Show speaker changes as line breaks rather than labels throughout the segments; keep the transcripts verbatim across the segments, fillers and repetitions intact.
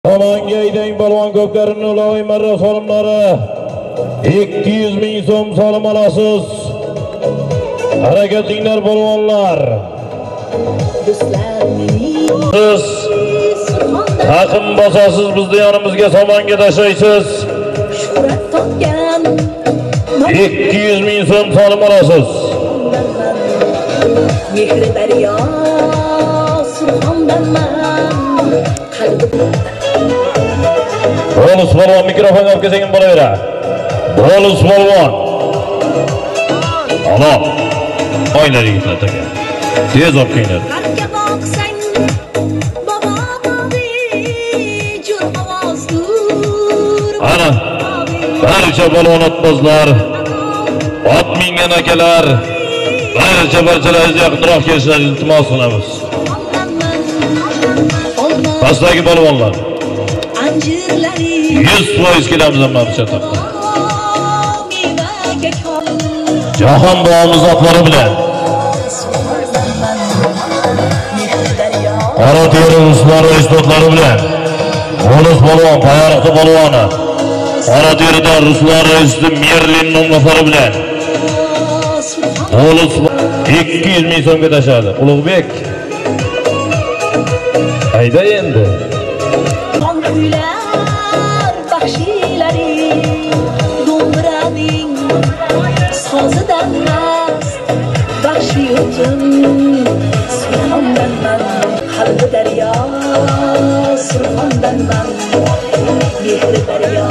Amange aydang balvon ko'pkarini uloviy marra solimlari ikki yuz ming so'm solim olasiz. Harakatinglar balvonlar. Siz taqim bosasiz, bizni yonimizga somonga tashlaysiz. ikki yuz ming so'm solim olasiz. Mehri daryo surxondanman qalbim. Bonus balvon mikrofon olib kelsangiz bo'laveradi. Bonus balvon. Ana. Oylar yigitlar taka. Tez olib kelinglar. Ana. Barcha balvon otbozlar, ot mingan akalar, barcha barchalaringiz yaqinroq kelishlaringizni iltimos qilamiz. Pastdagi balvonlar yuz foiz kelamiz amma bu chataqqa. Jahon boğamiz otlari bilan qora teri ruslar va istotlari bilan bonus balvon, Payariqda balvoni qora terida ruslar raisi Merlin nomlari bilan bonus ikki yuz ming so'mga tashadi. Ulug'bek ayda endi uylar baxshilari do'mbiraning sozidan mast baxshi yurtim surxondanman qalbi daryo surxondanman mehri daryo.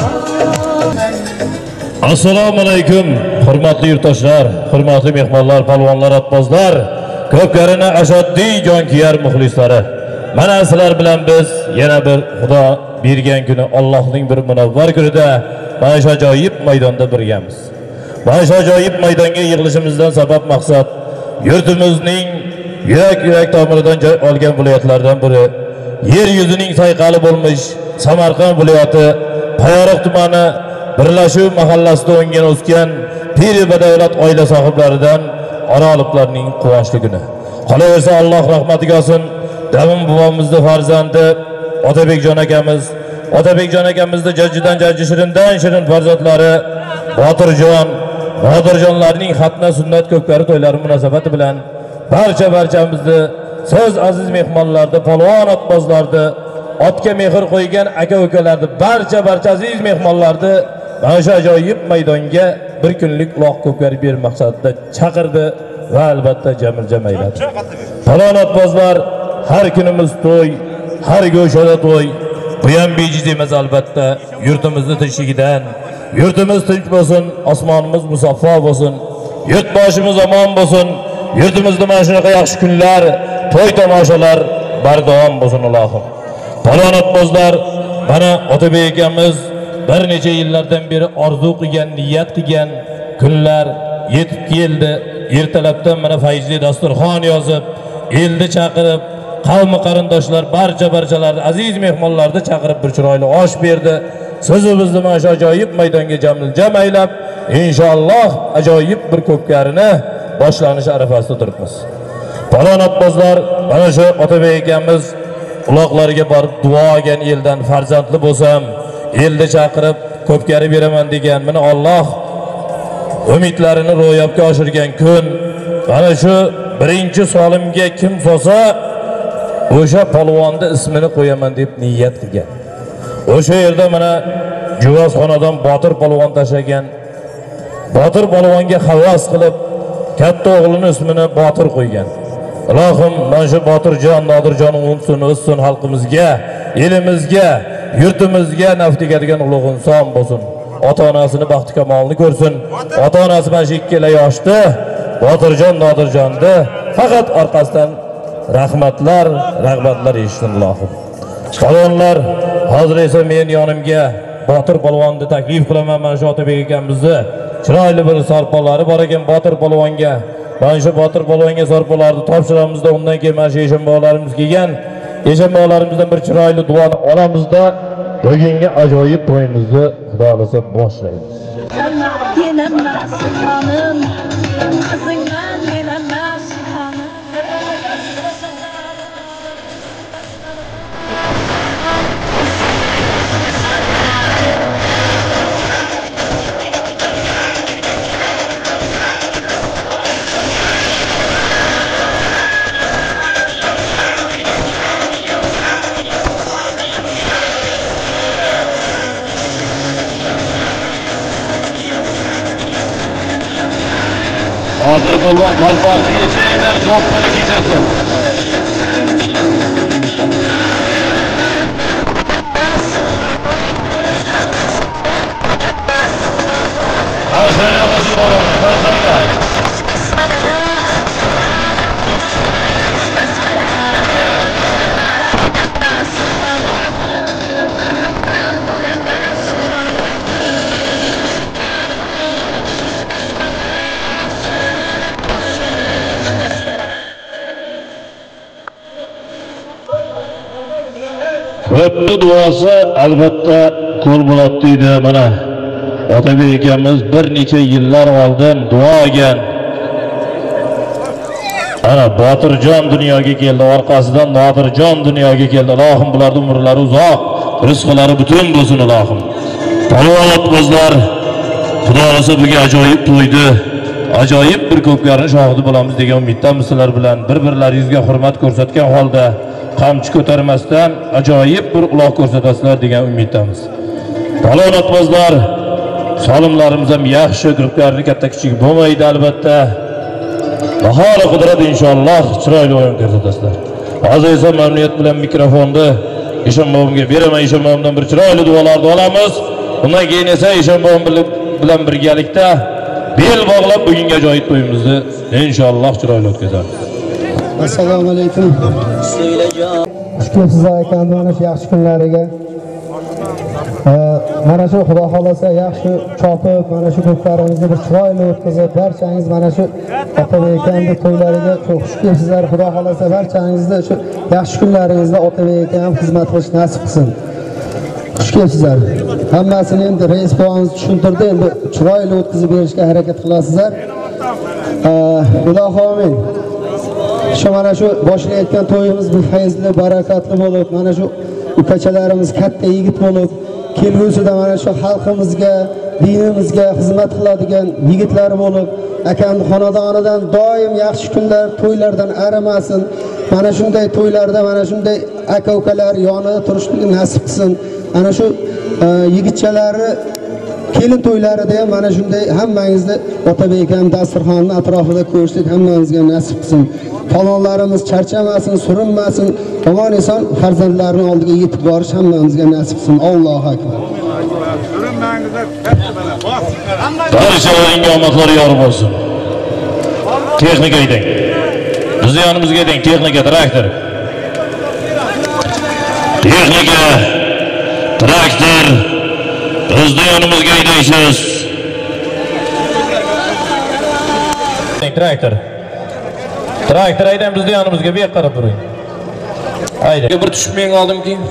Assalomu alaykum hurmatli yurtdoshlar, hurmatli mehmonlar, palvonlar, otbozlar, ko'pkarini ashaddiy jonkuyar muxlislari. Mana sizlar bilan biz yana bir Xudo bergan kuni, Allohning bir munavvar kunida mana shu ajoyib maydonda birgamiz. Mana shu ajoyib maydonga yig'ilishimizdan sabab maqsad yurtimizning yurak-yurak tomiridan joy olgan viloyatlardan biri, yer yuzining sayqali bo'lmish Samarqand viloyati Payariq tumani birlashuv mahallasida o'ngan o'sgan piri badavlat oila sohiblaridan Oroliblarning quvonchli kuni. Qolaversa Alloh rahmatiga olsin. Davim buvamizning farzandi Otabekjon akamiz, Otabekjon akamizning jajjidan jajji shirindan shirin farzandlari Botirjon, Botirjonlarning xatna sunnat ko'pkari to'ylari munosabati bilan barcha barchamizni siz aziz mehmonlarda, polvon otbozlarda, otga mehr qo'ygan aka-ukalarni, barcha barcha aziz mehmonlarni mana shu ajoyib maydonga bir kunlik uloq ko'pkari ber maqsadida chaqirdi va albatta jamil jamayladi. Polvon otbozlar, har kunimiz to'y, har go'shada to'y. Bu ham bejiz emas albatta. Yurtimizni tinchligidan, yurtimiz tinch bo'lsin, osmonimiz musaffo bo'lsin, yurtboshimiz omon bo'lsin, yurtimizda mana shunaqa yaxshi kunlar, to'y tomoshalar bardavom bo'lsin Allohim. Polvon otbozlar, mana Otabek akamiz bir necha yillardan beri orzu qilgan, niyat qilgan kunlar yetib keldi. Ertalabdan mana fayzli dasturxon yozib, elni chaqirib, qavmi qarindoshlar barcha barchalarni aziz mehmonlarni chaqirib bir chiroyli osh berdi. Sizni bizni mana shu ajoyib maydonga jamil jamaylab, inshaalloh ajoyib bir ko'pkarini boshlanish arafasida turibmiz. Polvon otbozlar, mana shu Otabek akamiz uloqlarga borib duo olgan eldan farzandli bo'lsam, elni chaqirib ko'pkari beraman degan, mana Alloh umidlarini ro'yobga oshirgan kun. Mana shu birinchi solimga kim solsa o'sha polvonni ismini qo'yaman deb niyat qilgan. O'sha yerda mana Juvos xonadon Botir polvon tashagan. Botir polvonga havas qilib katta o'g'lining ismini Botir qo'ygan. Ilohim, mana shu Botirjon, Nodirjon o'nsin, o'ssin xalqimizga, elimizga, yurtimizga naf tegadigan ulug' inson bo'lsin. Ota-onasini baxti kamolini ko'rsin. Ota-onasi mana shu ikkala yoshda Botirjon, Nodirjonni faqat orqasidan rahmatlar, rag'batlar eshitsin Allohim. Polvonlar, hozir esa men yonimga Botir polvonni taklif qilaman. Mana shu Otabek akamizni chiroyli bir sarpolari bor ekan Botir polvonga. Mana shu Botir polvonga sarpolarni topshiramizda, undan keyin mana shu eshanbolarimiz kelgan. Eshanbolarimizdan bir chiroyli duoni olamizda bugungi ajoyib to'yimizni Xudo xolasa boshlaymiz. Botir polvon Malparti yechaylar javob kechasi. Azana o'zi bor, azana. Ko'pni duosi albatta qo'l bo'ladi deydi. Mana Otabek akamiz bir necha yillar oldin duo olgan. Ana Botirjon dunyoga keldi, orqasidan Nodirjon dunyoga keldi. Allohim bularning umrlari uzoq, rizqlari butun bo'lsin Allohim. Palvonot qizlar, Xudo xolasa bunga ajoyib to'ydi. Ajoyib bir ko'pkarni shohidi bo'lamiz degan umiddamiz sizlar bilan. Bir-birlaringizga hurmat ko'rsatgan holda qamchi ko'tarmasdan ajoyib bir uloq ko'rsatasizlar degan umiddamiz. Palvonot qizlar, solimlarimiz ham yaxshi, gruplarni katta kichik bo'lmaydi albatta. Bahora qudrat inshaalloh chiroyli o'yin ko'rsatasizlar. Hozir esa mamnuniyat bilan mikrofonni Eshonbobomga beraman. Eshonbobomdan bir chiroyli duolarni olamiz. Undan keyin esa Eshonbobom bilan birgalikda bel bog'lab bugungi ajoyib to'yimizni inshaalloh chiroyli o'tkazamiz.
Assalomu alaykum. Xushkelibsiz ekan mana shu yaxshi kunlariga. Mana shu Xudo xolasa yaxshi chopib, mana shu ko'plarimizni bir chiroyli o'tkazib, barchangiz mana shu Otabek akamning to'ylariga xush kelibsizlar. Xudo xolasa barchangizni shu yaxshi kunlaringizda Otabek akam xizmat qilish nasib qilsin. Xush kelibsizlar. Hammasini endi reis boğanız tushuntirdi, endi chiroyli o'tkazib berishga harakat qilasizlar. Ilohi amin. Shu mana shu boshlayotgan to'yimiz bir fayzli, barakatli bo'lib, mana shu ukachalarimiz katta yigit bo'lib, kelgusida mana shu xalqimizga, dinimizga xizmat qiladigan yigitlar bo'lib, akamning xonadonidan doim yaxshi kunlar, to'ylardan arimasin. Mana shunday to'ylarda, mana shunday aka-ukalar yonida turishni nasib qilsin. Ana shu yigitchalarni kelin to'ylarida ham mana shunday hammangizni Otabek akam dasturxonning atrofida ko'rishlik hammamizga nasib qilsin. Falonlarimiz charchamasin, surinmasin, omon eson farzandlarning oldiga yetib borish hammamizga nasib qilsin. Allohu akbar.
Barchalarning omadlari yor bo'lsin. Texnika eding. Bizni yonimizga eding, texnika, traktor. Texnika, traktor. Bizni yonimizga edingsiz. Traktor. Traktor aydan bizni yonimizga bir qarab turing. Haydi. Bir tushmang oldim keyin.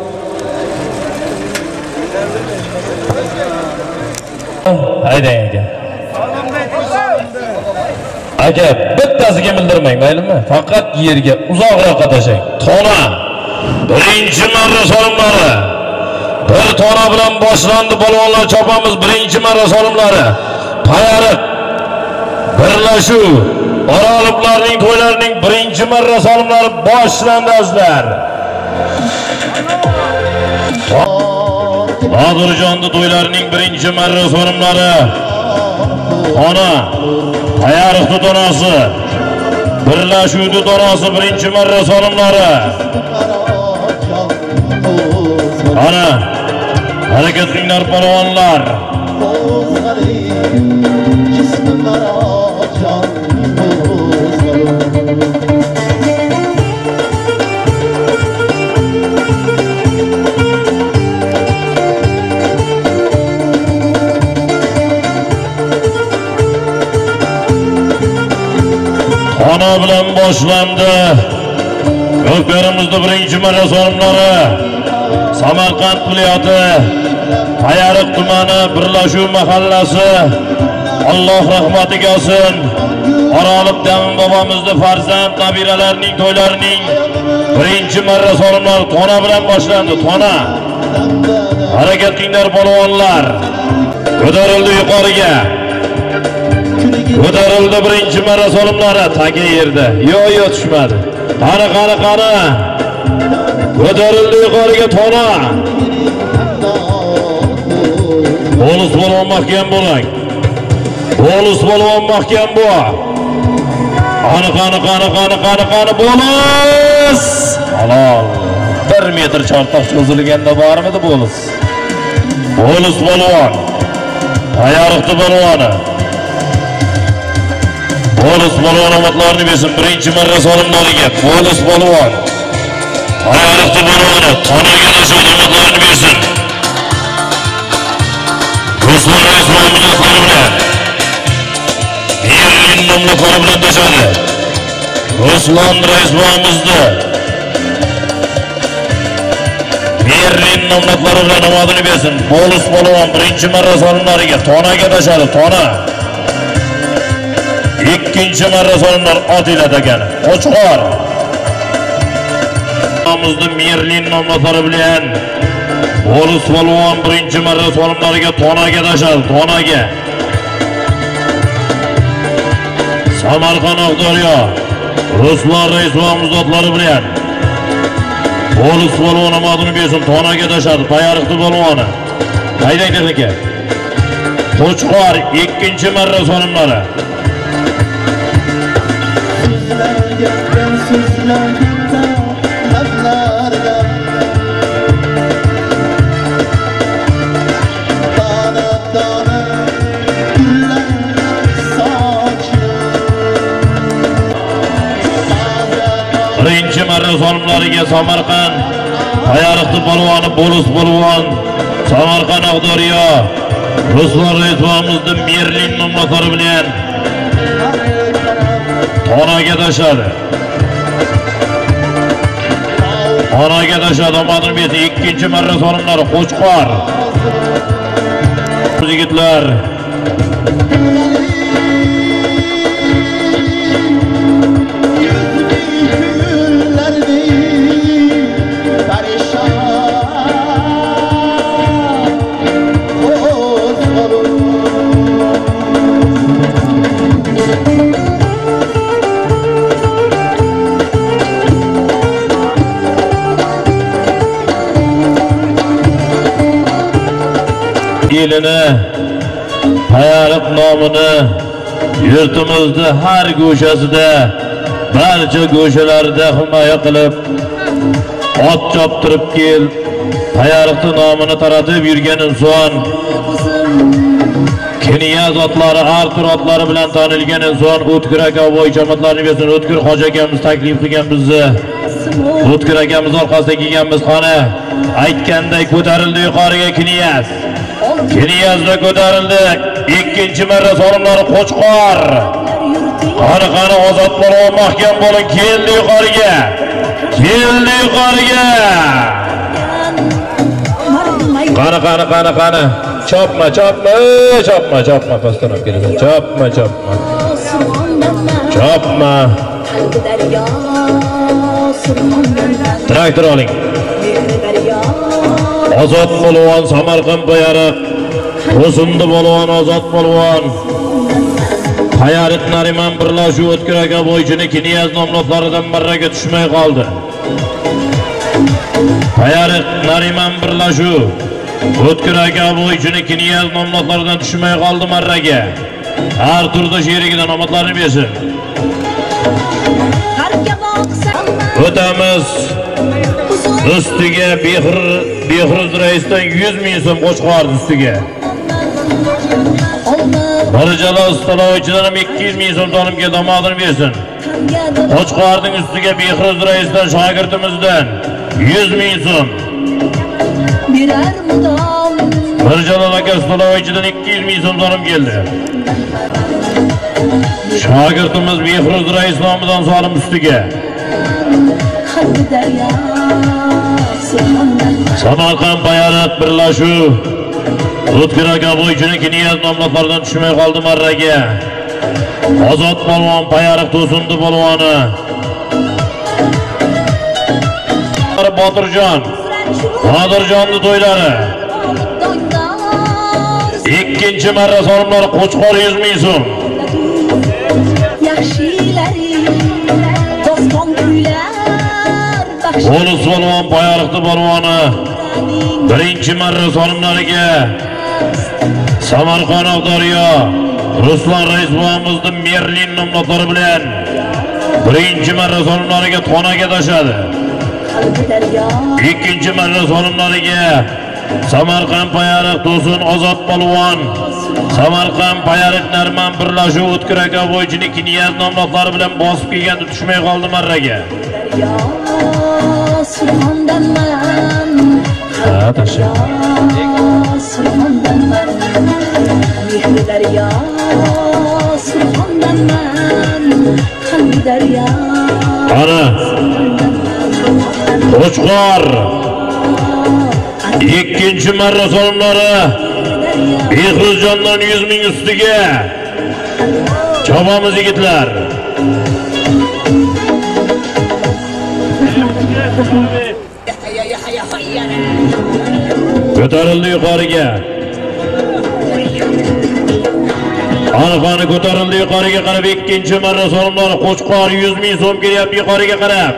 Haydi aka. Aka, bittasiga bildirmang, maylimi? Faqat yerga uzoqroq qatashing. Tona. Birinchi marra solimlari. Bir tona bilan boshlandi balonlar chopamiz birinchi marra solimlari. Payariq. Birlashuv. Oroliblarning to'ylarining birinchi marra solimlari boshlandi azizlar. Nodirjonning to'ylarining birinchi marra solimlari. Ona, Payariq donasi, birlashuvdi donasi birinchi marra solimlari. Ana, harakat qilinglar polvonlar. Ona bilan boshlandi. Ko'kkarimizda birinchi marra solimlari. Samarqand viloyati Payariq tumani birlashuv mahallasi. Alloh rahmatiga olsin. Orolib Damin bobomizning farzand nabiralarining to'ylarining birinchi marra solimlari tona bilan boshlandi. Tona. Harakat qilinglar polvonlar. Ko'tarildi yuqoriga. Ko'tarildi birinchi marra solimlari tagi yerda. Yo'q, yo'q tushmadi. Qani, qani, qani. Ko'tarildi yuqoriga tona. Bonus polvon mahkam bo'ling. Bonus polvon mahkam bo'l. Aniq, aniq, aniq, aniq, aniq, aniq, bo'lus! Halol. bir metr chortoq cho'zilganda bormidi bo'lus? Bo'lus polvon. Ayariqdi polvoni. Bo'lus polvon omadlarini bersin. Birinchi marra solimlariga Bo'lus polvon. Ayariqdi polvoni. Tonaga nasib omadlarini bersin. Ruslan Raisbomiz otlari bilan. Merlin nomli qori bilan tashadi. Ruslan Raisbomizni Merlin nomlatlari bilan omadini bersin. Bo'lus polvon birinchi marra solimlariga tonaga tashadi. Tona. Ikkinchi marra solimlar Otila degani. Qo'chqor. Namizda Merlin nomlatlari bilan Bo'lus polvon birinchi marra solimlariga tonaga tashadi. Tonaga. Samarqand Oqdaryo. Ruslan Raisbomiz otlari bilan Bo'lus polvon omadini bersin. Tonaga tashadi. Payariqdi polvoni. Haydang texnika. Qo'chqor ikkinchi marra solimlari. Birinchi marra solimlariga Samarqand Payariqdi polvoni Bo'lus polvon, Samarqand Oqdaryo, Ruslan Raisbomizning Merlin nomlatlari bilan tonaga tashadi. Tonaga tashadi. Omadini bersin. Ikkinchi marra solimlari Qo'chqor. Yigitlar elini, Payariq nomini yurtimizda har go'shasida, barcha go'shalarida himoya qilib, ot choptirib kel, Payariqdi nomini taratib yurgan inson, Kiniyaz otlari, Artur otlari bilan tanilgan inson O'tkir aka bo'yicha omadlarini bersin. O'tkir hoji akamiz taklif qilgan bizni. O'tkir akamiz orqasiga kelganmiz xona. Aytganday ko'tarildi yuqoriga Kiniyaz. Kiniyazda ko'tarildi. Ikkinchi marra solimlari Qo'chqor. Qani qani ozod polvon mahkam bo'ling. Keldi yuqoriga. Keldi yuqoriga. Qani qani qani qani. Chopma, chopma, chopma, chopma, pastdan olib keladi. Chopma, chopma. Chopma. Traktor oling. Ozod polvon Samarqand Payariq. To'sindi polvon Ozod polvon. Payariq Nariman birlashuv O'tkir aka bo'yichini Kiniyaz nomlaridan marraga tushmay qoldi. Payariq Nariman birlashuv O'tkir aka bo'yichini Kiniyaz nomlaridan tushmay qoldi marraga. Har turda sherigidan omadlarini bersin. O'tamiz. Ustiga Behr Behruz raisdan yuz ming so'm Qo'chqor ustiga. Barjala ustalovichidan ham ikki yuz ming so'm to'lim keldi, omadini bersin. Qo'chqorning ustiga Behruz raisdan shogirdimizdan yuz ming so'm. Barjala aka ustalovichidan ikki yuz ming so'm to'lim keldi. Shogirdimiz Behruz rais nomidan solim ustiga. Samarqand Payariq birlashuv O'tkir aka bo'yichini Kiniyaz nomlaridan tushmay qoldi marraga. Ozod polvon Payariq To'sindi polvoni. Botirjon. Botirjonni to'ylari. Ikkinchi marra solimlari Qo'chqor yuz ming so'm. Bo'lus polvon Payariqdi polvoni. Birinchi marra solimlariga Samarqand Oqdaryo Ruslan Raisbovimizning Merlin nomlari bilan birinchi marra solimlariga tonaga tashadi. Ikkinchi marra solimlariga Samarqand Payariq To'sin Ozod polvon, Samarqand Payariq Narman birlashuv O'tkir aka bo'yichining Niyaz nomlari bilan bosib kelganda tushmay qoldi marraga. Ha, tashakkur. Ana Qo'chqor ikkinchi marra solimlari Behruzjondan yuz ming ustiga chopamiz yigitlar. Ko'tarildi yuqoriga. Aniqani ko'tarildi yuqoriga qarab ikkinchi marra solimlari Qo'chqor yuz ming so'm kelyapti yuqoriga qarab.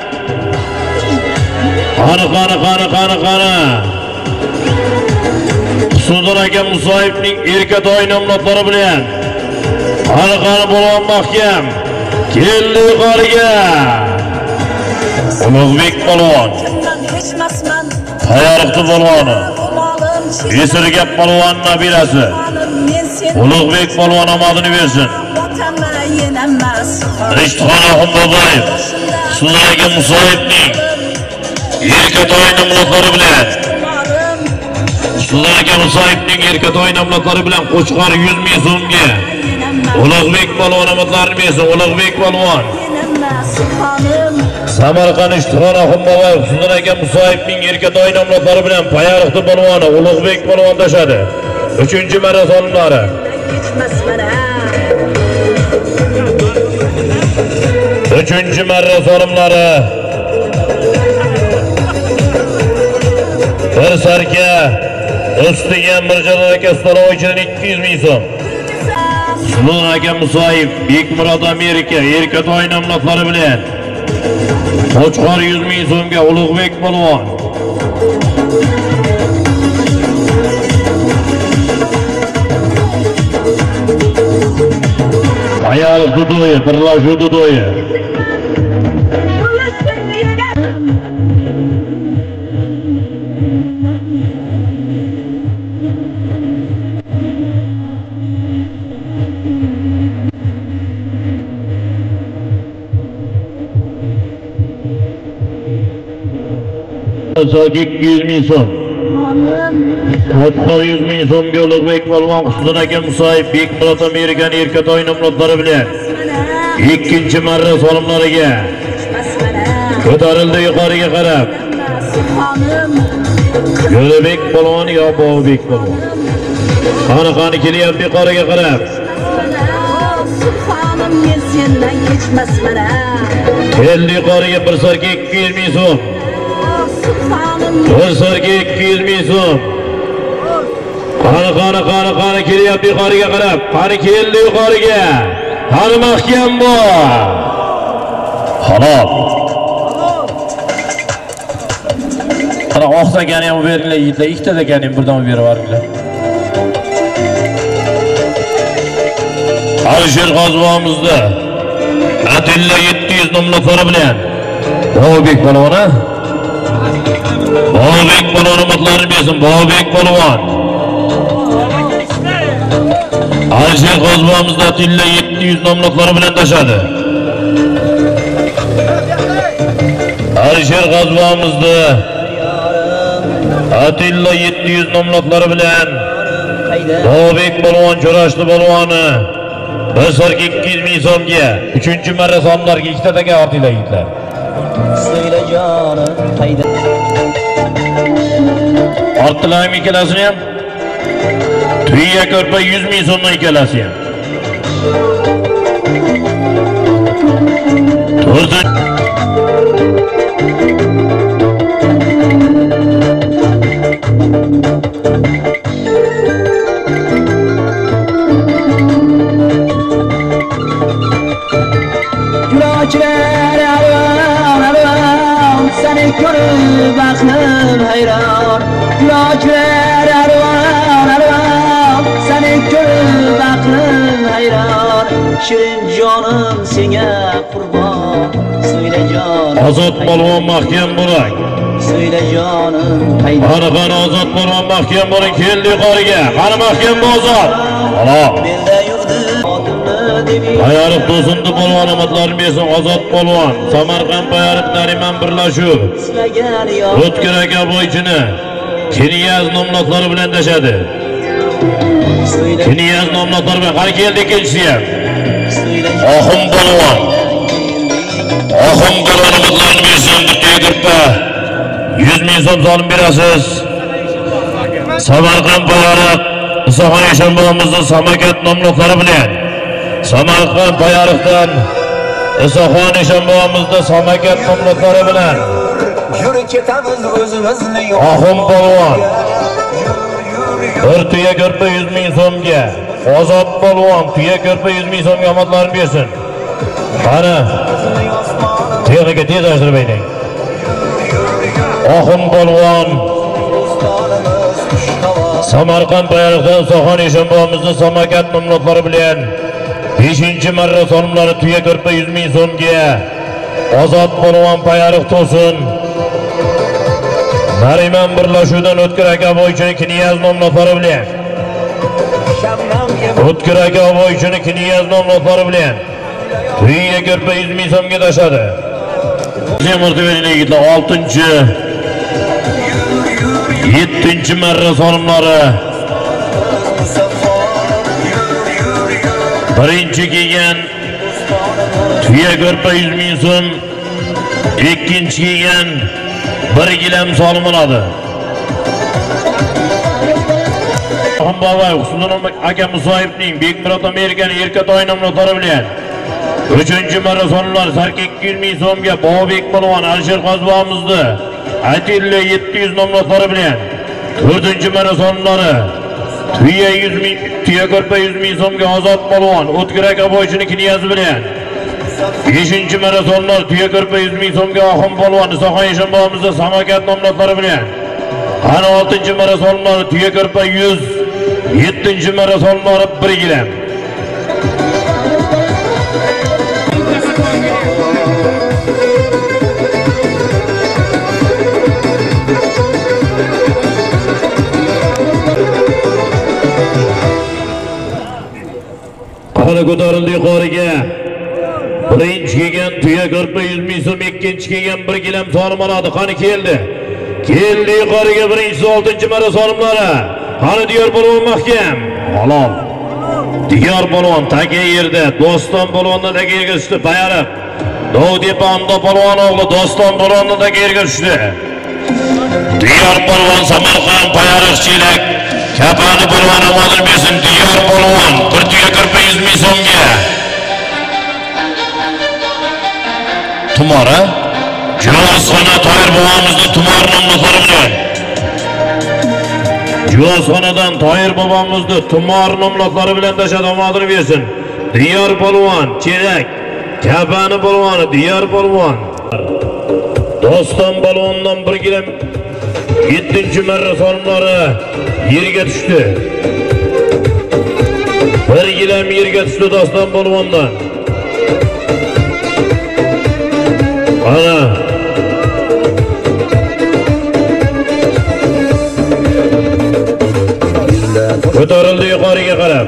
Aniqani qani qani qani. Sudar aka Musoyevning Erkatoy nomlari bilan aniqani bo'lgan mahkam keldi yuqoriga. Ulug'bek polvon Payariq polvoni Esirgap polvon nabirasi Ulug'bek polvon omadini bersin. Rishtixon Boboyev Sudar aka Musoyevning Erkatoy nomlari bilan Sudar aka Musoyevning Erkatoy nomlari bilan Qo'chqor yuz ming so'mga Ulug'bek polvon omadlarini bersin. Ulug'bek polvon Samarqand Rishtixon Boboyev Sudar aka Musoyevning Erkatoy nomlari bilan Payariq polvoni Ulug'bek polvon tashadi. uchinchi marra solimlari. uchinchi marra solimlari. Bir sarka ustiga Mirjalol aka Stalovoychidan ikki yuz ming so'm. Sudar aka Musoyev Bekmurod Amerika Erkatoy nomlari bilan Qo'chqor yuz ming so'mga Ulug'bek polvon. Payariq Dudoyi, birlashuv Dudoyi. ikki yuz ming so'm. Qo'chqor yuz ming so'mga Ulug'bek polvon Sudar aka Musoyev Bekmurod Amerikan Erkatoy nomlari bilan ikkinchi marra solimlariga ko'tarildi yuqoriga qarab. Yo'lbek polvon yo Bobek polvon. Qani qani kelyapti yuqoriga qarab. Keldi yuqoriga bir sarka ikki yuz ming so'm. Bir sarka ikki yuz ming so'm. Qani qani qani qani kelyapti yuqoriga qarab. Qani keldi yuqoriga. Qani mahkam bu. Halol. Qara oqsagani ham beringlar yigitlar, ikkita dekani ham birdan berib yuboringlar. Alisher G'ozbovimizda Atilla yetti yuz nomlari bilan Bobek polvon. Bobek polvon omadlarini bersin. Bobek polvon. Alisher G'ozbovimizda Atilla yetti yuz nomlari bilan tashadi. Alisher G'ozbovimizda Atilla yetti yuz nomlari bilan Bobek polvon Jo'rashli polvoni bir sarka ikki yuz ming so'mga uchinchi marra so'mlarga ikkita taka ortinglar yigitlar. Söyle canım qayda. Ortlarning ikkalasini ham Tuya ko'rpa yuz ming so'mdan ikkalasi ham. To'rtinchi
Gülochlar arvan arvan seni ko'rib aqlim hayron. Gülochlar arvan arvan seni ko'rib aqlim hayron. shirin jonim senga qurbon. Söyle canım.
Ozod polvon mahkam bo'lak.
Söyle canım.
Qani qani ozod polvon mahkam bo'ling, keldi yuqoriga. Qani mahkam ozod. Alo.
Menda yurdi otimni deb.
Bayariq do'sindi polvon omadlarini bersin ozod polvon. Samarqand Bayariq Nariman birlashuv.
Islagan yor.
O'tkir aka bo'ychini Keniyaz nomlatlari bilan tashadi. Keniyaz nomlatlari bilan qani keldi ikkinchisi ham. Oxum polvon. Oxum polvon omadlarini bersin bitta gruppa. yuz ming so'm solim berasiz. Samarqand Bayariq Isoxon Eshonbo'mizning Samakat nomlatlari bilan Samarqand Bayariqdan Isoxon Eshonbo'mizning Samakat nomlatlari bilan
Yürü ketamiz o'zimizni
Oxum polvon bir tuya ko'rpa yuz ming so'mga, Ozod polvon tuya ko'rpa yuz ming so'mga omadlarini bersin. Qani texnika tez ashirib ayting. Oxum polvon Samarqand Bayariqdan Isoxon Eshonbo'mizning Samakat nomlatlari bilan beshinchi marra solimlari tuya ko'rpa yuz ming so'mga, Ozod polvon Bayariq to'sin. Nariman birlashuvdan O'tkir aka bo'ychini Keniyaz nomlatlari bilan O'tkir aka bo'ychini Keniyaz nomlatlari bilan tuya ko'rpa yuz ming so'mga tashadi. Zemurteveli yigitlar oltinchi yettinchi marra solimlari birinchi kelgan tuya ko'rpa yuz ming so'm, ikkinchi kelgan bir gilam solim oladi. Hambavay Husnunur aka Musoyevning Bekmurod Amerikaning Erkatoy nomlatlari bilan uchinchi marra solimlar sark ikki yuz ming so'mga Bobek polvon Alisher Qozbomizni Atilla yetti yuz nomlatlari bilan to'rtinchi marra solimlari tuya yuz ming tuya ko'rpa yuz ming so'mga Ozod polvon O'tkir aka bo'ychini Kiniyazi bilan beshinchi marra solimlar tuya ko'rpa yuz ming so'mga Oxum polvon Isoxon Eshonbo'mizning Samakat nomlatlari bilan qani oltinchi marra solimlari tuya ko'rpa yuz, yettinchi marra solimlari bir gilam. Qani ko'tarildi yuqoriga. Birinchi kelgan tuya ko'rpa yuz ming so'm, ikkinchi kelgan bir gilam solim oladi. Qani keldi. Keldi yuqoriga birinchisi oltinchi marra solimlari. Qani Diyor polvon mahkam. Halol. Diyor polvon taga yerda, Doston polvondan taga yerga tushdi. Bayariq Dovdepamda polvon o'g'li Doston polvondan taga yerga tushdi. Diyor polvon Samarqand Bayariq chelak Kapani polvon omadini bersin. Diyor polvon bir tuya ko'rpa yuz ming so'mga. Tumora Juvozxona Toyir bobomizni Tumor nomlatlari bilan Juvozxonadan Toyir bobomizni Tumor nomlatlari bilan tashad omadini bersin. Diyor polvon chelak Kapani polvoni Diyor polvon Doston polvondan bir gilam yettinchi marra solimlari yerga tushdi. Bir gilam yerga tushdi Doston polvondan. Ana ko'tarildi yuqoriga qarab.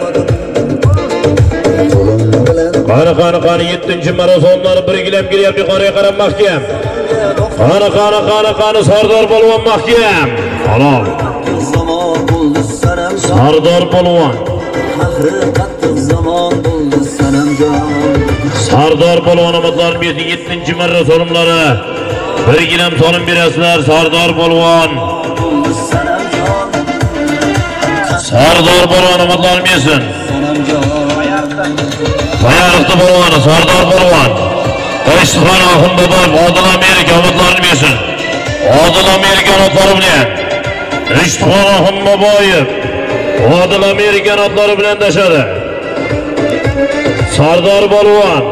Qani qani qani yettinchi marra solimlari bir gilam kelyapti yuqoriga qarab mahkam. Qani qani qani qani Sardor polvon mahkam. Halol.
Zamon bo'ldi sanam
Sardor polvon.
Qattiq zamon bo'ldi sanamjon.
Sardor polvon omadlarini bersin yettinchi marra solimlari. Bir gilam solim berasizlar Sardor polvon. Sardor polvon omadlarini bersin. Bayariqda polvoni Sardor polvon. Ishxon Oxum boboyev Odil Amerika omadlarini bersin. Odil Amerika omadlari bilan Ishxon Oxum boboyev Odil Amerika omadlari bilan tashadi. Sardor polvon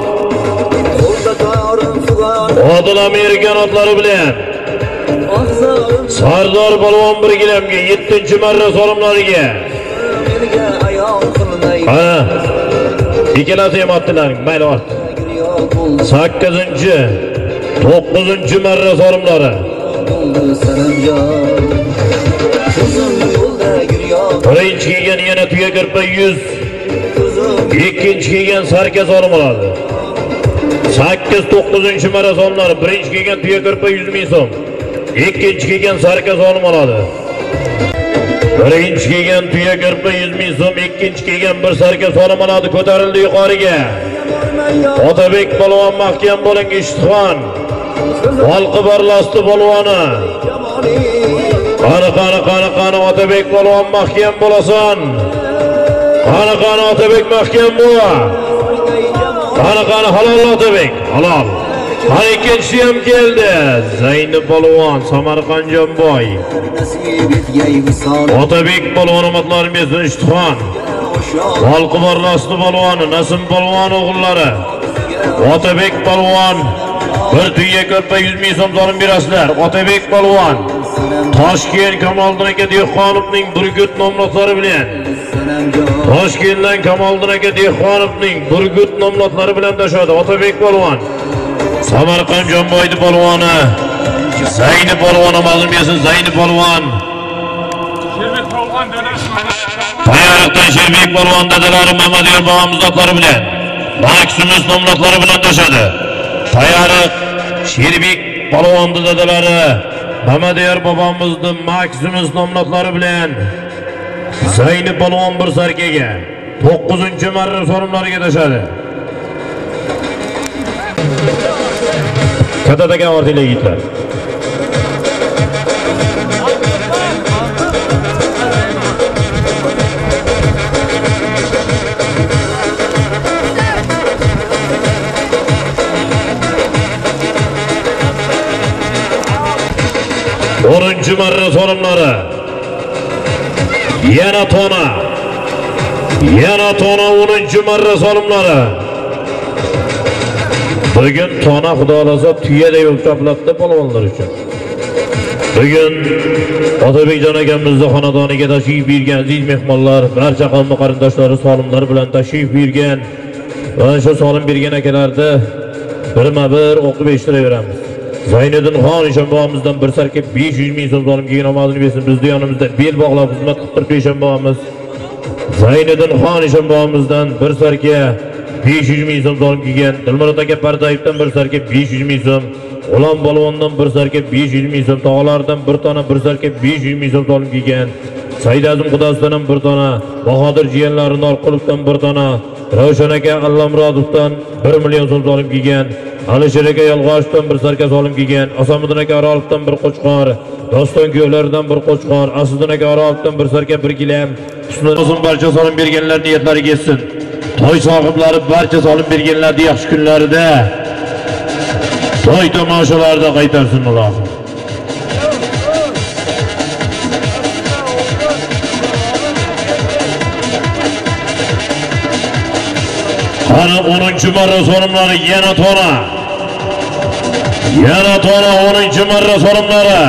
Odil Amerika omadlari bilan Sardor polvon bir gilamga yettinchi marra solimlariga. Ha. ikkalasi ham otdilaring, mayli ot. sakkizinchi, to'qqizinchi marra solimlari. Birinchi kelgan yana tuya kirpa yuz, ikkinchi kelgan sarka solim oladi. sakkiz to'qqizinchi marra solimlari. Birinchi kelgan tuya kirpa yuz ming so'm, ikkinchi kelgan sarka solim oladi. Birinchi kelgan tuya kirpa yuz ming so'm, ikkinchi kelgan bir sarka solim oladi. Ko'tarildi yuqoriga. Otabek polvon mahkam bo'ling, Ishtixon. Olqi barlasdi polvoni. Qani qani qani qani Otabek polvon mahkam bo'lasan. Qani qani Otabek mahkam bo'la. Qani qani halol Otabek, halol. Qani ikkinchisi ham keldi. Zaynab polvon, Samarqandjonboy. Otabek polvon omadlarini bersin Ishtixon. Olqi barlasdi polvoni, Nasim polvon o'g'illari. Otabek polvon bir tuya ko'rpa yuz ming so'm solim berasizlar. Otabek polvon Toshkent Kamoliddin aka Dehqonovning Burgut nomlari bilan. Toshkentdan Kamoliddin aka Dehqonovning Burgut nomlari bilan tashadi. Otabek polvon Samarqandjonboy polvoni. Zaynab polvon nomazim bersin. Zaynab polvon. Sherbek polvon dadasi. Payariqdan Sherbek polvon dadalari Mamadyor bobomiz otlari bilan Maksimus nomlari bilan tashadi. Payariq Sherbek polvon dadalari Mamadyor bobomizning Maksimus nomlari bilan Zaynab polvon bir sarkaga to'qqizinchi marra solimlariga tashadi. Katadagan ortilar yigitlar. o'ninchi marra solimlari. Yana tona. Yana tona o'ninchi marra solimlari. Bugun tona xudolasa tuyada yo'q to'plabdi polvonlar uchun. Bugun Otabekjon akamizning xonadoniga tashrif buyurgan aziz mehmonlar, barcha qavm qarindoshlari, solimlar bilan tashrif buyurgan va shu solim bergan akalarni birma-bir o'qib eshitiraveramiz. Zayniddin Xon Eshonbo'mizdan bir sarka besh yuz ming so'm solim kelgan omadini bersin. Bizning yonimizda bel bog'lab xizmat qilib turib Eshonbo'miz. Zayniddin Xon Eshonbo'mizdan bir sarka besh yuz ming so'm solim kelgan. Dilmurod aka Pardayevdan bir sarka besh yuz ming so'm, G'ulom polvondan bir sarka besh yuz ming so'm, Tog'alardan bir tona bir sarka besh yuz ming so'm solim kelgan. Saidazim Qudasidan ham bir tona, Bahodir jiyanlari Norqulovdan bir tona, Ravshan aka Allamrodovdan bir million so'm solim kelgan. Alisher aka Yalg'ochdan bir sarka solim kelgan. Asamuddin aka Arolovdan bir qo'chqor, Doston kuyovlaridan bir qo'chqor, Asliddin aka Arolovdan bir sarka bir kilam. Husnidin barcha solim berganlar niyatlariga yetsin. To'y sohiblari barcha solim berganlarni yaxshi kunlarida to'y tomoshalarida qaytarsin Alloh. Ana o'ninchi marra solimlari yana tona. Yana tona o'ninchi marra solimlari.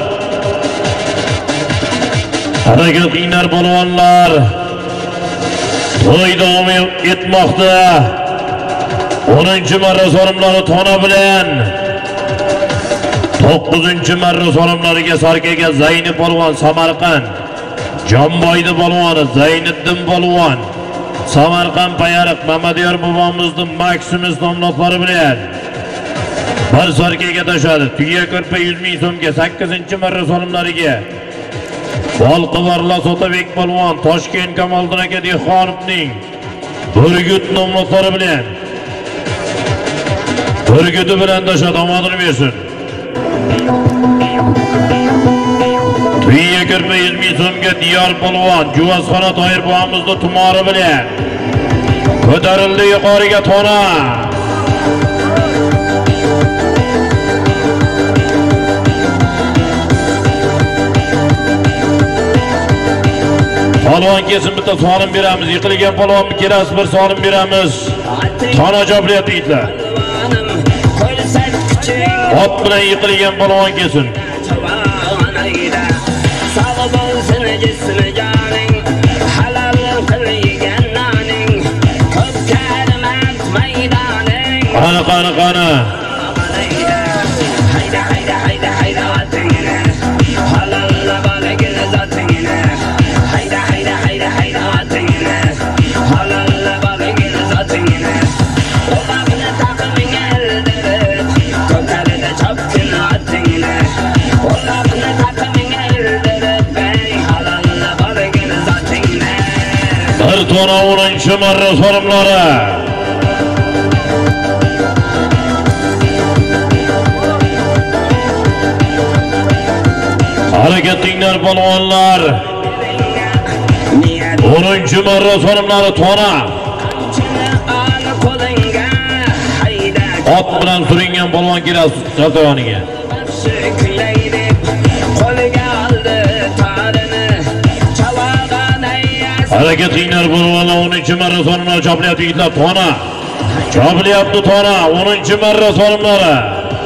Harakat qilinglar polvonlar. To'y davom etmoqda. o'ninchi marra solimlari tona bilan to'qqizinchi marra solimlariga sarkaga Zaynab polvon Samarqand, Jonboydi polvoni Zayniddin polvon Samarqand Payariq Mamadyor bobomizning Maksimus nomlari bilan bir sarkaga tashadi. Tuya ko'rpa yuz ming so'mga sakkizinchi marra solimlariga Olqi Barlas Otabek polvon Toshkent Kamoliddin aka Dehqonovning Burgut nomlari bilan Burguti bilan tashadi. Omadini bersin. Tuya ko'rpa yuz ming so'mga Diyor polvon Juvozxona Toyir bobomizning tumori bilan ko'tarildi yuqoriga tona. Polvon kesin bitta solim beramiz. Yiqilgan polvon kelasi bir solim beramiz. Tona joblayapti yigitlar. Ot bilan yiqilgan polvon kesin. Sağ olsun cismi canın, halal kıl yegan naning, ko'p qani qani. Bir tona o'ninchi marra so'rimlari. Harakatinglar polvonlar. o'ninchi marra so'rimlari tona. Ot bilan suringan polvon keladi Chaltayoniga. Harakatinglar polvonlar o'ninchi marra so'rimlari choplayapti yigitlar tona. Choplayapti tona o'ninchi marra so'rimlari.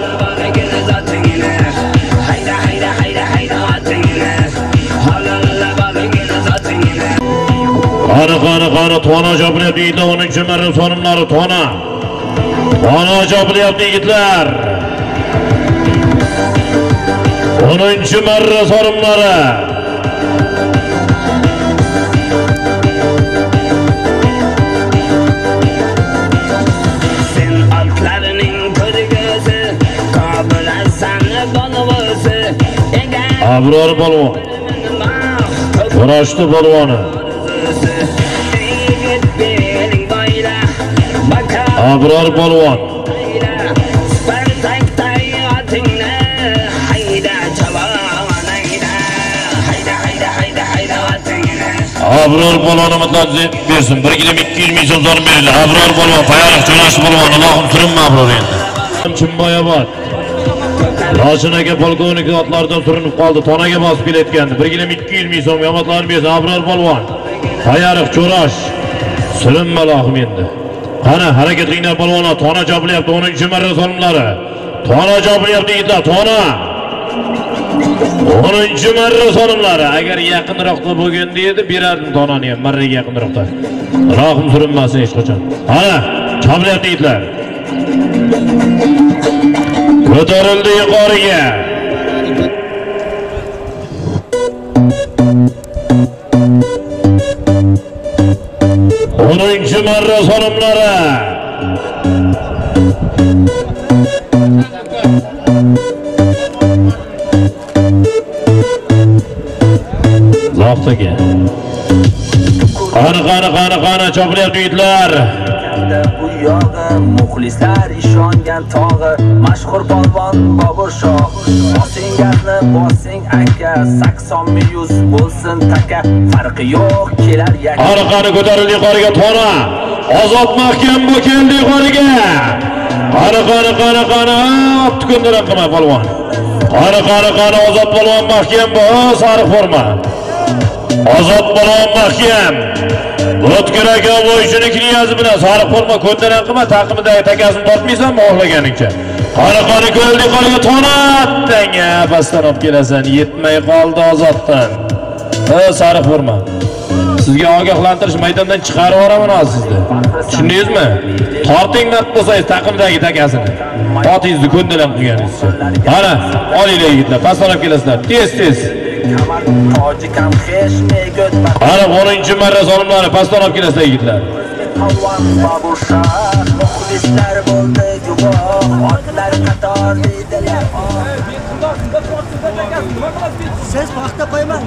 Qani qani qani tona choplayapti yigitlar o'ninchi marra so'rimlari tona. Tona choplayapti yigitlar. o'ninchi marra so'rimlari. Abror polvon. Kurashdi polvoni. Abror polvon. Abror polvoni mutlaq bersin. bir kilo ikki yuz ming so'm so'rab berildi. Abror polvon, Payariq Jo'rash polvon. Allohim surinma Abror endi. Chimboyobod. Loshin aka polkovnik otlaridan surinib qoldi. Tonaga bosib kelayotgandi. bir kilo ikki yuz ming so'm yomatlarni bersin Abror polvon. Payariq Jo'rash. Surinma Allohim endi. Qani harakatinglar polvonlar, tona choplayapti o'ninchi marra so'rimlari. Tona choplayapti yigitlar, tona. o'ninchi marra so'rimlari. Agar yaqinroqda bo'lganda edi, berardim tonani ham marraga yaqinroqda. Allohim surinmasin hech qachon. Qani choplayapti yigitlar. Ko'tarildi yuqoriga. o'ninchi marra so'rimlari. Zoftaga. Qani qani qani qani choplayapti yigitlar.
Bu yog'i muxlislar ishongan tog'i mashhur polvon Bobur Shoh. Bosing gazni bosing aka, sakson ming yuz bo'lsin taka, farqi yo'q kelar yakka.
Qani qani ko'tarildi yuqoriga tona. Ozod mahkam bu keldi yuqoriga. Qani qani qani qani tukundiran qilma polvon. Qani qani qani Ozod polvon mahkam bu sariq forma. Ozod polvon mahkam. O'tkir aka bo'yishini kiliyazi bilan sariq forma ko'ndaran qilma, taqimidagi takasini tortmaysanmi xohlaganingcha. Qani qani ko'ldi qoliga tonatdanga pastdan olib kelasan, yetmay qoldi Ozoddan. Ha, sariq forma. Sizga ogohlantirish maydondan chiqarib yuboraman hozir sizni. Tushundingizmi? Torting nat bo'lsangiz taqimdagi takasini. Totingizni ko'ndaran qilganingizcha. Qani, olinglar yigitlar, pastdan olib kelasizlar. Tez-tez. Qani o'ninchi marra so'rimlari pastdan olib kelasizlar yigitlar.
Siz paxta qo'yman.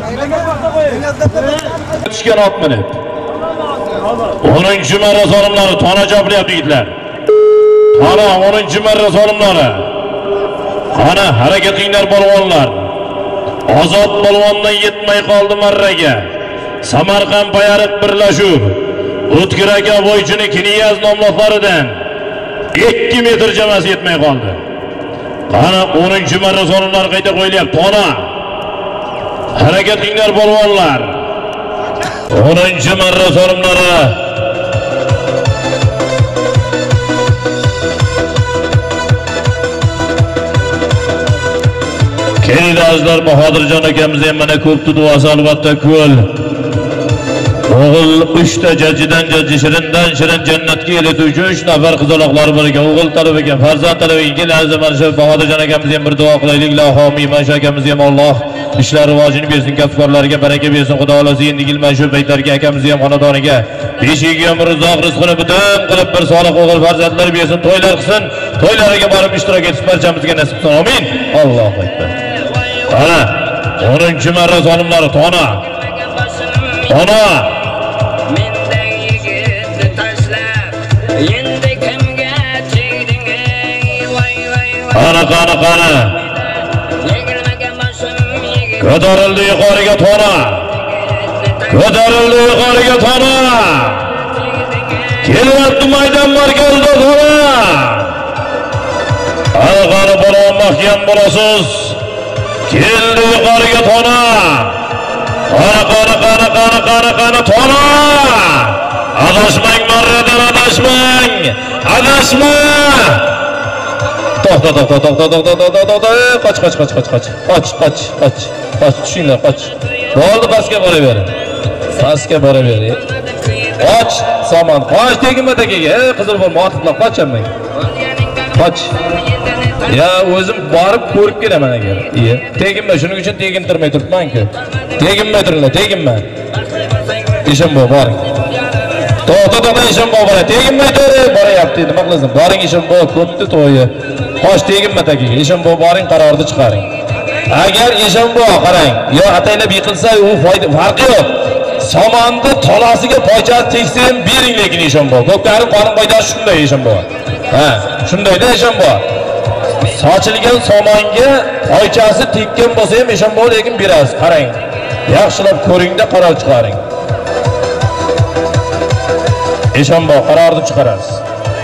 Tushgan ot minib. o'ninchi marra so'rimlari tona choplayapti yigitlar. Tona o'ninchi marra so'rimlari. Qani harakatinglar polvonlar. Ozod polvondan yetmay qoldi marraga. Samarqand Payariq birlashuv. O'tkir aka bo'ychini Kiniyaz nomlaridan ikki metr jamoasi yetmay qoldi. Qani o'ninchi marra so'rimlar qayta qo'yilyapti. Tona. Harakatinglar polvonlar. o'ninchi marra so'rimlari. Kelinglar Bahodirjon akamiz ham mana ko'pti duosi albatta ko'l. O'g'il uchta jajjidan jajji shirindan shirin jannatga eltuvchi uch nafar qizaloqlari bor ekan. O'g'il talab ekan, farzand talab ekan. Aziz mana shu Bahodirjon akamizga ham bir duo qilaylik. Ilohim mana akamizga ham Alloh ishlar rivojini bersin, kasbkorlarga baraka bersin. Xudo xolasa endi mana shu paytlarga akamizga ham xonadoniga beshigiga ham rizq rizqini butun qilib bir solih o'g'il farzandlar bersin, to'ylar qilsin. To'ylariga borib ishtirok etish barchamizga nasib qilsin. Amin. Allohu akbar. Ana o'ninchi marra solimlari tona. Tona. Qana qana qana ko'tarildi yuqoriga tona, ko'tarildi yuqoriga tona, kelyapti maydon markazida tona. Qani qani balon mahkam bo'lasiz, keldi yuqoriga tona. Qani qani qani qani qani qani tona. Adashmang marradan, adashmang, adashma. To'xta to'xta to'xta to'xta to'xta to'xta qoch qoch qoch qoch qoch qoch qoch qoch qoch tushinglar qoch. Bo'ldi, pastga boraver. Pastga boraver. Qoch, saman qoch tegma tagiga. Qizil bo'lma, otiblar qochaman. Qoch. Ya o'zim borib ko'rib kelaman agar. Iye, teginma, shuning uchun tegintirmay turibman-ku. Teginma turinglar, teginma. Ishim bu, boring. To'xta to'xta, ishim bu, boring. Teginmay tur, boryapti. Nima qilasan? Boring, ishim bu, ko'pdi to'yi. Qoch teginma tagiga. Ishim bu, boring, qarorni chiqaring. Agar ishim bu, qarang, yo ataylab yiqilsa, u foyda farqi yo'q. Somonni tolasiga poychasi tegsa ham bering, lekin ishim bu. Ko'pkari qonun qoidasi shunday ishim bu. Ha, shundayda ishim bu. Sochilgan somonga poychasi tekkan bo'lsa ham ishim bu, lekin berasiz. Qarang. Yaxshilab ko'ringda qaror chiqaring. Ishim bu, qarorni chiqarasiz.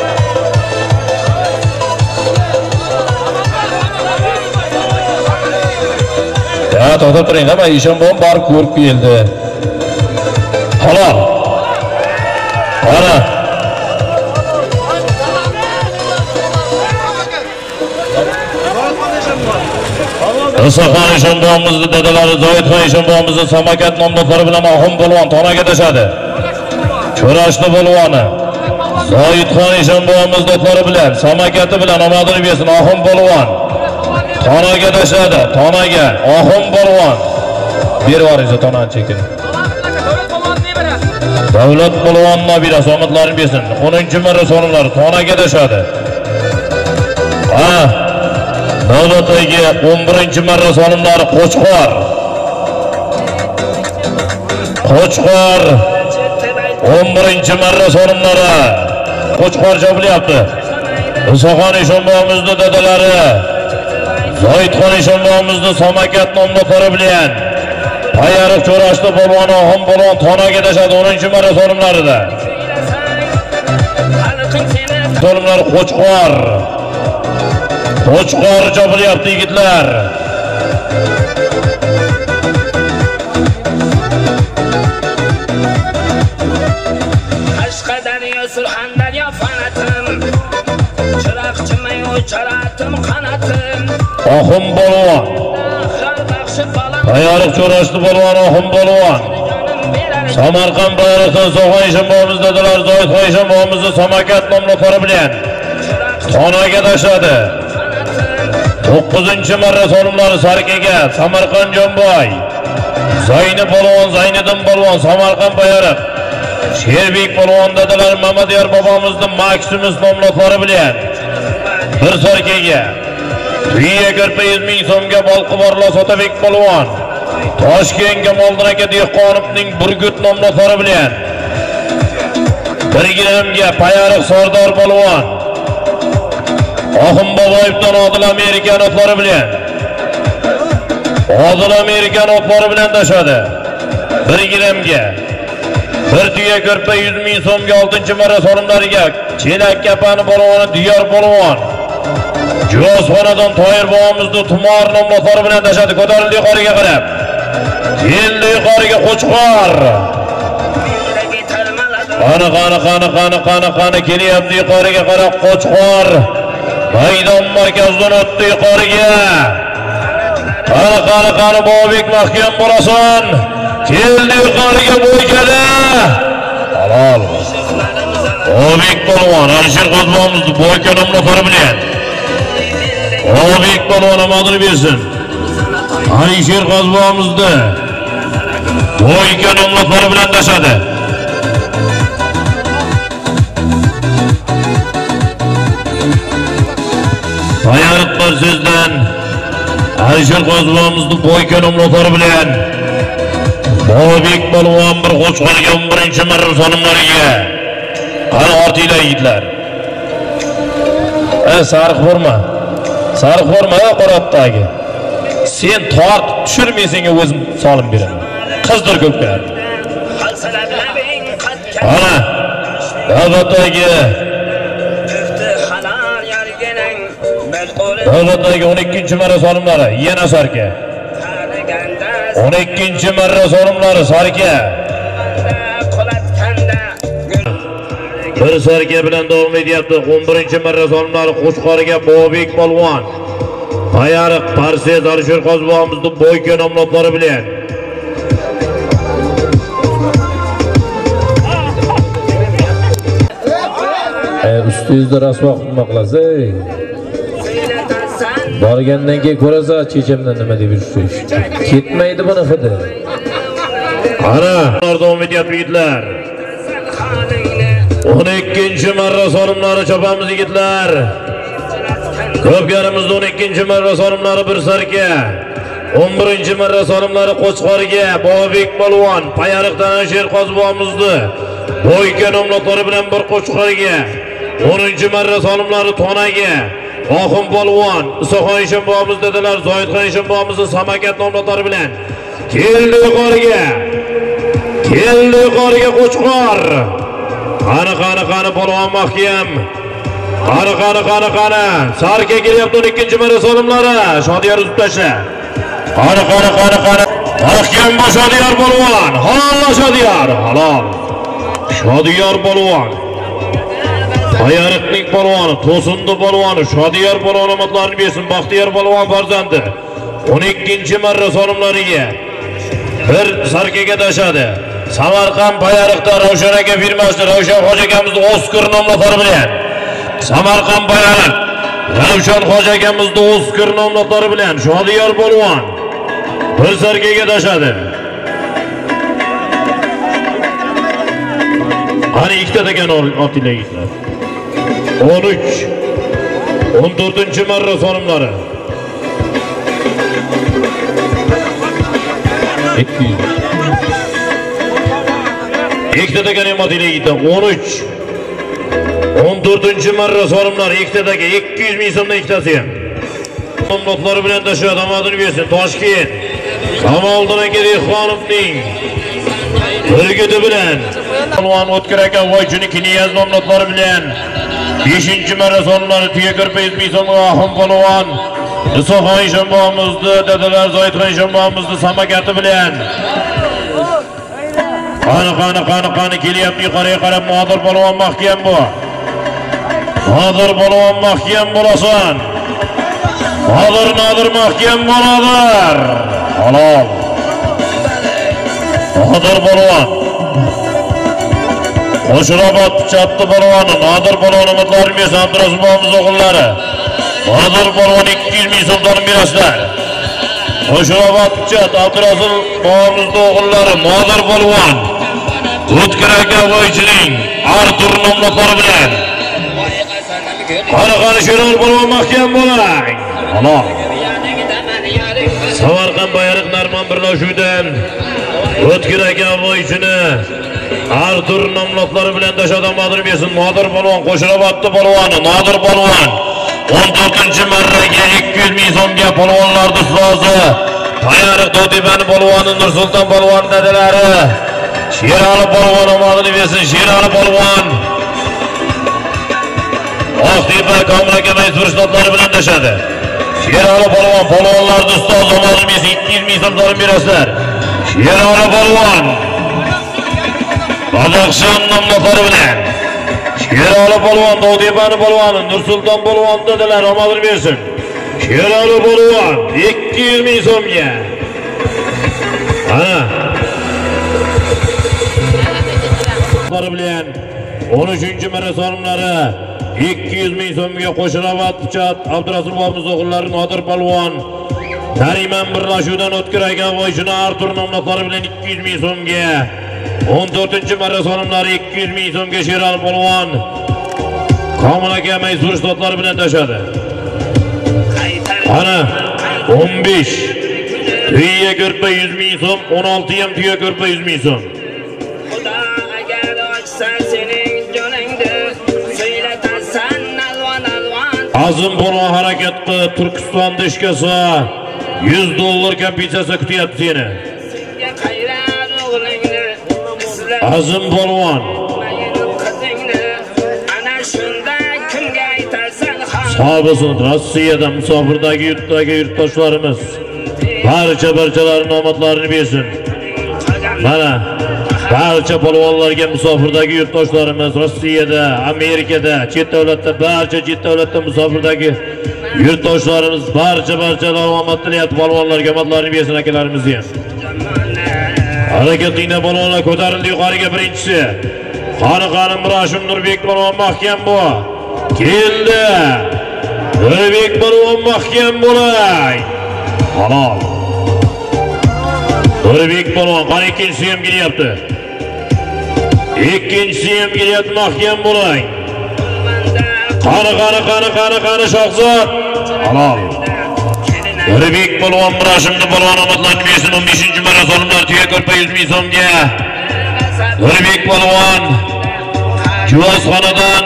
Ya to'xtab turing, ama ishim bu borib ko'rib keldi. Halol. Qara. Isoxon ishonbomizni dadalari Zoidxon ishonbomizni Samarqand nomdodlari bilan Oxun polvon tonaga tashadi. Cho'rashli polvoni Zoidxon ishonbomiz do'stlari bilan Samarqand bilan omadini bersin. Oxun polvon tonaga tashadi. Tonaga Oxun polvon bervariz tonani chekin. Davlat polvon nabirasi omadlarini bersin. o'ninchi marra sonlari tonaga tashadi. Ha, navbatdagi o'n birinchi marra sonlari Qo'chqor. Qo'chqor o'n birinchi marra sonlari Qo'chqor chapilyapti. Isoxon ishonbomizni dadalari Zoidxon ishonbomizni Samarqand nomdodlari bilan Payariq Cho'rashli polvon Oxun polvon tonaga tashadi o'ninchi marra sonlarida. Sonlar Qo'chqor. Qo'chqor chapilyapti yigitlar.
Qashqadaryo Surxondaryo fanatim, Chiroqchimay o'charatim qanatim.
Oxun polvon. Payariq Cho'rashli polvon Oxun polvon. Samarqand Payariqdan So'g'on ishonbomiz dadalari Zoidxon ishonbomizni Samarqand nomdodlari bilan tonaga tashadi. to'qqizinchi marra sonlari Sarkaga Samarqand Jonboy. Zayni polvon Zayniddin polvon Samarqand Payariq. Sherbek polvon dadalari Mamadiyar bobomizning Maksimus nomdodlari bilan bir Sarkaga. Tuyiga ko'rpa yuz ming so'mga bolqi borlar Sotabek polvon. Toshkentga Moldin aka Dehqonovning Burgut nomdodlari bilan bir gramga Payariq Sardor polvon. Oxun Boboyevdan Odil Amerikan otlari bilan Odil Amerikan otlari bilan tashadi. bir gramga bir tuya ko'rpa yuz ming so'mga oltinchi marra sonlariga Chelak kapani polvoni Diyor polvon. Jo'z xonadon Toyir bobomizni Tumor nomdodlari bilan tashadi. Ko'tarildi yuqoriga qarab. Keldi yuqoriga Qo'chqor. Qani qani qani qani qani qani kelyapti yuqoriga qarab Qo'chqor. Maydon markazidan o'tdi yuqoriga. Qani qani qani Bobek mahkam bo'lasan. Keldi yuqoriga bo'ykada. Halol. Obek polvon Alisher Qozbonovni bo'yka nomlari bilan. Obek polvon omadini bersin. Alisher Qozbonovni bo'yka nomlari bilan tashadi. Bayariq bir so'zdan Alisher Qozbonovni bo'yka nomlari bilan Obek polvon bir qo'chqorga o'n birinchi marra solimlariga. Qani ortinglar yigitlar. E sariq borma. Sariq borma qoratdagi. Sen tort tushirmaysanga o'zim solim beraman. Qizdir ko'plar. Ana. Davlatdagi Davlatdagi o'n ikkinchi marra solimlari yana sarka. o'n ikkinchi marra solimlari sarka. Bir sarka bilan davom etyapti. o'n birinchi marra solimlari Qo'shqoriga Bobek polvon. Bayariq Parsiz Alisher Qozbonovni bo'yka nomlari bilan. E ustingizda rasvo qilmoqlasa. Borgandan keyin ko'rasa chechimdan nima deb yursiz. Ketmaydi buni xidi. Ana, davom etyapti yigitlar. o'n ikkinchi marra solimlari chopamiz yigitlar. Ko'pgarimizda o'n ikkinchi marra solimlari bir sarka. o'n birinchi marra solimlari Qo'chqoriga Bobek polvon, Bayariqdan Alisher Qozbonovni bo'yka nomlari bilan bir Qo'chqoriga. o'ninchi marra solimlari Tonaga Oxun polvon, Isoxon Ishonbobomiz dedilar, Zoidxon Ishonbobomizni Samakat nomlari bilan. Keldi yuqoriga. Keldi yuqoriga Qo'chqor. Qani qani qani polvon mahkam. Qani qani qani qani. Sarka kelyapti o'n ikkinchi marra solimlari. Shodiyor uzib tashla. Qani qani qani qani. Mahkam Shodiyor polvon. Halol Shodiyor. Halol. Shodiyor polvon. Bayariqning polvoni, To'sindi polvoni, Shodiyor polvon omadlarini bersin. Baxtiyor polvon farzandi. o'n ikkinchi marra solimlariga bir sarkaga tashadi. Samarqand Bayariqda Ravshan aka firmasi Ravshan Hoji akamizning Oskar nomlari bilan. Samarqand Bayariq Ravshan Hoji akamizning Oskar nomlari bilan Shodiyor polvon bir sarkaga tashadi. Qani ikkita degan otinglar yigitlar. o'n uch o'n to'rtinchi marra solimlari. ikki yuz. Ikkita degan otinglar yigitlar. o'n uch o'n to'rtinchi marra solimlari ikkitadagi ikki yuz ming so'mdan ikkitasi ham. Nomlari bilan tashadi, omadini bersin. Toshkent Kamoliddin aka Dehqonovning birgidi bilan polvon O'tkir aka Voychining Kniyaz nomlari bilan beshinchi marra solimlari tuya kirpa yuz ming so'mga Oxun polvon, Isoxon Ishonbobomizni dedilar, Zoidxon Ishonbobomizni Samakati bilan. Qani qani qani qani kelyapti yuqoriga qarab Nodir polvon mahkam bu. Nodir polvon mahkam bo'lasan. Nodir Nodir mahkam bo'ladir. Halol. Nodir polvon. Qo'shirobod Pichotli polvoni, Nodir polvon omadlarini bersin. Abdurasul bobomiz o'g'illari. Nodir polvon ikki yuz ming so'mdan berasizlar. Qo'shirobod Pichot Abdurasul bobomizning o'g'illari Nodir polvon O'tkir aka Voychining Artur nomlari bilan. Qani qani Sherol polvon mahkam bo'lang. Halol. Samarqand Bayariq Narmon birlashuvdan O'tkir aka Voychini Artur nomlari bilan tashadi, madr bersin. Nodir polvon Qo'shirobodni polvoni Nodir polvon o'n to'rtinchi marraga ikki yuz ming so'mga polvonlarning ustozi Bayariq Dodibani polvoni Nursulton polvon dadalari Sherali polvon omadini bersin. Sherali polvon Oqtepa Komil aka majburishlotlari bilan tashadi. Sherali polvon polvonlarning ustozi omadini bersin. ikki yuz ming so'mdan berasizlar. Sherali polvon Qozog'iston nomlari bilan. Sherali polvon Dodibani polvoni Nursulton polvon dedilar, omadini bersin. Sherali polvon ikki yuz ming so'mga. Ha. nomzodlari bilan on uchinchi marosimlari ikki yuz ming so'mga Qo'shirobod Pichat Abdurasul Bobomiz o'g'illari Nodir Palvon Nariman birlashuvidan o'tkir aka Voyshina Artur nomzodlari bilan ikki yuz ming so'mga on to'rtinchi marosimlari ikki yuz ming so'mga Sherali Palvon Komil aka Maysur ustotlari bilan tashadi. Ana on besh tuya ko'rpa yuz ming so'm, on olti ham tuya ko'rpa yuz ming so'm.
Xudo agar ochsa sening joningni so'ylatasan alvon alvon.
Azim Palvon harakat qilib Turkistonda ishkasa yuz dollar kompensatsiya kutyapti seni.
Senga qayrar o'g'lingni
Azim Palvon
ana shunda kimga aytasan ham.
Sağolsun Rossiyada musofirdagi yurtdagi yurtdoshlarimiz barcha barchalarning omadlarini bersin. Mana barcha polvonlarga musofirdagi yurtdoshlarimiz Rossiyada, Amerikada, chet davlatda, barcha chet davlatda musofirdagi yurtdoshlarimiz barcha barcha omad tilayapti polvonlarga omadlarini bersin akalarimizga ham. Harakatliğine polvonlar ko'tarildi yuqoriga birinchisi. Qani qani Mirashim Nurbek polvon mahkam bu. Keldi. Nurbek polvon mahkam bo'lay. Halol. Nurbek polvon qani ikkinchisi ham kelyapti. Ikkinchisi ham kelyapti mahkam bo'lay. Qani qani qani qani qani Shohzod. Halol. Nurbek polvon Mirashimni polvon omadlarini bersin o'n beshinchi marosimlar tuya ko'rpa yuz ming so'mga. Nurbek polvon Juvozxonadan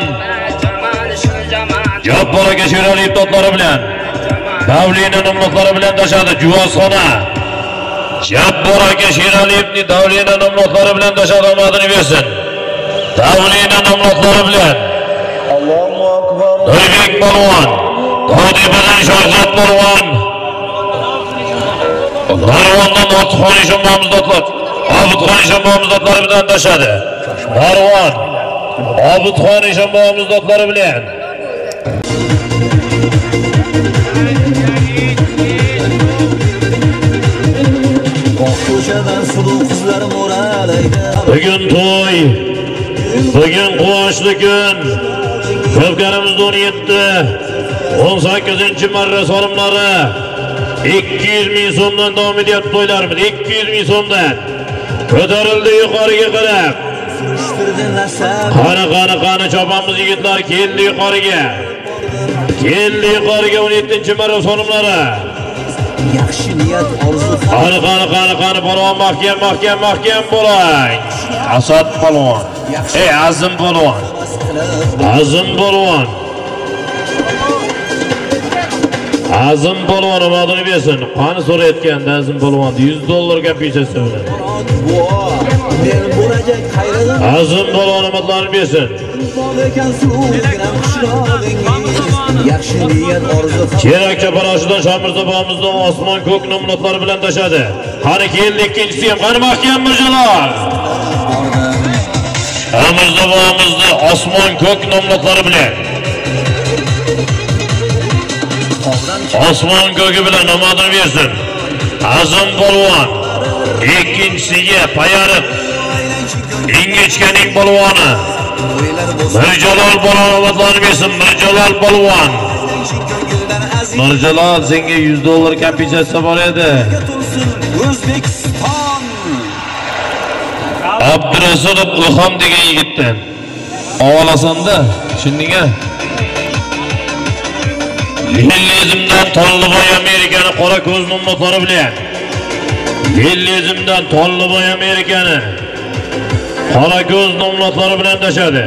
Jabbor aka Sherali totlari bilan Davlina nomlodlari bilan tashadi Juvozxona. Jabbor aka Sheraliyevning Davlina nomlodlari bilan tashadi omadini bersin. Davlina nomlodlari bilan
Allohu akbar.
Nurbek polvon To'ytepadan Shohzod polvon Darvondan Ortiqxon Eshon nomzodlar Obidxon Eshon nomzodlari bilan tashadi. Darvon Obidxon Eshon nomzodlari bilan
Ko'chadan suluv qizlar mo'ralaydi.
Bugun to'y, bugun quvonchli kun. Ko'pkarimiz o'n yetti, o'n sakkizinchi marra solimlari ikki yuz ming so'mdan davom etyapti to'ylarimiz. ikki yuz ming so'mdan ko'tarildi yuqoriga qarab. Qani qani qani chopamiz yigitlar keldi yuqoriga. Keldi yuqoriga o'n yettinchi marra solimlari.
Yaxshi niyat orzu.
Qani qani qani qani polvon mahkam mahkam mahkam bo'ling. Asad polvon. Ey Azim polvon. Azim polvon. Azim polvon omadini bersin. Qani so'rayotganda Azim polvon yuz dollar kompensatsiya bilan.
Men bo'lajak xayrig'im.
Azim polvon omadlarini bersin.
Yaxshi niyat orzu.
Cherak chaparoshidan Shomirzo bobomizdan Osmon ko'k nomlodlari bilan tashadi. Qani keldi ikkinchisi ham. Qani mahkam Mirjalol. Shomirzo bobomizda Osmon ko'k nomlodlari bilan Osmon ko'ki bilan omadini bersin. Azim polvon ikkinchisiga payarib Ingechkaning polvoni Mirjalol polvon omadlarini bersin. Mirjalol polvon. Mirjalol senga yuz dollar kompensatsiya bor edi.
O'zbekiston.
Abdurasulov Ilhom degan yigitdan ovolasanda shundiga Lillizmdan Tolliboy Amerikani qora ko'z nomlodlari bilan Lillizmdan Tolliboy Amerikani qora ko'z nomlodlari bilan tashadi.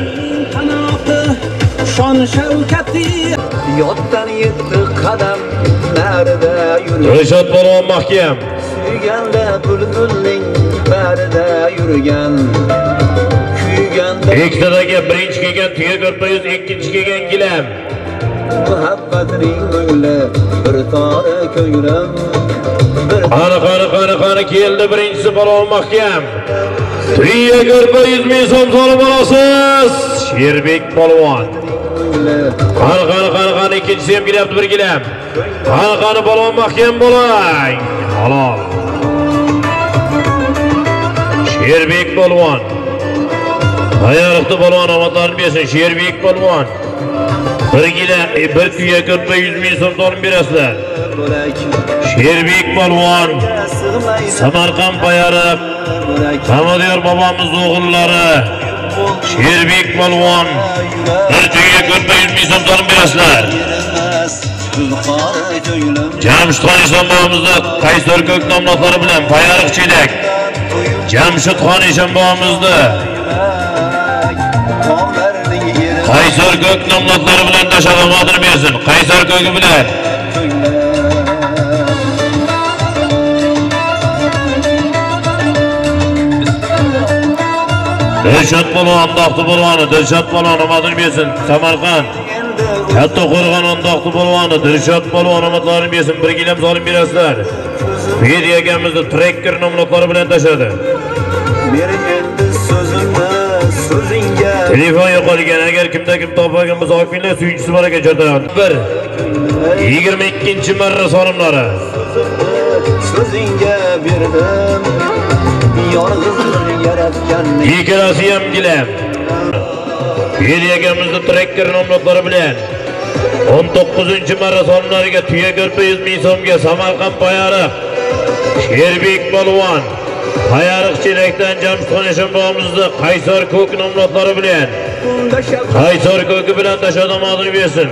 Shon shavkati yotdan yetti qadam narida yurgan.
Rishod polvon mahkam.
Kuyganda bulbulning barida yurgan. Kuyganda
Ikkitadagi birinchi kelgan tuya ko'rpa yuz, ikkinchi kelgan gilam.
muhabbatning ko'ngli bir tora ko'nglim.
Qani qani qani qani keldi birinchisi polvon mahkam. Tuya ko'rpa yuz ming so'm solib olasiz. Sherbek polvon. Qani qani qani qani ikkinchisi ham kelyapti bir gilam. Qani qani polvon mahkam bo'ling. Halol. Sherbek polvon. Hayarıqtı balvan amatlarını bersin. Sherbek balvan. Bir kilo, bir tuya ko'rpa yuz ming so'm olib berasizlar. Sherbek balvan. Samarqand Bayariq. Qamadyor bobomiz o'g'illari. Sherbek balvan. Bir tuya ko'rpa yuz ming so'm olib berasizlar. Jamshidxon Eshonbobomizni Qaysar ko'k nomlari bilan Bayariq chelak. Jamshidxon Eshonbobomizni Qaysar ko'k nomlari bilan tashadomadini bersin. Qaysar ko'ki bilan. Dilshod polvon, Ondoqti polvoni, Dilshod polvon omadini bersin. Samarqand. Katta Qo'rg'on Ondoqti polvoni, Dilshod polvon omadlarini bersin. Bir kilam solib berasizlar. Fedi akamizni trekker nomlari bilan tashadi. Telefon yo'qolgan, agar kimda kim topmagan bo'lsa, oqfinlar suyunchisi bor ekan joydan. bir yigirma ikkinchi marra solimlari.
So'zingga berdim. Yolg'izlik yaratgan.
Ikkalasi ham gilam. Fedi akamizni trekker nomlari bilan o'n to'qqizinchi marra solimlariga tuya ko'rpa yuz ming so'mga Samarqand Bayariq. Sherbek polvon. Bayariq chelakdan Jamshidxon Eshonbobomizni Qaysar ko'k nomlari bilan Qaysar ko'ki bilan tashadomadini bersin.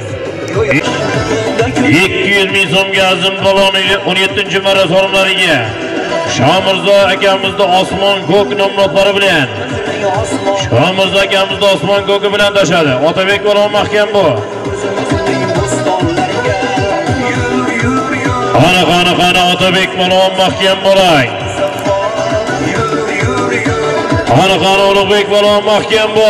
ikki yuz ming so'mga Azim polvon o'n yettinchi marra solimlariga Shomirzo akamizni Osmon ko'k nomlari bilan Shomirzo akamizni Osmon ko'ki bilan tashadi. Otabek polvon mahkam bu. Ana qani qani Otabek polvon mahkam bo'lay. Qani qani Ulug'bek polvon mahkam bu.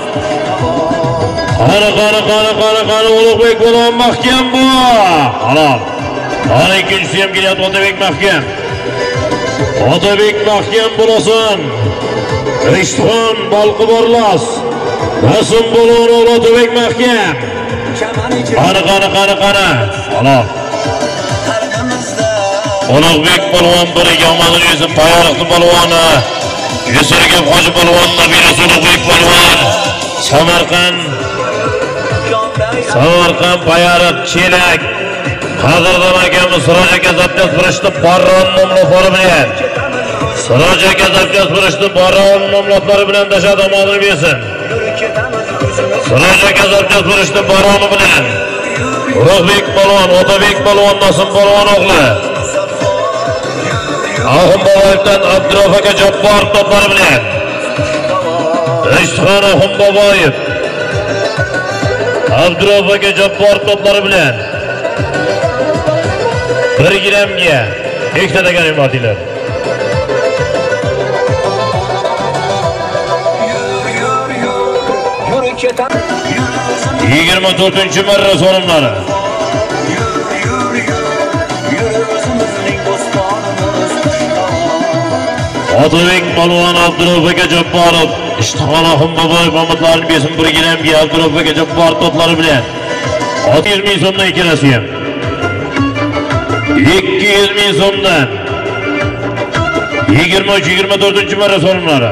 Qani qani qani qani qani Ulug'bek polvon mahkam bu. Halol. Ana ikkinchisi ham kelyapti, Otabek mahkam. Otabek mahkam bo'lasin. Rishtxon Bolqi Borlos. Nasim polvon Otabek mahkam. Qani qani qani qani. Halol. Ulug'bek polvon biriga omadini bersin. Bayariqni polvoni Yusirga Hoji polvon nabirasi Ulug'bek polvon. Samarqand Samarqand Bayariq chelak. Qadrdon akamiz Siroj aka zapyas birishdi Barron nomlari bilan. Siroj aka zapyas birishdi Barron nomlari bilan tashadomadini bersin. Siroj aka zapyas birishdi Barron bilan. Ulug'bek polvon, Otabek polvon, Nasim polvon o'g'li. Ahim Boboyevdan Abdurof aka Jabbor to'plari bilan. Rishtxon Ahim Boboyev. Abdurof aka Jabbor to'plari bilan. bir gramga ikkita degan imotilar. yigirma to'rtinchi marra solimlari. Otabek polvon Abdurof aka Jabborov, Ishtixon Ahim Boboyev omadlarini bersin. Bir gilamga Abdurof aka Jabbor to'plari bilan. olti yuz ming so'mdan ikkalasi ham. ikki yuz ming so'mdan. yigirma uch yigirma to'rtinchi marra solimlari.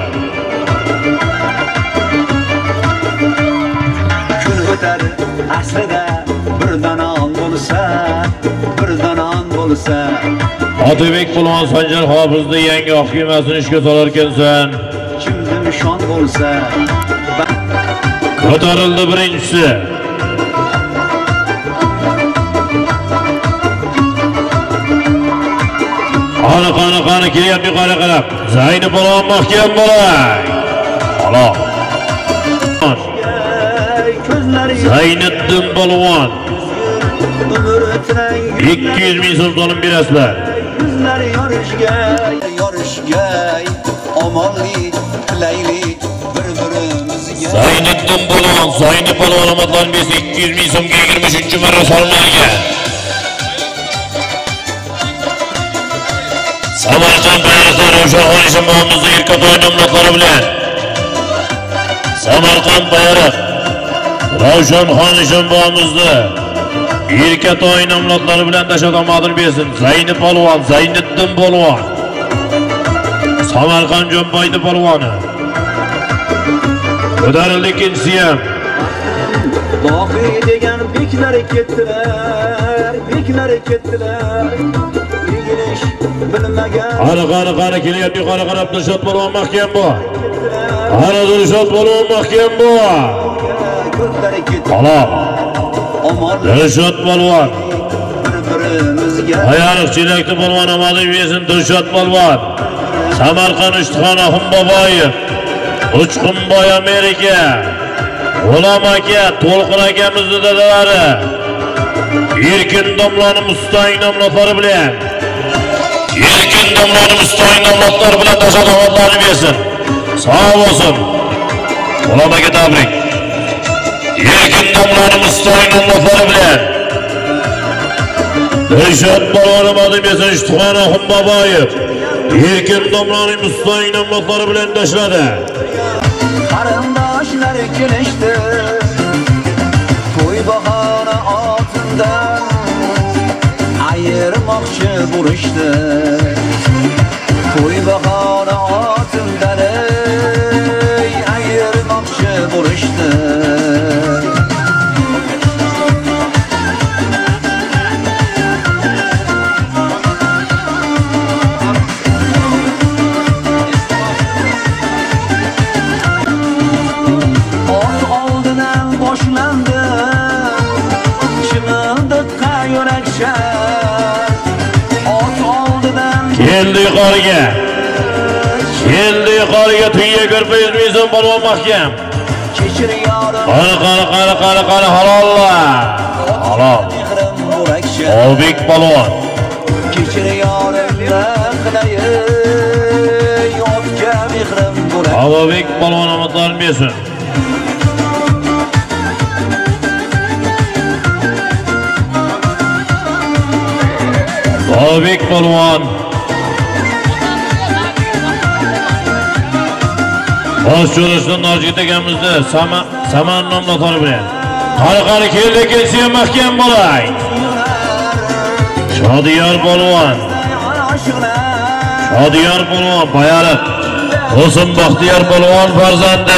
Kun o'tar aslida bir danon bo'lsa, bir danon bo'lsa.
Otabek polvon Sanjar Hofizning yangi oq kiymasini ishga solar ekansan.
Kimda nishon bo'lsa,
ko'tarildi birinchisi. Qani qani qani kelyapti qara qarab. Zaynab polvon mahkam bo'lay. Halol. Zayniddin polvon. ikki yuz ming so'm olib berasizlar.
Yuzlari yorishgay, yorishgay, omonlik tilaylik bir-birimizga.
Zayniddin polvon, Zaynab polvon omadlarini bersin. ikki yuz ming so'mga yigirma uchinchi marra solimlarga. Samarqand Bayariqdan Ravshanxon Eshonbobomizni Erkatoy nomlari bilan. Samarqand Bayariq Ravshanxon Eshonbobomizni Erkatoy nomlari bilan tashadomadini bersin. Zaynab polvon, Zayniddin polvon. Samarqand Jonboydi polvoni. Ko'tarildi ikkinchisi ham.
Voqi degan beklar ketdilar, beklar ketdilar. Igilish bilmagan.
Qani qani qani kelyapti, yuqori qarab Dilshod polvon mahkam bu. Qani Dilshod polvon mahkam bu. Halol. Dilshod polvon.
Bir-birimizga
Ayariq chelakni polvon Amadov yesin Dilshod polvon. Samarqand Ishtixona Xumboboyev. Uchqunboy Amerika. G'ulom aka, To'lqin akamizni dadalari. Erkin domloni Mustang nomlari bilan. Erkin domloni Mustang nomlari bilan tashabbuslarni bersin. Sog' bo'lsin. G'ulom aka tabrik. Erkin domloni Mustang nomlari bilan. Dilshod polvon Amadov yesin Ishtixona Xumboboyev. Erkin domloni Mustang nomlari bilan tashladi.
Qarindoshlar kelishdi, to'y bahona oltindan ayirmoqchi bo'lishdi. To'y bahona oltindan ayirmoqchi bo'lishdi.
Keldi yuqoriga. Keldi yuqoriga tuya ko'rpa yuz so'm polvon mahkam. Qani qani qani qani qani halollar. Halol. Olbek polvon.
Kechir yorimni qilay, yotga mehrim bo'lay.
Olbek polvon omadlarini bersin. Olbek polvon. Bosh cho'rishdan Norjit akamizni Saman nomlari bilan. Qari qari keldi kelsa ham mahkam bo'lay. Shodiyor polvon. Shodiyor polvon Bayariq. O'sim Baxtiyor polvon farzandi.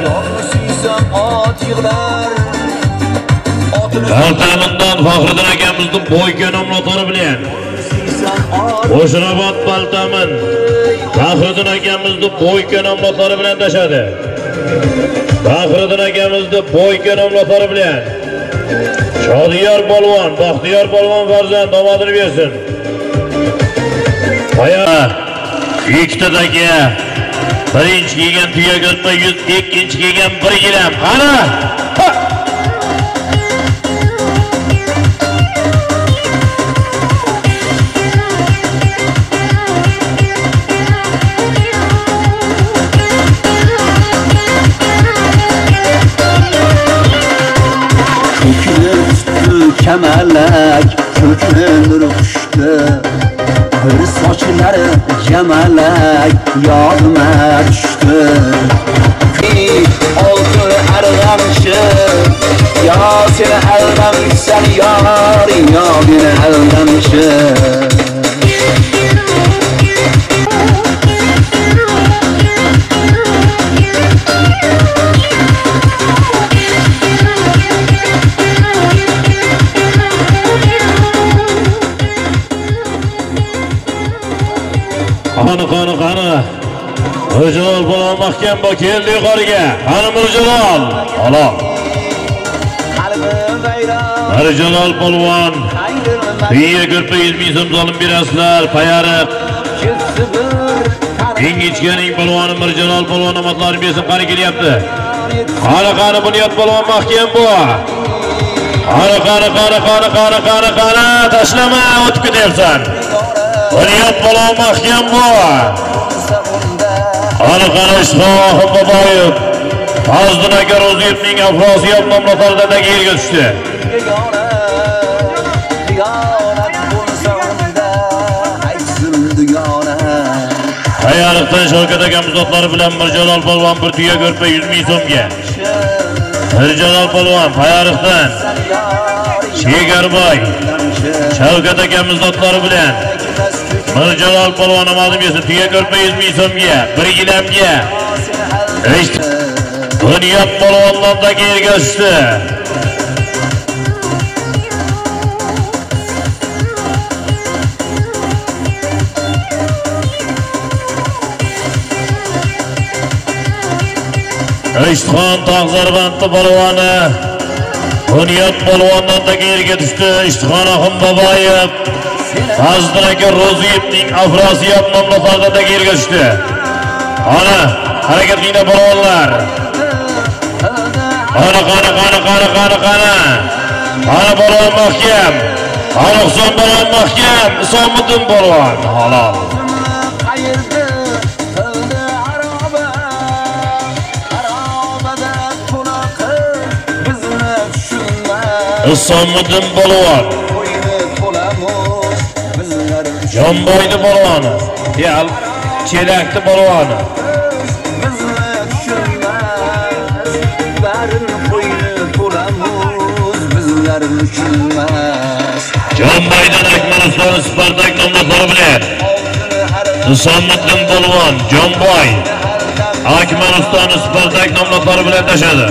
Kaltamindan Faxriddin akamizni Bo'yka nomlari bilan. Qo'shrabot Baltamin Faxriddin akamizni Bo'yka nomlari bilan tashadi. Faxriddin akamizni Bo'yka nomlari bilan. Shodiyor polvon, Baxtiyor polvon farzand omadini bersin. Qo'ya ikkitadagi birinchi kelgan tuya ko'rpa yuz, ikkinchi kelgan bir gilam. Qani?
Kamalak ko'kni qushdi, bir sochlari jamalak yodima tushdi. Olti arg'amchi, yo seni algamsan yor, yo meni algamchi.
Qani qani qani. Mirjalol polvon mahkam bu keldi yuqoriga. Qani Mirjalol. Halol. Mirjalol polvon. Tuya ko'rpa yuz ming so'm so'lim berasizlar. Bayariq. Ingichkaning polvoni Mirjalol polvon omadlarini bersin. Qani kelyapti. Qani qani Bunyod polvon mahkam bu. Qani qani qani qani qani qani qani tashlama, o'tib ketyapsan. Bunyod polvon mahkam bu. Qani qani Ishtixona Xumboboyev. Fazliddin aka Ro'ziyevning Afrosiyab nomlaridan yerga tushdi. Bayariqdan Shavkat akamiz otlari bilan Mirjalol polvon bir tuya ko'rpa yuz ming so'mga. Mirjalol polvon Bayariqdan Shegarboy Shavkat akamiz otlari bilan Mirjalol polvon omadim esa tuya ko'rpa yuz ming so'mga, bir gilamga. Bunyod polvonlardagi ergashdi. Ishtixon Tog'zarbandli polvoni Bunyod polvonlardagi erga tushdi. Ishtixon Ahim Boboyev Fazliddin aka Ro'ziyevning Afrosiyab nomlaridagi erga tushdi. Ana harakat qilinglar polvonlar. Ana qani qani qani qani qani. Ana polvon mahkam. Ana Husan polvon mahkam. Isomiddin polvon halol. Isomiddin polvon. Jonboyni polvoni. Yal Chelakni polvoni. Jonboydan Akmaniston Spartak nomlari bilan Isomiddin polvon Jonboy Akmaniston Spartak nomlari bilan tashadi.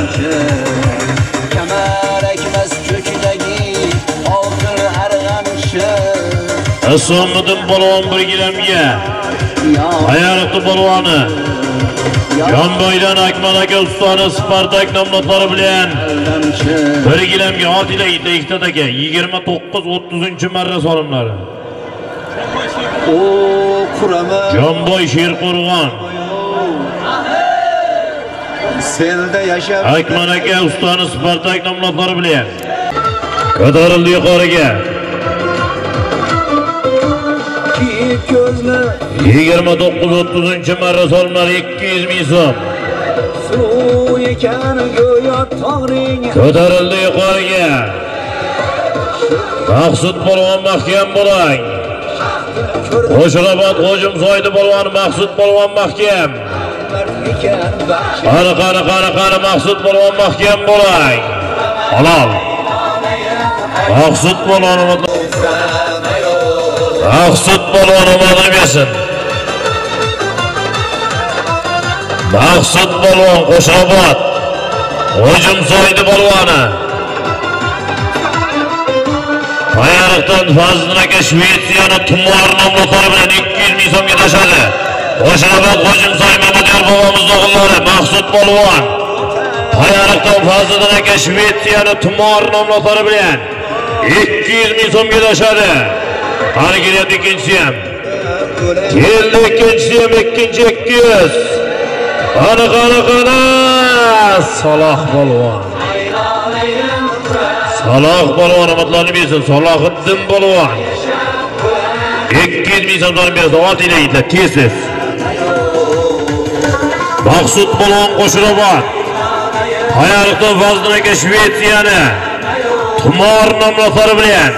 Isomiddin polvon bir gilamga Ayariqli polvoni Jonboydan Akmal aka ustani Spartak nomlari bilan bir gilamga Odila Yigitali aka yigirma to'qqiz o'ttizinchi marra solimlari.
O kurama
Jonboy Sherqo'rg'on
selde yashab
Akmal aka ustani Spartak nomlari bilan ko'tarildi yuqoriga. yigirma to'qqiz o'ttizinchi marra solimlari ikki yuz ming so'm. Ko'tarildi yuqoriga. Maqsud polvon mahkam bo'lang. Qo'shirobod Xo'jimsoydi polvon Maqsud polvon mahkam. Qani qani qani qani Maqsud polvon mahkam bo'lang. Halol. Maqsud polvon Maqsud polvon omadini bersin. Maqsud polvon Qo'shirobod Xo'jimsoydi polvoni. Ayariqdan Fazliddin aka Shvetsiyani Tumor nomlari bilan ikki yuz ming so'mga tashadi. Qo'shirobod Xo'jimsoy Mamadyor bobomiz o'g'illari Maqsud polvon. Ayariqdan Fazliddin aka Shvetsiyani Tumor nomlari bilan ikki yuz ming so'mga tashadi. Qani kelyapti ikkinchisi ham. Keldi ikkinchisi ham ikkinchi ikki yuz. Qani qani qani Saloh polvon. Saloh polvon omadlarini bersin. Salohiddin polvon. ikki yuz ming so'mdan beradi. Odila yigitlar tez-tez. Maqsud polvon Qo'shirobod. Ayariqdan Fazliddin aka Shvetsiyani Tumor nomlari bilan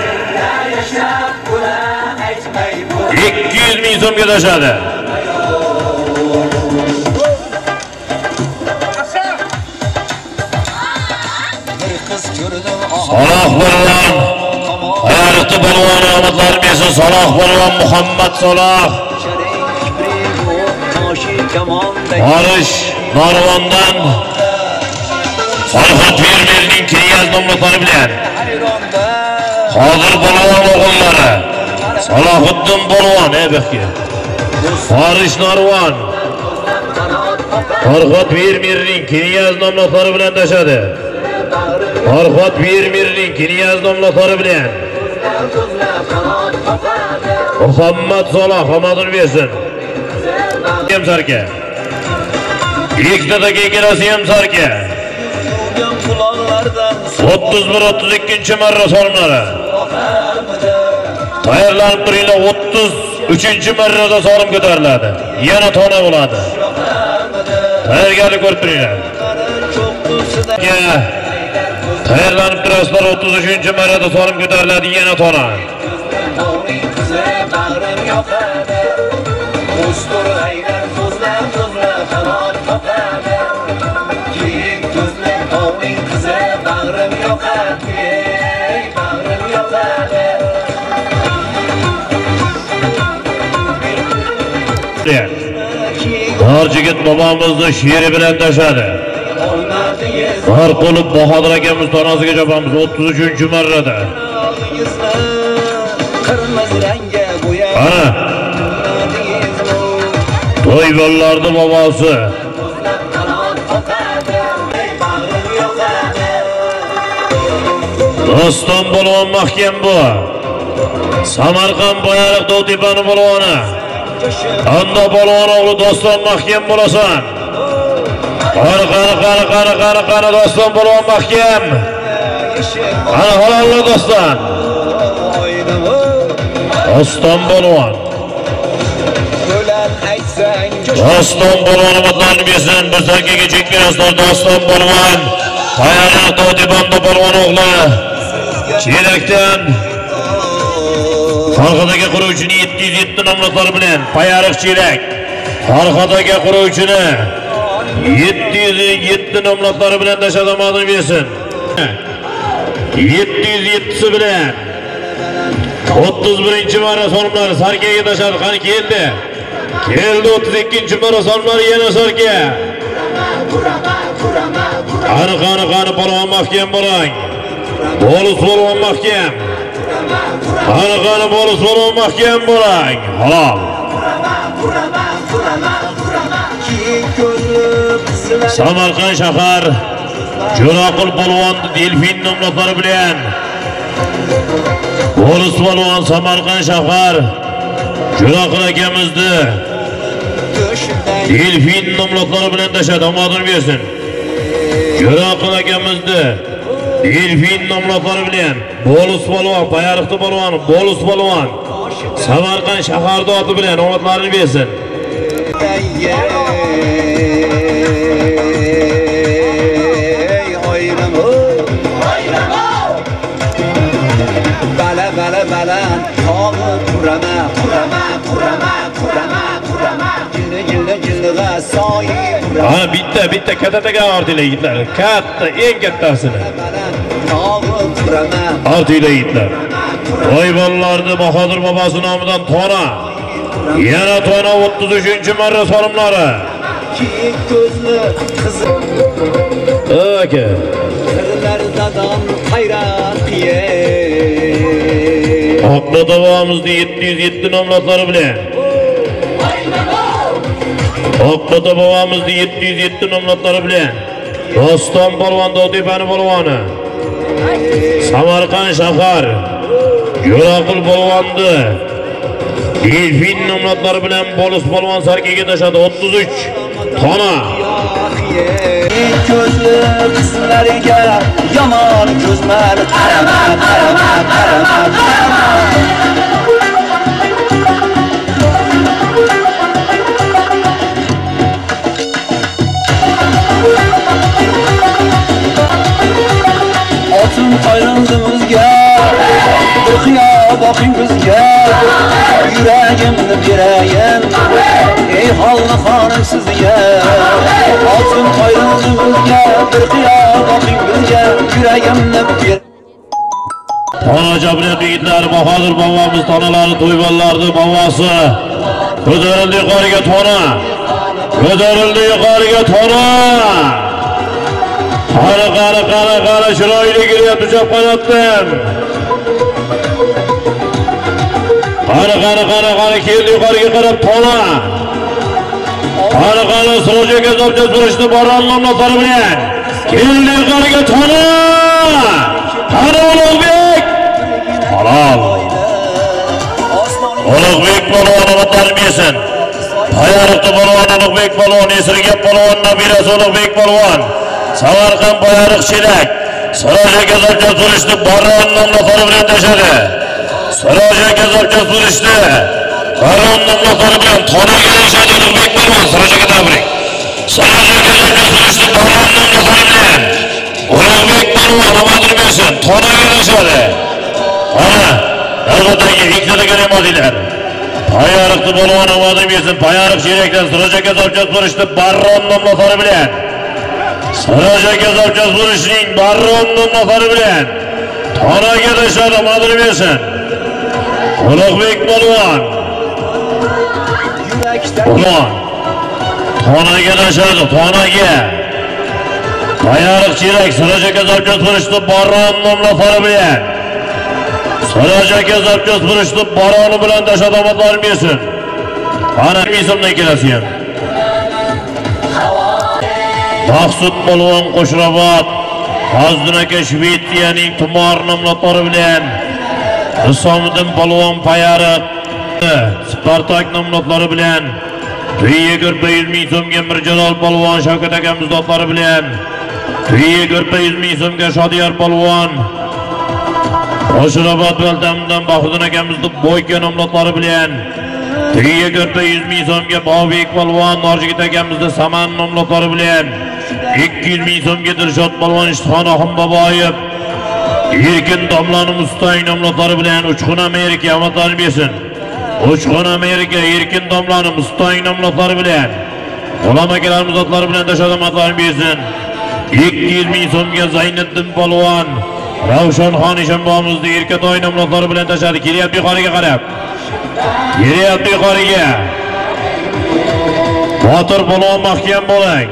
ikki yuz ming so'mga tashadi. Saloh polvon Ayariqli polvon omadlarini bersin. Saloh polvon Muhammad Saloh Horish Narvondan Farhod Vermerning Kiyaz nomlari bilan Hozir polvon o'g'illari Salohiddin polvon ebaqga Horish Narvon Farhod Vermerning Kiyaz nomlari bilan tashadi. Farhod Vermerning Kiyaz nomlari bilan Muhammad Saloh omadini bersin. Ham sarka. Ikkitadagi ikkalasi ham sarka. o'ttiz bir o'ttiz ikkinchi marra solimlari. Tayyorlanib turinglar. o'ttiz uchinchi marrada solim ko'tariladi. Yana tona bo'ladi. Tayyorgarlik ko'rib turinglar. Tayyorlanib turasizlar. o'ttiz uchinchi marrada solim ko'tariladi. Yana tona. Norjigit bobomizni she'ri bilan tashadi. Har qolib Bahodir akamiz tanasiga chopamiz o'ttiz uchinchi marrada. Ana. To'yvallarni bobosi. Doston polvon mahkam bu. Samarqand Boyariq Dovtepani polvoni. Anda polvon o'g'li Doston mahkam bo'lasan. Qara qara qara qara qara qara Doston polvon mahkam. Ana halollar Doston. Doston polvon. Doston polvon matlarni bersin. Bir sankiga chekkanaslar Doston polvon. Boyariq Dovtepani polvon o'g'li. Cherakdan Farg'onaga quruvchini yetti yuz yetti nomlari bilan Boyariq Cherak. Farg'onaga quruvchini yetti yuz yetti nomlari bilan tashadomadini bersin. yetti yuz yetti bilan o'ttiz birinchi marra sonlari Sarkaga tashadi. Qani keldi. Keldi o'ttiz ikkinchi marra sonlari yana Sarka. Qani qani qani polvon mahkam bo'ling. Bolus polvon mahkam. Qani qani bolus polvon mahkam bo'ling. Halol. Samarqand shahar Jo'raqul polvon Delfin nomlari bilan Bolus polvon Samarqand shahar Jo'raqul akamizni Delfin nomlari bilan tashadi. Omadini bersin. Jo'raqul akamizni Delfin nomlari bilan Bolus polvon Boyariqda polvon Bolus polvon Samarqand shaharda oti bilan omadlarini bersin.
Bala bala bala tog'i qurama qurama qurama qurama qurama jilli jilli jilliga soyi
ha bitta bitta kattaga ortilar yigitlar. Katta eng kattasini
tog'i qurama
ortilar yigitlar. To'yvallarni Bahodir bobosi nomidan tona. Yana tona o'ttiz uchinchi marra solimlari.
Kiyik ko'zli qizi
aka
qirlardan hayratqiye
Oqba davomimizni yetti yuz yetti nomlari bilan Oqba davomimizni yetti yuz yetti nomlari bilan Doston polvon Dovtepani polvoni Samarqand shahar Jo'raqul polvonni Delfin nomlari bilan Bolus polvon Sarkaga tashadi. o'ttiz uch tona.
ko'zli qizlarga yomon ko'zlar qarama qarama qarama qarama Otun ayrıldığımızga bir qiyo boqing bizga yuragimni berayim ey holni xonim sizga Otun ayrıldığımızga bir qiyo boqing bizga yuragimni ber
Tona jabret yigitlar Bahodir bobomiz tonalari to'yvallarni bobosi ko'tarildi yuqoriga tona. Ko'tarildi yuqoriga tona. Qara qara qara qara chiroyli kelyapti chap qanotdan. Qara qara qara qara keldi yuqoriga qarab tona. Qara qara Sirojaga zobcha surishni boron nomlari bilan keldi yuqoriga tona. Qara Ulug'bek. Halol. Ulug'bek polvon tarbiyasin. Boyariqda polvon Ulug'bek polvon Esirga polvon nabirasi Ulug'bek polvon. Samarqand Boyariq Cherak Sirojaga zobcha surishni boron nomlari bilan tashadi. Sirojaga zobcha surishni boron nomlari bilan tonaga tashadi Ulug'bek polvon Sirojaga tabrik. Sirojaga zobcha surishni boron nomlari bilan Ulug'bek polvon omadini bersin. Tonaga tashadi. Ana, navbatdagi ikkita ne'matlar. Boyariqda polvon omadini bersin. Boyariq Cherakdan Sirojaga zobcha surishni boron nomlari bilan Sirojaga zobcha surishning boron nomlari bilan tonaga tashadi. Omadini bersin. Ulug'bek polvon polvon tonaga tashadi. Tonaga Ayarıq çiyrək Sıraca Kezapçöz vuruştu Baron nomlaqları bilen. Sıraca Kezapçöz vuruştu Baronu bilen daş adamatlarım yesin. Ana isimle ikilesiyim. Maqsud Polvon Qo'shrabat, Hazdunaka Shvetsiyaning Tumor nomlaqlari bilan Isomiddin Polvon Payariq, Spartak nomlaqlari bilan Tuyiga ko'rpa yuz ming so'mga Mirjalol Polvon Shavkat akamiz dotlari bilan Tuyiga ko'rpa yuz ming so'mga Shodiyor Polvon Qo'shrabat Valtamdan Bahriddin akamizni Bo'yka nomlaqlari bilan Tuyiga ko'rpa yuz ming so'mga Bobek Polvon Norjigit akamizni Saman nomlaqlari bilan ikki yuz ming so'mga Dilshod Polvon Ishtixonaxon Boboyev Erkin Domlani Mustang nomlaqlari bilan Uchqun Amerika omadlarini bersin. Uchqun Amerika Erkin Domlani Mustang nomlaqlari bilan G'ulom akalarimiz otlari bilan dashad omadlarini bersin. ikki yuz ming so'mga Zayniddin Polvon Ravshanxon Eshonboyimizni Erkatoy nomlaqlari bilan tashadi. Kelyapti yuqoriga qarab. Kelyapti yuqoriga. Botir Polvon mahkam bo'ling.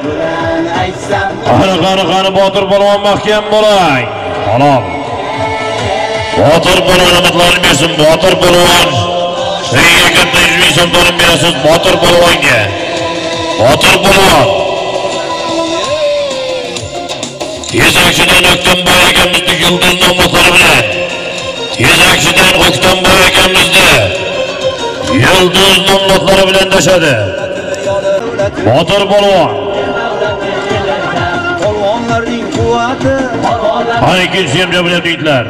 Qani qani qani Botir Polvon mahkam bo'ling. Halol. Botir Polvon omadlarini bersin. Botir Polvon senga katta yuz ming so'm to'lab berasiz Botir Polvonga. Botir Polvon Tezakchidan O'ktamboy akamizni Yulduz nomlaqlari bilan Tezakchidan O'ktamboy akamizni Yulduz nomlaqlari bilan tashadi. Botir Polvon
Polvonlarning quvvati
Qani kelsa ham gapiryapti yigitlar.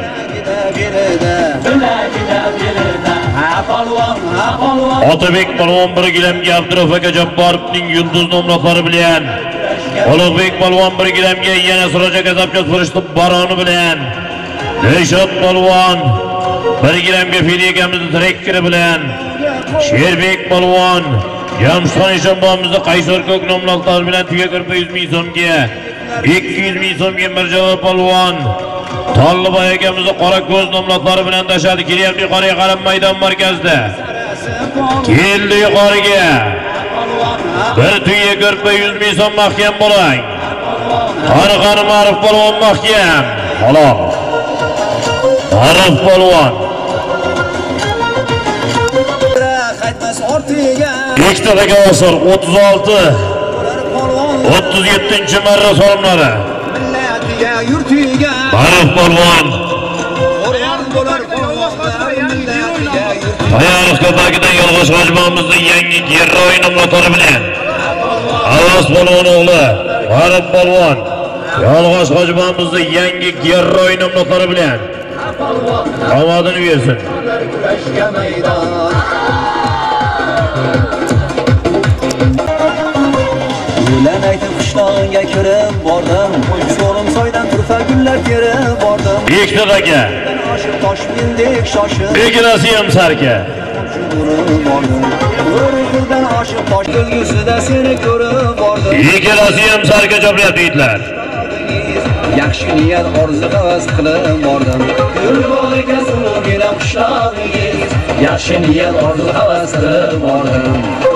Otabek Polvon bir gilamga Abduraf aka Jabborovning Yulduz nomlaqlari bilan Ulug'bek Polvon bir gilamga yana Siraja Kezapchöz vurishdi Baroni bilan Dilshod Polvon bir gilamga Fedekamizni trekkeri bilan Sherbek Polvon Yamshon Eshonboyimizni Qaysar ko'k nomlaqlari bilan tuya ko'rpa yuz ming so'mga ikki yuz ming so'mga Mirjalol Polvon Tolliboy akamizni Qora ko'z nomlaqlari bilan tashadi. Kelyapti yuqoriga qarab maydon markazida. Keldi yuqoriga. Bir tuya ko'rpa yuz ming so'm mahkam bo'ling. Qani qani Ma'ruf Polvon mahkam. Halol. Ma'ruf Polvon Ikkitadagi osor o'ttiz olti o'ttiz yettinchi marra solimlari. Ma'ruf Polvon Ayariq ko'pagidan Yolg'och Hojibomizning yangi Gerroy nomlaqlari bilan Avaz Polvon o'g'li Ma'ruf Polvon Yolg'och Hojibomizning yangi Gerroy nomlaqlari bilan omadini bersin.
Ulan aytib qishlog'ingga kirib bordim, so'lim soydan turfa gullar terib bordim.
Ikkitadagi
Oshib Toshkentdek shoshib
Bekilasi ham sarka.
O'rg'irdan oshib Toshkentda seni ko'rib bordim.
Ikkitasi ham sarka gapiryapti yigitlar.
Yaxshi niyat orzu havas qilib bordim. Yo'lga so'g'ina qishlog'ingiz. Yaxshi niyat orzu havas qilib bordim.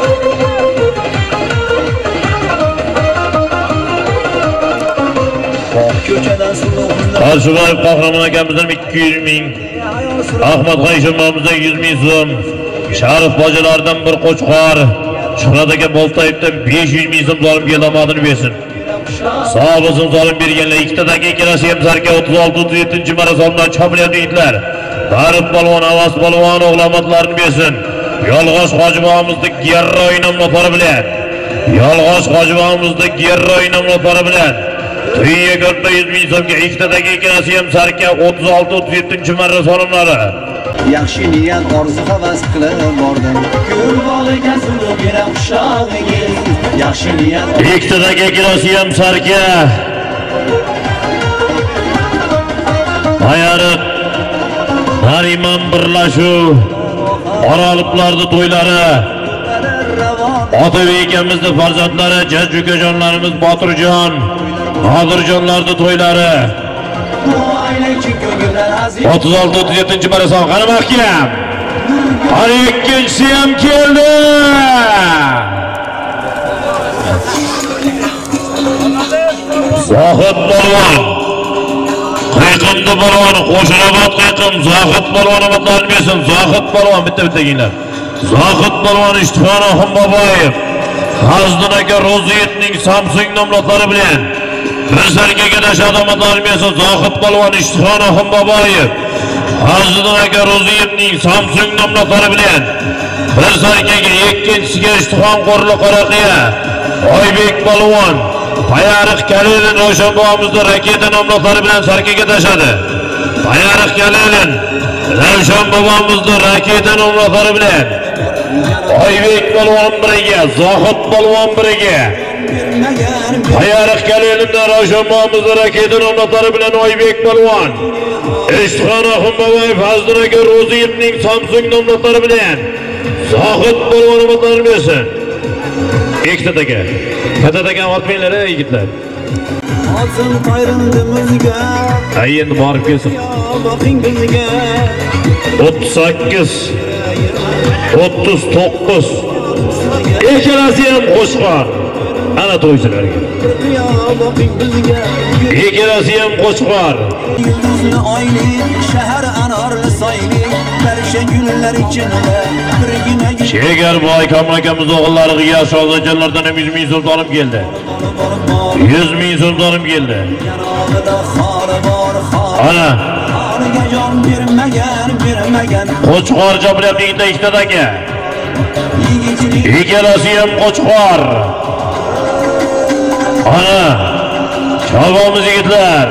Qarshiboyev Qahramon akamizdan ikki yuz ming, Ahmad Qayshimomizdan yuz ming so'm, Sharif bojalardan bir qo'chqor, Shuhrat aka Boltayevdan besh yuz ming so'm zolim kelmadini bersin. Sog' bo'lsin zolim berganlar. Ikkitadagi ikkalasi ham sarka o'ttiz olti o'ttiz yettinchi marra so'mdan chopilyapti yigitlar. Ma'ruf Polvon Avaz Polvon o'g'lamatlarini bersin. Yolg'och Hojibomizning Gerroy nomlaqlari bilan Yolg'och Hojibomizning Gerroy nomlaqlari bilan Tuyiga ko'rpa yuz ming so'mga ikkitadagi ikkalasi ham sarka o'ttiz olti o'ttiz yettinchi marra solimlari.
Yaxshi niyat orzu havas qilib bordim. Yo'lga so'g'ina qishlog'ingiz. Yaxshi niyat
ikkitadagi ikkalasi ham sarka. Ayariq Nariman birlashuv Oroliplarning to'ylari Otabek akamizning farzandlari Jajjukajonlarimiz Botirjon Nodirjonlarning to'ylari o'ttiz olti o'ttiz yettinchi marra son qani mahkam. Qani ikkinchisi ham keldi. Zohid polvon. Qayqimdi polvon, Qo'shirobod qayqim, Zohid polvon omadlarini bersin. Zohid polvon bitta-bittagina. Zohid polvon Ishtixonoxon Boboyev. Hazdun aka Ro'ziyetning Samsung nomlari bilan bir sarkaga dashad omadlarini bersin. Zohid polvon Ishtixonoxon Boboyev. Hazdun aka Ro'ziyetning Samsung nomlari bilan bir sarkaga ikkinchisiga Ishtixon Qo'rli Qoraqiya. Oybek polvon Payariq Kalelin Ravshanbo'mizda raketa nomlari bilan sarkaga tashadi. Payariq Kalelin Ravshanbo'mizda raketa nomlari bilan Oybek polvon biriga, Zohid polvon biriga. Payariq Kalelinda Ravshanbo'mizda raketa nomlari bilan Oybek polvon. Ishtixonoxon Boboyev Hazdun aka Ro'ziyevning Samsung nomlari bilan Zohid polvon nomlari bersin. Ikkitadaga. Katadaga oltminglar yigitlar.
Olsin qayrindimizga.
Ay endi borib kelsin.
Boqing bizga.
o'ttiz sakkiz o'ttiz to'qqiz ikkalasi ham qo'shqor. Ana to'ychilarga.
Boqing bizga.
Ikkalasi ham qo'shqor.
Yulduzli oyli shahar anorli soyli barsha gullar ichida birgina
Shegarboy Kamrakamiz o'g'illari G'iyos Shozajonlardan ham yuz ming so'm olib keldi. yuz ming so'm olib keldi. Ana
jon bermagan bermagan
Qo'chqor jobilyapti ikkitadagi. Ikkalasi ham qo'chqor. Ana Chavamiz yigitlar.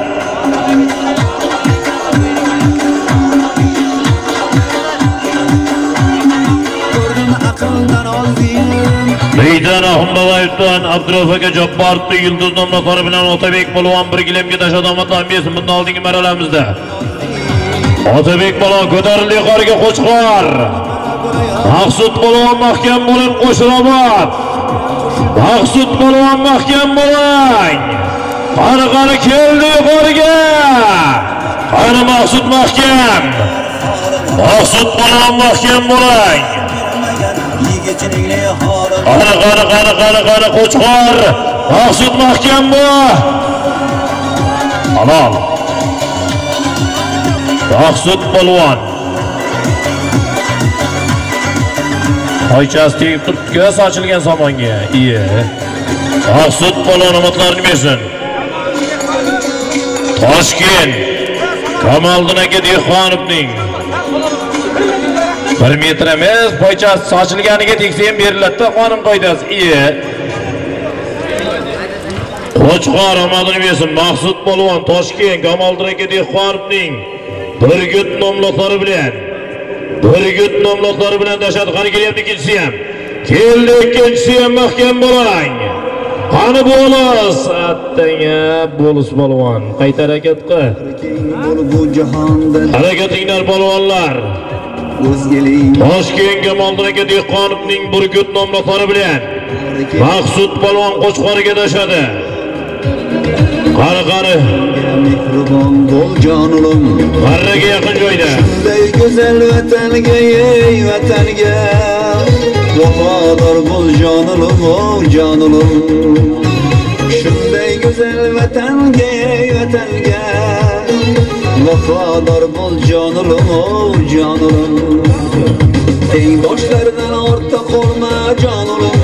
Meydan Ahmedovdan Abdurov aka Jabborovning Yulduz nomlari bilan Otabek polvon bir gilamga tashad omadlarini bersin. Bundan oldingi maralamizda Otabek polvon ko'tarildi yuqoriga Qo'chqor. Maqsud polvon mahkam bo'lib Qo'shirobod. Maqsud polvon mahkam bo'ling. Qani qani keldi yuqoriga. Qani Maqsud mahkam. Maqsud polvon mahkam bo'ling. Qani qani qani qani qani Qo'chqor. Maqsud mahkam bu. Halol. Maqsud polvon. Qo'ychasi tegib turibdi-ku sochilgan somonga. Iye. Maqsud polvon omadlarini bersin. Toshkent Kamoliddin aka Dehqonovning bir metr emas, poychasi sochilganiga tegsa ham beriladi-da qonun qoidasi. Iye. Qo'chqor omadini bersin. Maqsud polvon Toshkent Kamoliddin aka Dehqonovning Birgut nomlari bilan Birgut nomlari bilan dashad qani kelyapti ikkinchisi ham. Keldi ikkinchisi ham mahkam bo'ling. Qani bo'lus, attanga bo'lus polvon. Qayta harakat qil.
bu jahonda
Harakatinglar polvonlar. Toshkent Kamoliddin aka Dehqonovning Birgut nomlari bilan Maqsud polvon Qo'chqoriga dashadi. Qani qani
mehribon bo'l jonim.
Qarraga yaqin joyda.
Shunday go'zal vatanga, ey vatanga. Vafodor bo'l jonim, o jonim. Shunday go'zal vatanga, ey vatanga. Vafodor bo'l jonim, o jonim. Tengdoshlardan ortda qolma jonim.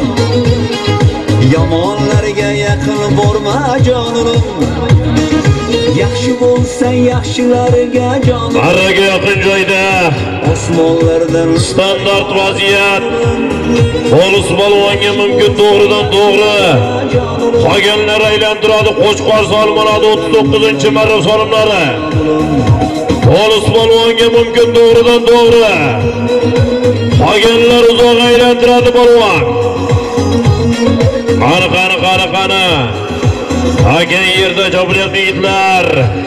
Yomonlarga yaqin borma jonim. Yaxshi bo'lsa yaxshilarga jonim.
Qarraga yaqin joyda.
Osmonlardan
Standart vaziyat. Bo'lus polvonga mumkin to'g'ridan to'g'ri. Qolganlar aylantiradi, Qo'chqor solimoladi o'ttiz to'qqizinchi marra solimlari. Bo'lus polvonga mumkin to'g'ridan to'g'ri. Qolganlar uzoq aylantiradi polvon. Qani qani qani qani. Qolgan yerda jobilyapti yigitlar.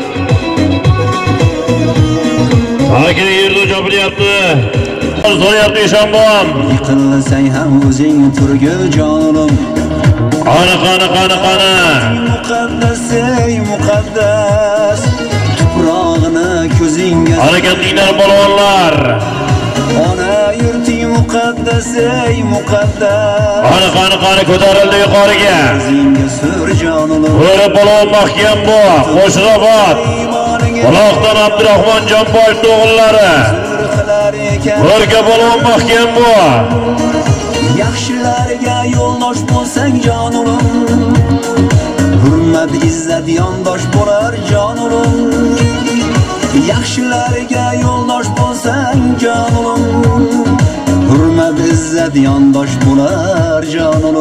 Qolgan yerda jobilyapti. Zo'ryapti Eshonbom.
Yiqilsang ham o'zing turgil jonim.
Qani qani qani qani.
Muqaddas ey muqaddas. Tuprog'ini ko'zingga.
Harakatinglar polvonlar.
Ona yurting muqaddas ey muqaddas
Qani qani qani ko'tarildi yuqoriga.
O'zingga sur jonim
Bo'ri polvon mahkam bu, Qo'shrobod. Quloqdan Abdurahmon Jonboyev o'g'illari. Bo'rga polvon mahkam bu.
Yaxshilarga yo'ldosh bo'lsang jonim Hurmat izzat yondosh bo'lar jonim Yaxshilarga yo'ldosh bo'lsang jonim Hurmat izzat yondosh bo'lar jonim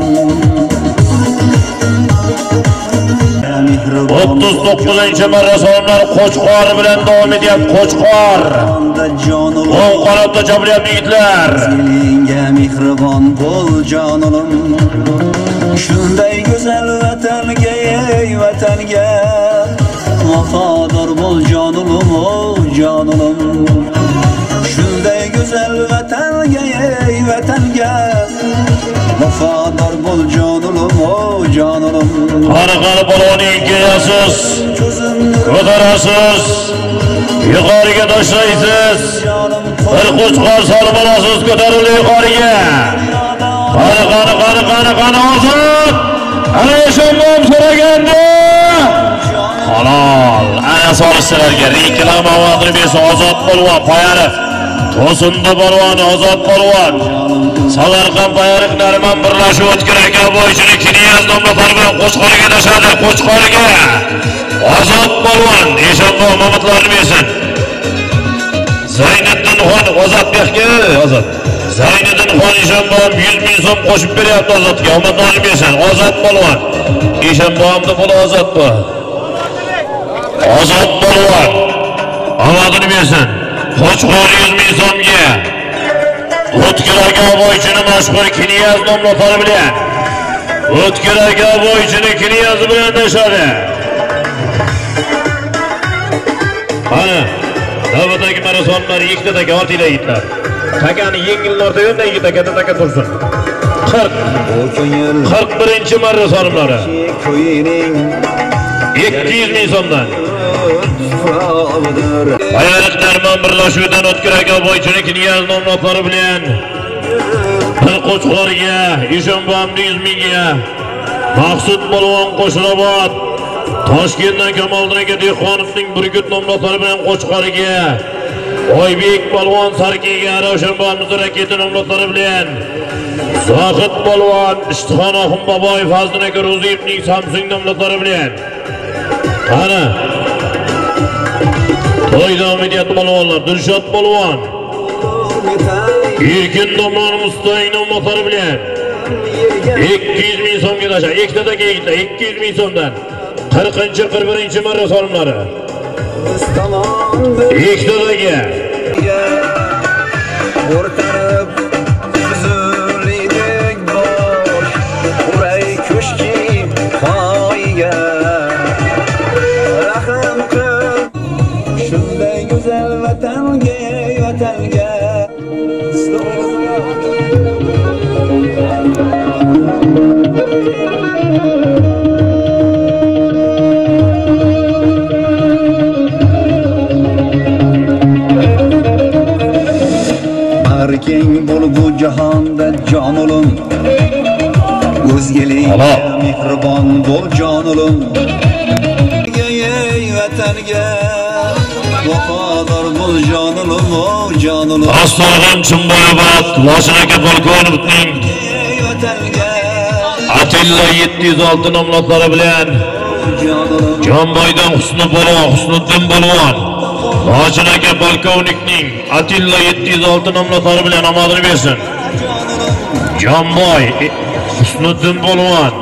o'ttiz to'qqizinchi marra sonlar Qo'chqor bilan davom etyapti. Qo'chqor. O'ng qanotda chapiryapti yigitlar.
Senga mehribon bo'l jonim Shunday go'zal vatanga ey vatanga Vafodor bo'l jonim o jonim Shunday go'zal vatanga ey vatanga Vafodor bo'l jonim o jonim
Qani qani polvonning keyasiz. Ko'tarasiz. Yuqoriga tashlaysiz. Bir Qo'chqor solib olasiz, ko'tarildi yuqoriga. Qani qani qani qani qani ozod. Ana Eshonboy so'raganda. Halol. Ana solishlarga reklama vaqtini bersa ozod polvon Poyarov. To'sinda polvon ozod polvon. Samarqand Poyarov Nariman birlashuv o'tkir aka bo'yicha Kiniyaz nomlari bilan Qo'chqorga tashadi. Qo'chqorga. Ozod polvon Eshonboy Mamatlarni bersin. Zayniddin Xon Ozodbekga ozod. Zayniddin Xon Eshonboy yuz ming so'm qo'shib beryapti Ozodga. Omadlarni bersin. Ozod polvon. Eshonboyimda bo'la ozod bu. Ozod polvon. Omadini bersin. Qo'chqor yuz ming so'mga. O'tkir aka bo'yichini mashhur Kiniyaz nomlari bilan. O'tkir aka bo'yichini Kiniyaz bilan tashadi. Mana navbatdagi marosonlar ikkitadagi ortida yigitlar. Takani yengilni ortida yigit aka taka tursin. qirq qirq birinchi marosonlari. ikki yuz ming so'mdan. Poyarov Nariman birlashuvidan O'tkir aka bo'yichini Kiniyaz nomlari bilan bir Qo'chqorga, Eshonboyimda yuz mingga, Maqsud polvon Qo'shrobod, Toshkentdan Kamoliddin aka Dehqonovning Burgut nomlari bilan Qo'chqorga, Oybek polvon Sarkiga, Ravshanboyimning raketa nomlari bilan Zohid polvon Ishtixonoxon Boboyev Fazlin aka Ro'ziyevning Samsung nomlari bilan. Qani to'y davom etyapti polvonlar. Dilshod polvon Erkin domon Mustoy nomlari bilan ikki yuz ming so'mga tashadi. Ikkitadagi yigitlar ikki yuz ming so'mdan. qirqinchi qirq birinchi marra solimlari. Ikkitadagi
o'rtanib buzulidek bosh uray ko'shki poyiga rahim qil shunday go'zal vatanga vatanga
keng bo'l bu jahonda jonim o'zgalarga mehribon bo'l jonim ey vatanga vafodor bo'l jonim o jonim
Astarg'am Chimboyobod Loshin aka Polkonovning Atilla yetti yuz olti nomlari bilan Jonboydan Husni polvon Husniddin polvon Loshin aka Polkovnikning Atilla yetti yuz olti nomlari bilan omadini bersin. Jonboy Husniddin polvon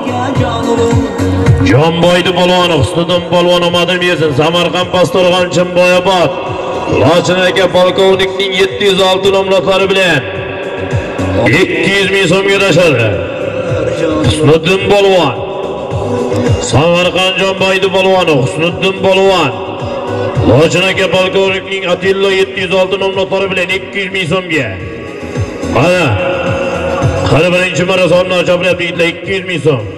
Jonboydi polvon Husniddin polvon omadini bersin. Samarqand Pastorg'am Chimboyobod Loshin aka Polkovnikning yetti yuz olti nomlari bilan ikki yuz ming so'mga tashadi. Husniddin polvon Samarqand Jonboydi polvon Husniddin polvon Loshin aka Polkovnikning Atilla yetti yuz olti nomlari bilan ikki yuz ming so'mga. Mana qirq birinchi marosonni chapiryapti yigitlar ikki yuz ming so'm.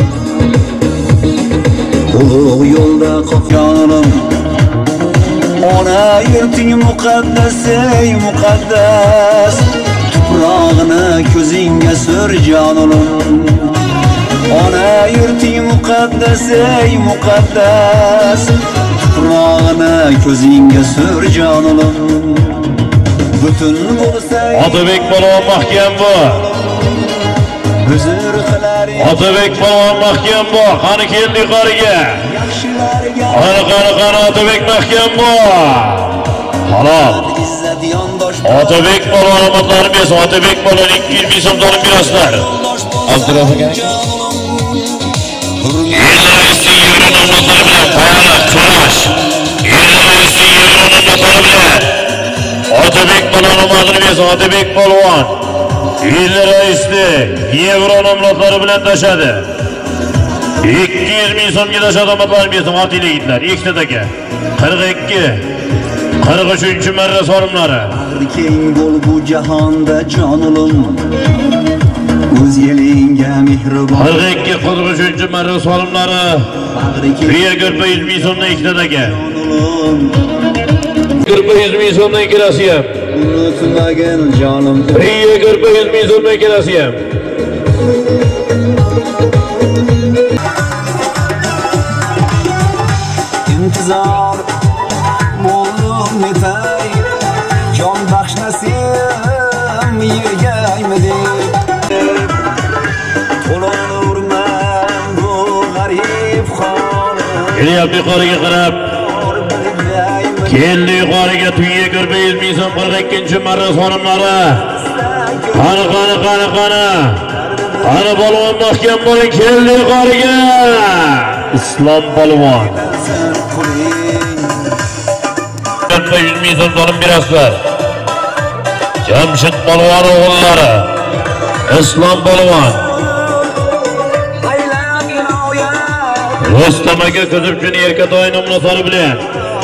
Ulug' yo'lda qopjonim Ona yurting muqaddas ey muqaddas tuprog'ini ko'zingga sur jonim Ona yurting muqaddas ey muqaddas tuprog'ini ko'zingga sur jonim Butun bo'lsa
Otabek polvon mahkam bu
Huzur qilaring
Otabek polvon mahkam bu qani keldi yuqoriga
yaxshilarga
Qani qani qani Otabek mahkam bu Halol
izzat yondosh
Otabek polvon omadlari bersin Otabek polvon ikki yuz ming so'm dolib berasizlar Abdurahim aka Otabek polvon omadini bersin Otabek polvon il raisni yevro nomlari bilan tashadi ikki yuz ming so'mga tashadi omadlarini bersin otili yigitlar ikkita taka qirq ikki qirq uchinchi marra solimlari
keng bo'l bu jahonda jonim o'z elingga mehribon
qirq ikki qirq uchinchi marra solimlari riya ko'rpa yuz ming so'mdan ikkita taka ko'rpa yuz ming so'mdan ikkalasi ham
unutmagin jonim
riya ko'rpa yuz ming so'mdan ikkalasi ham
intizor bo'ldim netay jon baxshnasim yerga aymadi to'lonurman bu g'arib xonim
kelyapti yuqoriga qarab keldi yuqoriga tuyiga ko'rpa yuz ming so'm qirq ikkinchi marra sonimlari qani qani qani qani qani polvon mahkam bo'ling keldi yuqoriga islom polvon ko'rpa yuz ming so'm dolib berasizlar jamshid polvon o'g'illari islom polvon Rustam aka Kuzubchini Erkatoy nomlari bilan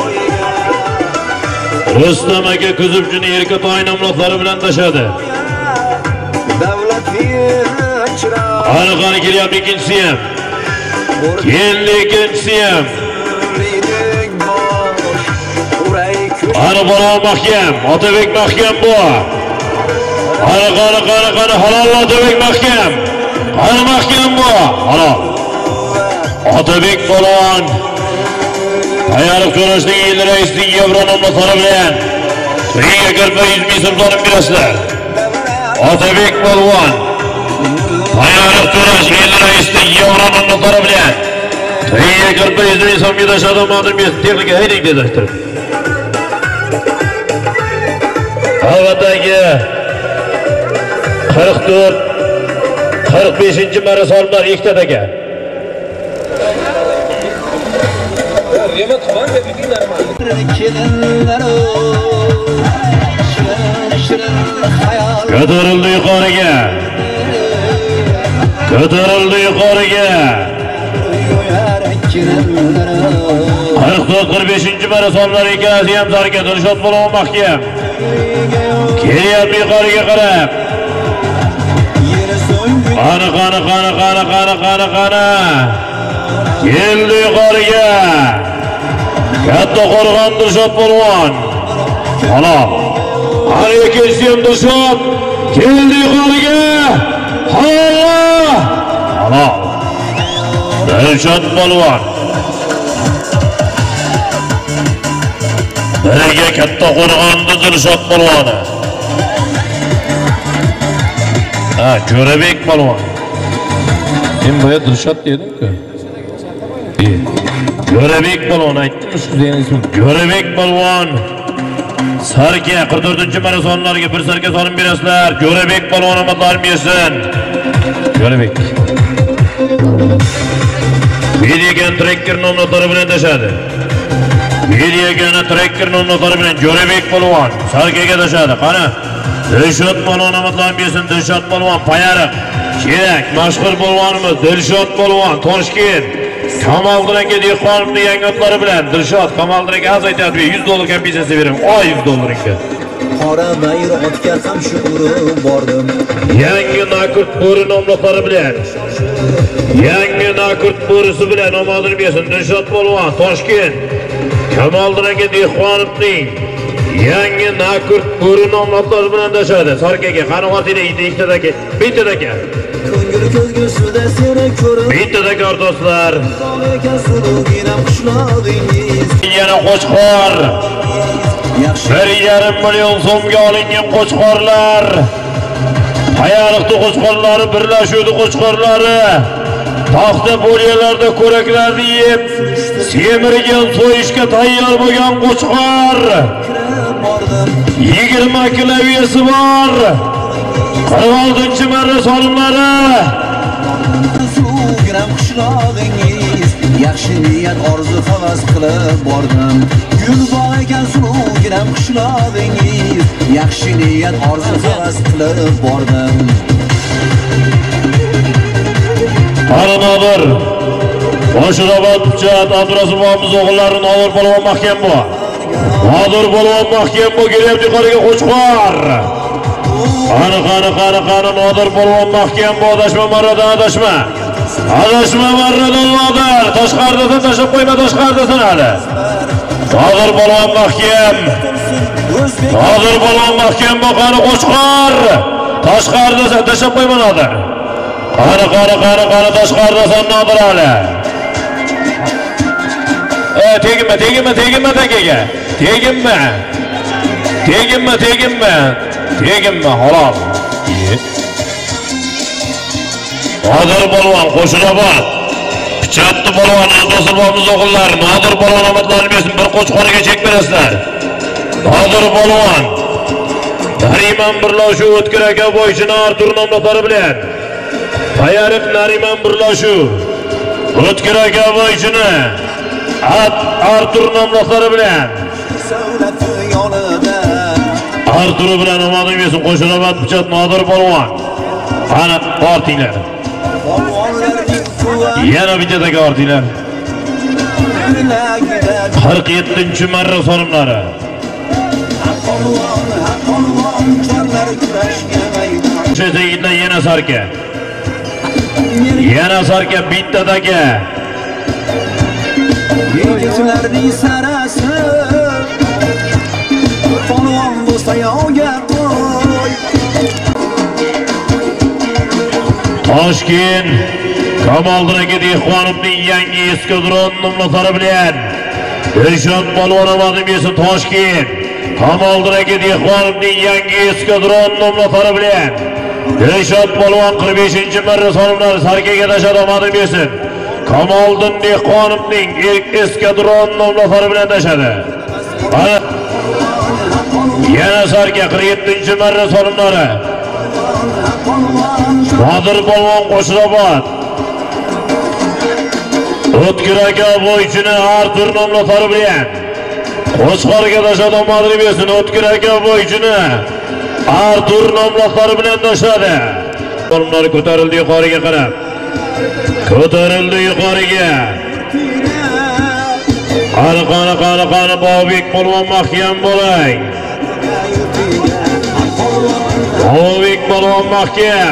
Rustam aka Kuzubchini Erkatoy nomlari bilan tashadi
davlat verchira
qani qani kelyapti ikkinchisi ham keldi ikkinchisi ham qani polvon mahkam Otabek mahkam bu qani qani qani qani halol Otabek mahkam qani mahkam bu halol Otabek polvon Ayarib ko'rishning il raisning yevro nomlari bilan ringa ko'rpa yuz ming so'm dolib berasizlar Otabek polvon Ayarib ko'rish il raisning yevro nomlari bilan ringa ko'rpa yuz ming so'mga tashadi omadim texnika haydang dedashtirib Navbatdagi qirq to'rt qirq beshinchi marra solimlar ikkita taka ko'tarildi yuqoriga ko'tarildi yuqoriga qirq to'rt qirq beshinchi marra solimlar ikkalasi ham zarga Dilshod polvon mahkam kelyapti yuqoriga qarab qani qani qani qani qani qani qani keldi yuqoriga katta qo'rg'on Dilshod polvon halol qani ikkinchisi ham Dilshod keldi yuqoriga halol halol Dilshod polvon biriga katta qo'rg'onni Dilshod polvoni ha Jo'rabek polvon men bu yerda Dilshod dedim-ku Jo'rabek polvon aytdim sizga ismim Jo'rabek polvon sarka qirq to'rtinchi marra sonlariga bir sarka solib berasizlar Jo'rabek polvon omadlarini bersin Jo'rabek Videogan trekker nomlari bilan tashadi Videogan trekker nomlari bilan Jo'rabek polvon sarkaga tashadi qani Dilshod polvon omadlarini bersin Dilshod polvon payariq kerak mashhur polvonimiz Dilshod polvon Toshkent Kamoldiranga dehqonimning yangi otlari bilan Dilshod Kamoldiranga az aytadi yuz dollar kompensatsiya beraman oy yuz dollaringga
qora bayir otga ham shuuri bordim
yangi nakurt bo'ri nomlari bilan yangi nakurt bo'risi bilan omadini bersin Dilshod polvon Toshkent Kamoliddin aka Dehqonovning yangi Nakurt bo'ri nomlari bilan dashadi. Sarkaga qani otinglar ikkitadagi, bittadagi.
Ko'ngil ko'zgusida seni ko'rib,
bittadagi o'rtoqlar.
ekan suluginam qishloqingiz.
Yana qo'chqor.
Yaxshi
bir yarim million so'mga olingan qo'chqorlar. Hayaliqda qo'chqorlari birlashuvdi qo'chqorlari. Taxta bo'lyalarda ko'raklarni yeb, semirgan so'yishga tayyor bo'lgan qo'chqor. yigirma kiloviyasi bor. qirq oltinchi marra solimlari.
suluginam qishloqingiz. Yaxshi niyat orzu havas qilib bordim. Gul bor ekan suluginam qishloqingiz. Yaxshi niyat orzu havas qilib bordim.
Nodir Boshirobod Puchat Abdurasulbomiz o'g'illari Nodir polvon mahkam bu. Nodir polvon mahkam bu kelyapti yuqoriga qo'chqor. Qani qani qani qani Nodir polvon mahkam bu, adashma marradan adashma. Adashma marradan Nodir, tashqaridan tashlab qo'yma, tashqaridan hali. Nodir polvon mahkam. Nodir polvon mahkam bu, qani qo'chqor. Tashqaridan tashlab qo'yma Nodir. Qani qani qani qani tashqaridan Nodir hali. E teginma, teginma, teginma takaga. Teginma. Teginma, teginma. Teginma, halol. Nodir polvon Qo'shirobod. Puchatni polvon Abdurasulbomiz o'g'illari Nodir polvon omadlarini bersin, bir qo'chqoriga chek berasizlar. Nodir polvon Nariman birlashuv O'tkir aka bo'yicha Artur nomlari bilan Tayariq Nariman birlashuv O'tkir aka bo'yicha Artur nomlari bilan Artur bilan omading bersin. Qo'shirobod Puchat Nodir polvon. Qani ortinglar. Yana bittadagi ortinglar. qirq yettinchi marra solimlari. Shezayitlar yana sarka. Yana sarka bittadagi.
Yigitlarning sarasi polvon bo'lsa yo'ga qo'y.
Toshkent Kamoliddin aka Dehqonovning yangi eskadron nomlari bilan Dilshod polvon omadim bersin. Toshkent Kamoliddin aka Dehqonovning yangi eskadron nomlari bilan Dilshod polvon qirq beshinchi marra solimlari sarkaga tashadi, omadim bersin. Kamoliddin Dehqonovning ilk eskadron nomlari bilan tashadi. Yana sarka qirq yettinchi marra solimlari. Nodir polvon Qo'shirobod O'tkir aka bo'yicha Artur nomlari bilan Qo'chqorga tashadi, omadini bersin. O'tkir aka bo'yicha Artur nomlari bilan tashadi. Solimlar ko'tarildi yuqoriga qarab. Ko'tarildi yuqoriga. Qani qani qani qani Bobek polvon mahkam bo'ling. Bobek polvon mahkam.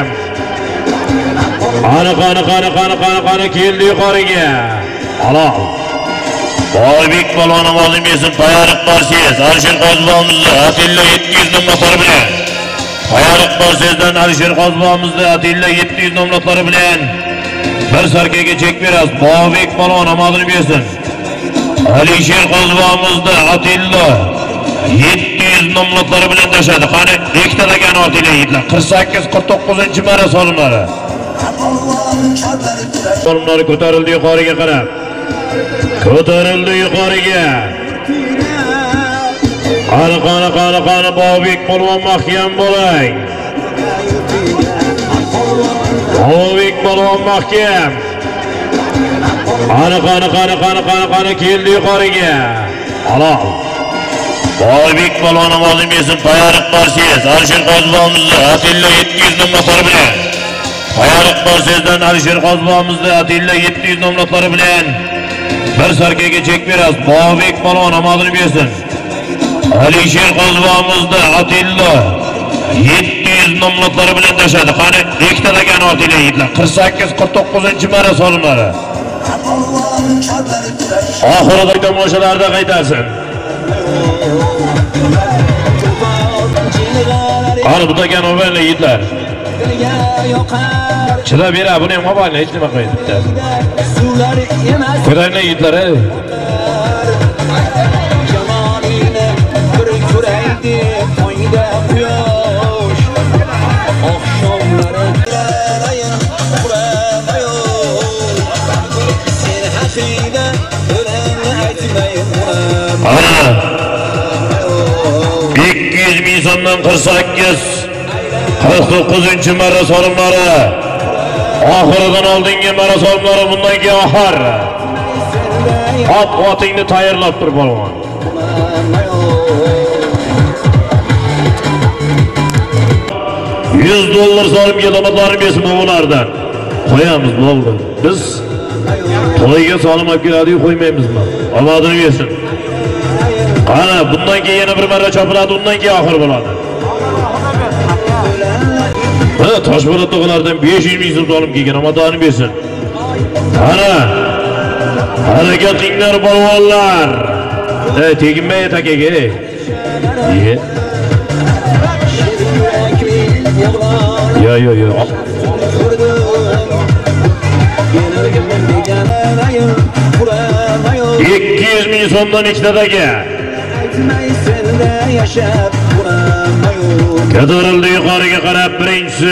Qani qani qani qani qani qani keldi yuqoriga. Halol. Bobek polvon omadim bersin. Tayariq Barsiz Alisher Qozibovimizni Atilla yetti yuz nomlari bilan. Tayariq Barsizdan Alisher Qozibovimizni Atilla yetti yuz nomlari bilan bir sarkaga chek berasiz. Bobek polvon omadini bersin. Alisher Qozibovimizni Atilla yetti yuz nomlari bilan tashadi. Qani ikkitadagi otinglar yigitlar. qirq sakkiz qirq to'qqizinchi marra solimlari. Solimlari ko'tarildi yuqoriga qarab. Ko'tarildi yuqoriga. Qani qani qani qani Bobek polvon mahkam bo'ling. Bobek polvon mahkam. Qani qani qani qani qani qani keldi yuqoriga. Halol. Bobek polvon omadim bersin. Tayariq Barsiz Alisher Qozibovimizni Atilla yetti yuz nomlari bilan. Tayariq Barsizdan Alisher Qozibovimizni Atilla yetti yuz nomlari bilan bir sarkaga chek berasiz. Bobek polvon omadini bersin. Alisher Qozibovimizni Atilla yetti yuz nomlari bilan tashadi. Qani ikkitadagi otinglar yigitlar. qirq sakkiz qirq to'qqizinchi marra solimlari. Oxirida tomoshalarda qaytarsin. Qani bu degan o'g'illar yigitlar. Chidab bera, buni ham mobilni hech nima qilmaydi bitta. Ko'raylar yigitlar, ey. ikki yuz ming so'mdan qirq sakkiz qirq to'qqizinchi marra solimlari. Oxiridan oldingi marra solimlari bundan keyin oxir. Ot otingni tayyorlab tur polvon. yuz dollar solimga damatlarim bersin bulardan. Qo'yamiz bo'ldi. Biz to'yga solim olib keladiyu qo'ymaymizmi? Omadini bersin. Qani bundan keyin yana bir marra chopiladi, undan keyin oxir bo'ladi. Ha, Toshpo'lat tog'lardan besh yuz ming so'm solim kelgan, omadini bersin. Qani harakatinglar polvonlar. Ey, teginmay takaga. Ye. Yo yo yo. ikki yuz ming so'mdan ikkitadagi. Ko'tarildi yuqoriga qarab birinchisi.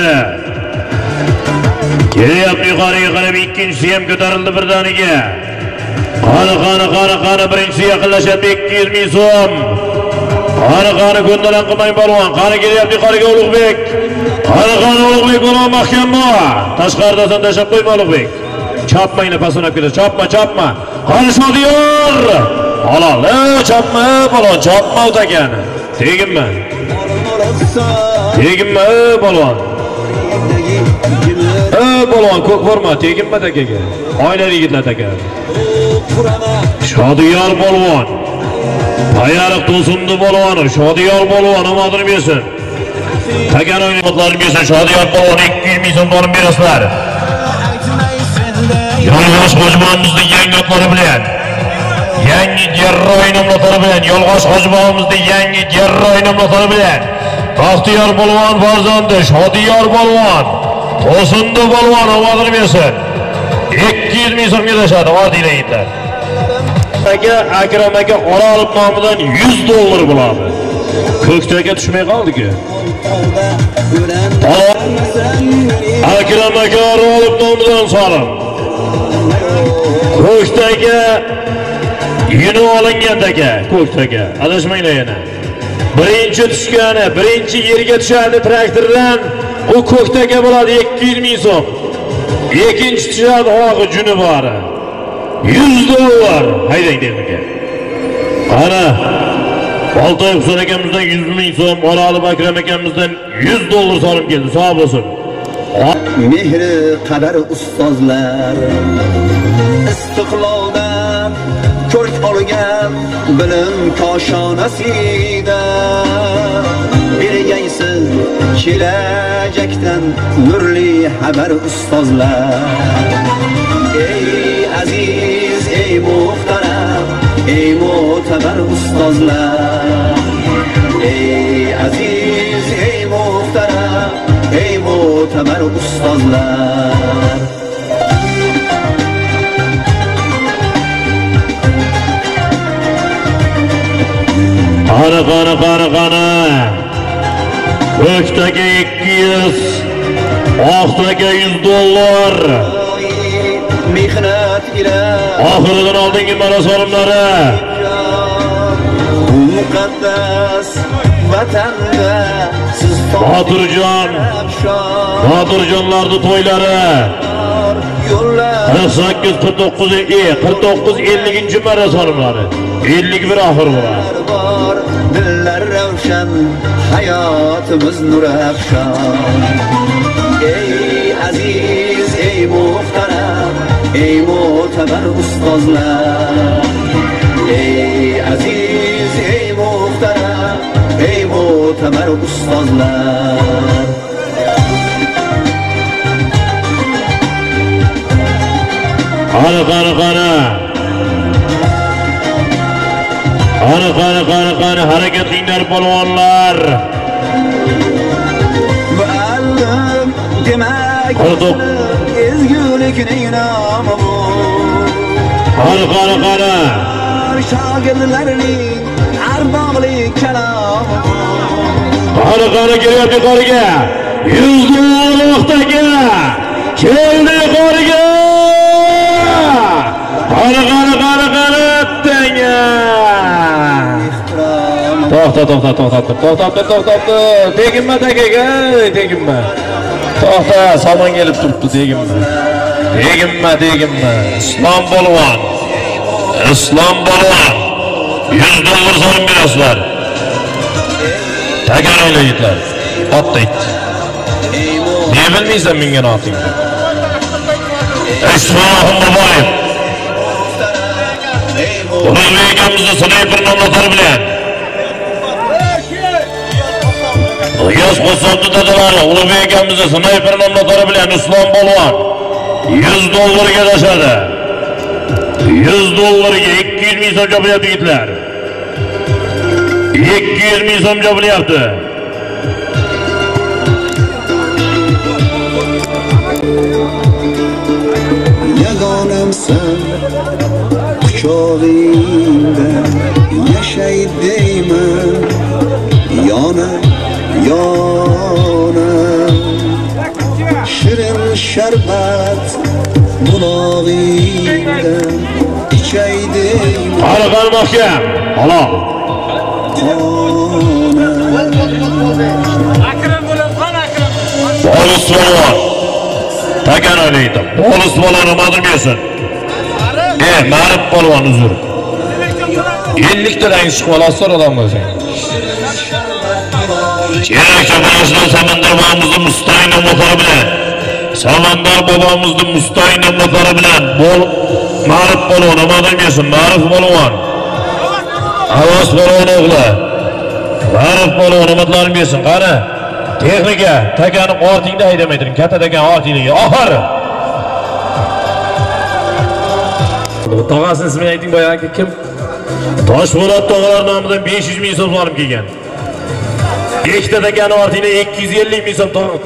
Kelyapti yuqoriga qarab ikkinchisi ham ko'tarildi birdaniga. Qani qani qani qani birinchisi yaqinlashyapti ikki yuz ming so'm. Qani qani ko'ndalan qilmang polvon. Qani kelyapti yuqoriga Ulug'bek. Qani qani Ulug'bek bo'lma mahkam bo'l. Tashqaridasan tashlab qo'yma Ulug'bek. Chopmayni pasonab ketadi. Chopma, chopma. Qani Shodiyor. Halol, ey chopma, polvon, chopma o'takani. Teginma. Teginma, ey polvon. Ey polvon, ko'k borma, teginma takaga. Oynali yigitlar taka. Shodiyor polvon. Ayariq to'sindi polvon, Shodiyor polvon omadini bersin. Takan o'yinotlarini bersin, Shodiyor polvon ikki yuz ming so'm olib berasizlar. Yolg'oz hojibonimizning yangi otlari bilan, yangi jarroy nomlari bilan, Yolg'oz hojibonimizning yangi jarroy nomlari bilan Baxtiyor polvon farzandi Shodiyor polvon, To'sindi polvon omadini bersin. ikki yuz ming so'mga tashadi, oddiy yigitlar. Aka Akram aka Orolov nomidan yuz dollar bo'ladi. Ko'ktaga tushmay qoldi-ku. Akram aka Orolov nomidan solim. Ko'ktaga yuni olingan aka, Ko'ktaga. Adashmanglar yana. Birinchi tushgani, birinchi yerga tushadi traktordan, u Ko'ktaga bo'ladi ikki yuz ming so'm. Ikkinchi tushadi og'i juni bori. yuz dollar haydang dermiga. Qani Boltoy Husan akamizdan yuz ming so'm, Orolov Akram akamizdan yuz dollar solim keldi. Sog' bo'lsin.
Mehri qadar ustozlar istiqloldan ko'rk olgan bilim koshonasida bergaysiz kelajakdan nurli xabar ustozlar. Ey aziz, ey muhtaram, ey mo'tabar ustozlar. Ey aziz, ey muhtaram, ey mo'tabar ustozlar.
Qani qani qani qani. Ko'ktaga ikki yuz, oqtaga yuz dollar.
Mehnat ila
oxiridan oldingi marosimlari.
Muqaddas vatanda siz
Boturjon, Boturjonlarning to'ylari. qirq sakkiz qirq to'qqiz qirq to'qqiz elliginchi marosimlari. ellik bir oxir bo'ladi.
Dillar ravshan, hayotimiz nur afshon. Ey aziz, ey muhtaram, ey mo'tabar ustozlar. Ey aziz, ey muhtaram, ey mo'tabar ustozlar.
Qani qani qani. Qani qani qani qani harakat qilinglar polvonlar.
Muallim demak ezgulikning nomi bu.
Qani qani qani.
Shogirdlarning arbog'lik kalomi bu.
Qani qani kelyapti qoriga. yuz dollar vaqtga. Keldi qoriga. Qani qani qani qani tenga. To'xta to'xta to'xta to'xta to'xta teginma takaga teginma. To'xta salmon kelib turibdi teginma. Teginma teginma. Islom polvon. Islom polvon. yuz dollar so'rab berasizlar. Tagar o'ylaydilar. Otda aytdi. Ne bilmaysan menga otingni. Ismoil Boboyev. O'zbekimizni snayper nomlari bilan G'iyos qo'sonti dadalari Ulug'bekimizni snayper nomlari bilan Islom polvon yuz dollarga tashadi. yuz dollarga ikki yuz ming so'm jo'playapti yigitlar. ikki yuz ming so'm jo'playapti.
Yagonimsan quchog'ingda yashay deyman, yona yona shirin sharbat bulog'ingda ichay deyman.
Qani qani mahkam. Halol.
Akram bo'lam, qani Akram.
Bolis polvon. Takan o'ynaydi. Bolis polvon nimadirmisan? E, Ma'rif polvon uzr. ellik tadan chiqib olasizlar odam bo'lsa. Kerakcha boshlar Samandar bobomizni mustaqil motori bilan. Samandar bobomizni mustaqil motori bilan bol Ma'rif polvon nimadirmisan? Ma'rif polvon. Avos polvon o'g'li. Ma'rif polvon nimadirmisan? Qani? Texnika, takani ortingda haydamaydiring. Katta takan ortingga. Oxir. Tog'asini ismini ayting boyagi kim? Toshpo'lat tog'alar nomidan besh yuz ming so'm olib kelgan. Ikkita takani ortingda ikki yuz ellik ming so'm tog'.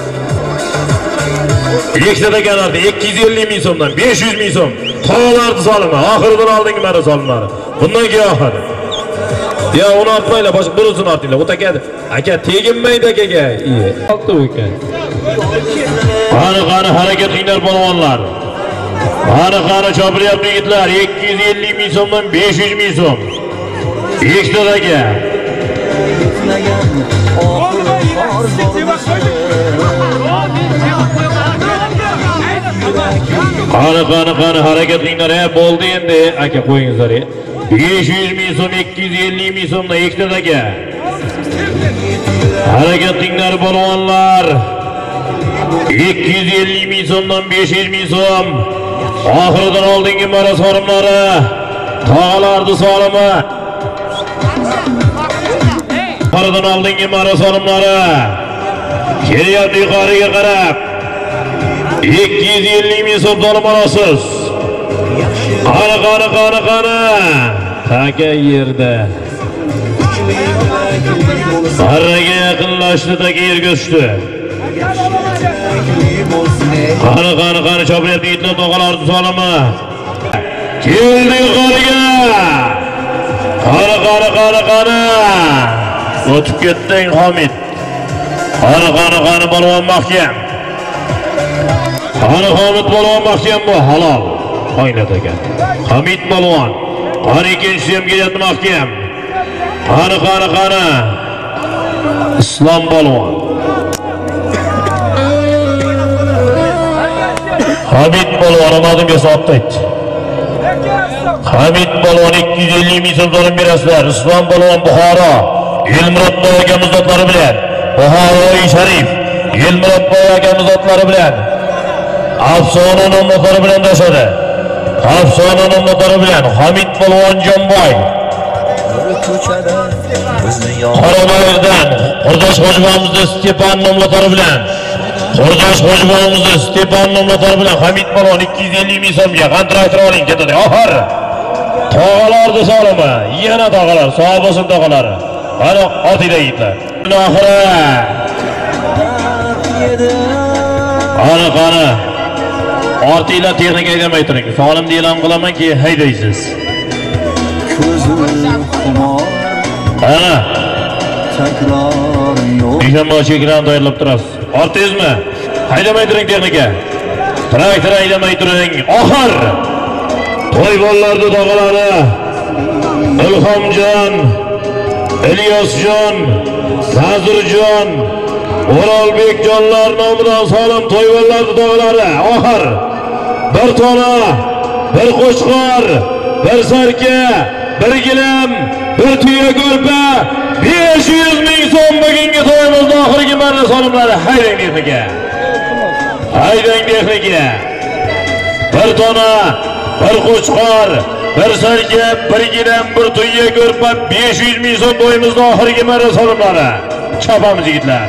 Ikkita takani ortingda ikki yuz ellik ming so'mdan besh yuz ming so'm tog'larni solma. Oxiridan oldingi mara solmari. Bundan keyin oxiri. Ya uni ortmaylar, boshqa birisini ortinglar. O taka aka teginmaydi akaga. Iye. Oldi ekan. Qani qani harakat qilinglar polvonlar. Qani qani chopiryapti yigitlar. ikki yuz ellik ming so'mdan besh yuz ming so'm. Ikkitadaga. Qani qani qani harakat qilinglar. Ha, bo'ldi endi. Aka qo'yingizlar. besh yuz ming so'm, ikki yuz ellik ming so'mdan ikkitadaga. Harakat qilinglar polvonlar. ikki yuz ellik ming so'mdan besh yuz ming so'm. Oxiridan oldingi mara sorimlari. Tog'larni solimi. Oxiridan oldingi mara sorimlari. Kelyapti yuqoriga qarab. ikki yuz ellik ming so'm solim olasiz. Qani qani qani qani. Taka yerda. Barraga yaqinlashdi, taka yerga tushdi. Qani qani qani chopiryapti yigitlar tog'alarni solimi. Keldi yuqoriga. Qani qani qani qani. O'tib ketding Hamid. Qani qani qani polvon mahkam. Qani Hamid polvon mahkam bu halol. O'ynat ekan. Hamid polvon. Qani ikkinchisi ham kelyapti mahkam. Qani qani qani. Islom polvon. Hamid polvon omadimga sotdi aytdi. Hamid polvon ikki yuz ellik ming so'm so'rab berasizlar. Islom polvon Buxoro. Elmurod akamiz zotlari bilan. Buxoroy Sharif. Elmurod akamiz zotlari bilan. Afsona nomlari bilan tashadi. Afsona nomlari bilan Hamid polvon Jonboy. Qoramoyirdan Qurdosh Hojiboyimizni Stepan nomlari bilan Qo'rdosh qo'shbonimiz Stepan Nomlatar bilan Hamid Palon ikki yuz ellik ming so'mga kontrakt oling ketadi. Oxir. Tog'alarni solimi, yana tog'alar, sog' bo'lsin tog'alari. Mana otida yigitlar. Oxiri. Ana qani. Ortinglar texnika haydamay turing. Solim e'lon qilamanki, haydaysiz. Ana.
Takrar yo'q.
Mehmonchi ekran tayyorlab turasiz. Ortingizmi? Haydamay turing texnika. Traktor haydamay turing. Oxir. To'yvonlarning tog'alari. Ilhomjon, Ilyosjon, Nazirjon, O'rolbekjonlar nomidan solim to'yvonlarning tog'alari. Oxir. Bir tona, bir qo'chqor, bir sarka, bir gilam, bir tuya ko'rpa, besh yuz ming so'm bugungi to'yimizning oxirgi marra solimlari. Haydang texnika. Haydang texnika. Bir tona, bir qo'chqor, bir sarka, bir gilam, bir tuya ko'rpa, besh yuz ming so'm to'yimizning oxirgi marra solimlari. Chopamiz yigitlar.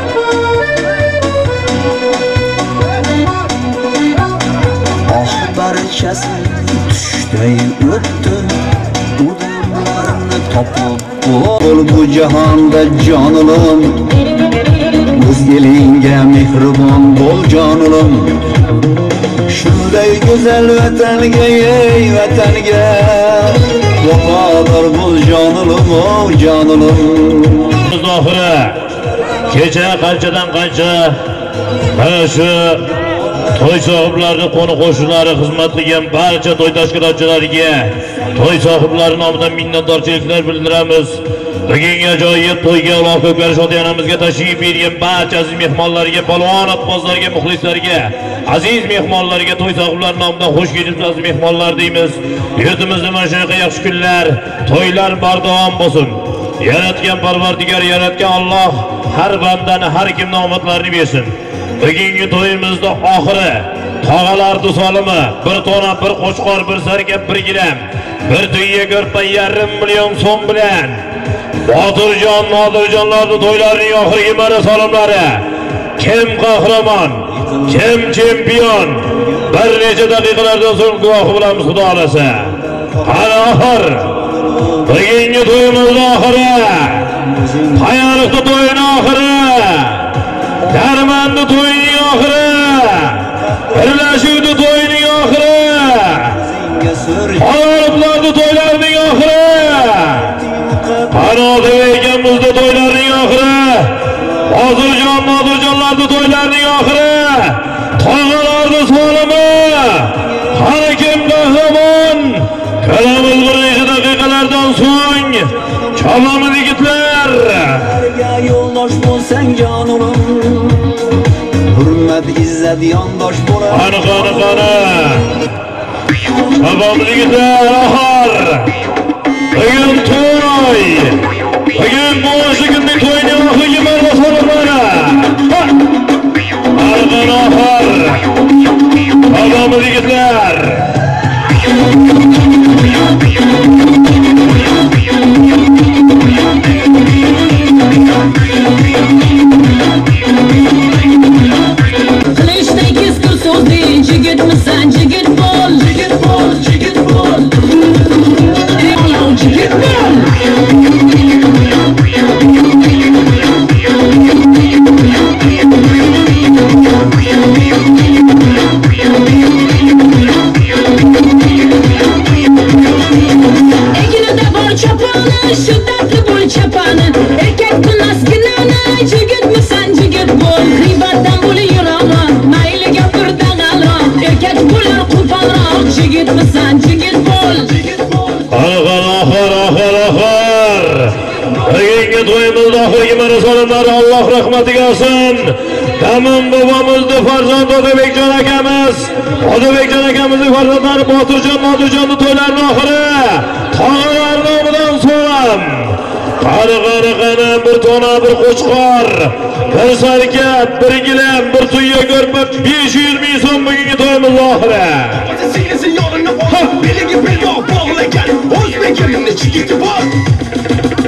Barchasi tushday o'tdi, udumlarni topib bo'l bu jahonda jonim, o'z elingga mehribon bo'l jonim. Shunday go'zal vatanga, ey vatanga vafodor bo'l jonim, o jonim.
Oxiri kecha qanchadan qancha mana shu to'y sohiblarining qo'ni qo'shnilari xizmat qilgan barcha to'y tashkilotchilariga to'y sohiblari nomidan minnatdorchiliklar bildiramiz. Bugungi ajoyib to'yga Alloh ko'klar shodiyanamizga tashrif buyurgan barcha aziz mehmonlarga, polvon otbozlarga, muxlislarga, aziz mehmonlarga to'y sohiblari nomidan xush kelibsiz aziz mehmonlar deymiz. Yurtimizda mana shunaqa yaxshi kunlar, to'ylar bardavom bo'lsin. Yaratgan Parvardigor, yaratgan Alloh har bandani, har kimning omadlarini bersin. Bugungi to'yimizda oxiri tog'alarning solimi bir tona, bir qo'chqor, bir sarka, bir gilam, bir tuya ko'rpa yarim million so'm bilan Botirjon, Nodirjonlarning to'ylarining oxirgi marra solimlari. Kim qahramon, kim chempion? Bir necha daqiqalardan so'ng guvohi bo'lamiz, Xudo xolasa. Qani oxir. Bugungi to'yimizning oxiri. Hayoliqda to'yning oxiri. Darmanda to'yning oxiri. Birlashuvda to'yning oxiri. Hayoliqlarda to'ylarining oxiri. Qanoti ekanmizda to'ylarining oxiri. Hozirjon, Nodirjonlarda to'ylarining oxiri. Tog'alarda solimi. Har kim qahramon. Kalamiz bir necha daqiqalardan so'ng chopamiz yigitlar.
Yo'ldosh bo'lsang jonim, hurmat izzat yondosh bo'lar.
Qani qani qani. Chopamiz yigitlar. Oxir. Bugun to'y. Bugun boshqa kunning to'yining oxirgi marra solimlari. Qani qani oxir. Chopamiz yigitlar.
Qilishday keskur so'zli jigitmisan, jigit bo'l, jigit bo'l, jigit bo'l. Ey olov jigit bo'l. Egnida bor choponi, shiddatli bo'l chapani. Erkakni naskinani, jigitmisan, jigit bo'l. G'iybatdan bo'lib yurama, mayli gapir dag'alo. Erkak bo'lar qo'polroq, jigitmisan, jigit bo'l.
Qani qani oxir, oxir, oxir. Bugungi to'yimizda oxirgi marra solimlari Alloh rahmatiga olsin. Tamom bobomizni farzand Odabekjon akamiz, Odabekjon akamizning farzandlari Botirjon, Nodirjonning to'ylarining oxiri. Tog'alar nomidan so'ram. Qani qani qani bir tona, bir qo'chqor, bir sarka, bir gilam, bir tuya ko'rpa, besh yuz ming so'm bugungi to'yimiz oxiri.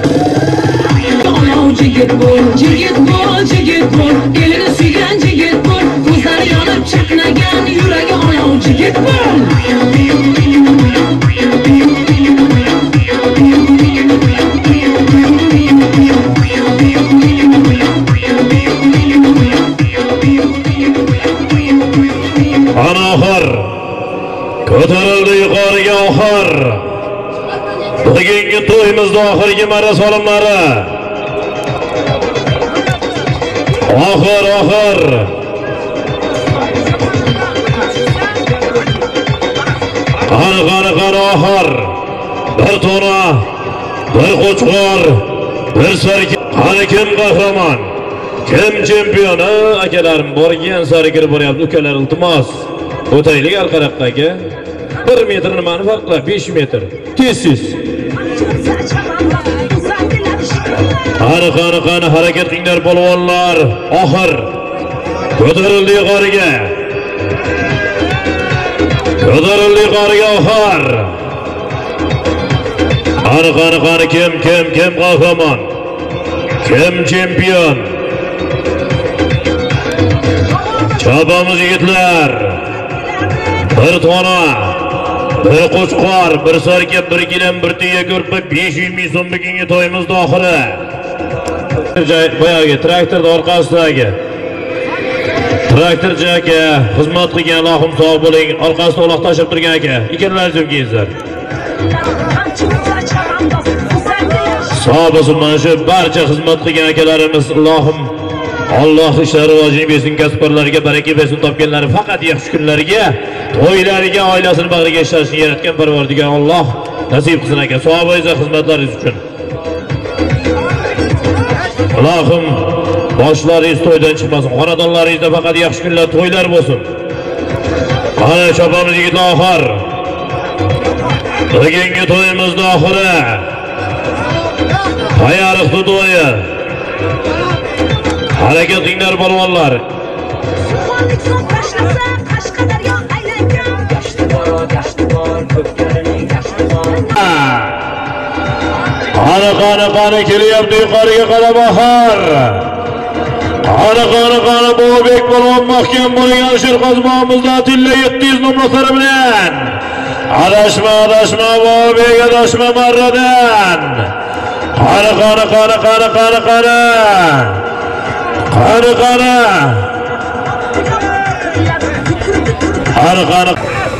Olov jigit bo'l, jigit bo'l, jigit bo'l. Elini suygan jigit bo'l.
Ko'tarildi yuqoriga oxir. Bugungi to'yimizda oxirgi marra solimlari. Oxir, oxir. Qani, qani, qani oxir. Bir to'na, bir qo'chqor, bir sarki. Qani kim qahramon? Kim chempion? Akalarim borgan sari kirib boryapti. Ukalar iltimos. O'taylik arqaraqqa. bir metr nimani farqla? besh metr. Tez-tez. Qani, qani, qani harakat qilinglar polvonlar. Oxir. Ko'tarildi yuqoriga. Ko'tarildi yuqoriga oxir. Qani, qani, qani kim, kim, kim qahramon? Kim chempion? Chopamiz yigitlar. Bir tona, bir qo'chqor, bir sarka, bir gilam, bir tiya ko'rpa besh yuz ming so'm bugungi to'yimizda oxiri. Boyagi traktorning orqasidagi traktorchi aka, xizmat qilgan Allohim sog' bo'ling. Orqasida uloq tashib turgan aka, ikkalalaringiz ham kelsizlar. Sog' bo'lsin, mana shu barcha xizmat qilgan akalarimiz Allohim Alloh ishlari rivojini bersin, kasblarga baraka bersin, topganlari faqat yaxshi kunlarga, to'ylariga, oilasini bag'riga ishlashni yaratgan Parvardigor Alloh nasib qilsin aka. Savob-ijzo xizmatlaringiz uchun. Allohim boshlaringiz to'ydan chiqmasin, xonadonlaringizda faqat yaxshi kunlar, to'ylar bo'lsin. Mana chopamiz yigitlar oxir. Bugungi to'yimizda oxiri. Hayariqdi to'yi. Harakat qilinglar polvonlar. Qani, qani, qani kelyapti yuqoriga qarab oxir. Qani, qani, qani Bobek polvon mahkam bo'lgan shirqozmonimizda tilla yetti yuz nomlari bilan. Adashma, adashma Bobek, adashma marradan. Qani, qani, qani, qani, qani, qani. Qani, qani. Qani, qani.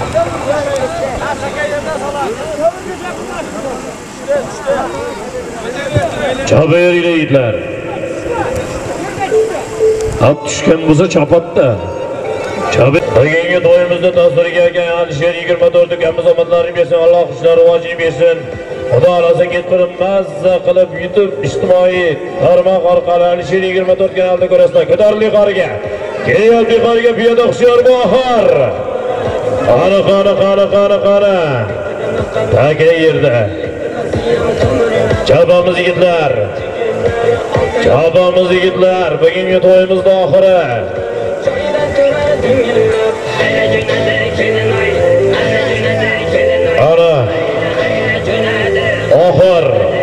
Chabayringlar yigitlar. Haq tushgan bo'lsa chopatda. Chabay. Bugungi to'yimizda tasvirga kelgan Alisher yigirma to'rt ukamiz omadlarini bersin, Alloh ishlari rivojini bersin. Xudo xolasa kettirib mazza qilib yutib ijtimoiy tarmoq orqali Alisher yigirma to'rt kanalida ko'rasizlar. Ko'tarildi yuqoriga. Kelyapti yuqoriga piyoda hushyor oxir. Qani, qani, qani, qani, qani. Taga yerda. Chopamiz yigitlar. Chopamiz yigitlar. Bugungi to'yimizda oxiri. Ana. Oxir.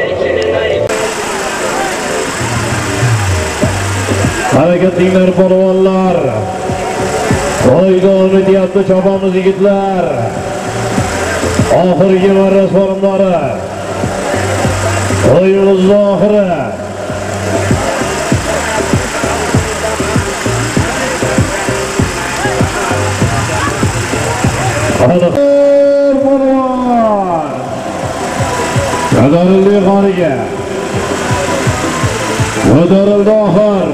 Harakat qilinglar polvonlar. To'yga etyapti chopamiz yigitlar. Oxirgi marra solimlari. To'yimiz oxiri. Ana polvon. Ko'tarildi yuqoriga. Ko'tarildi oxir.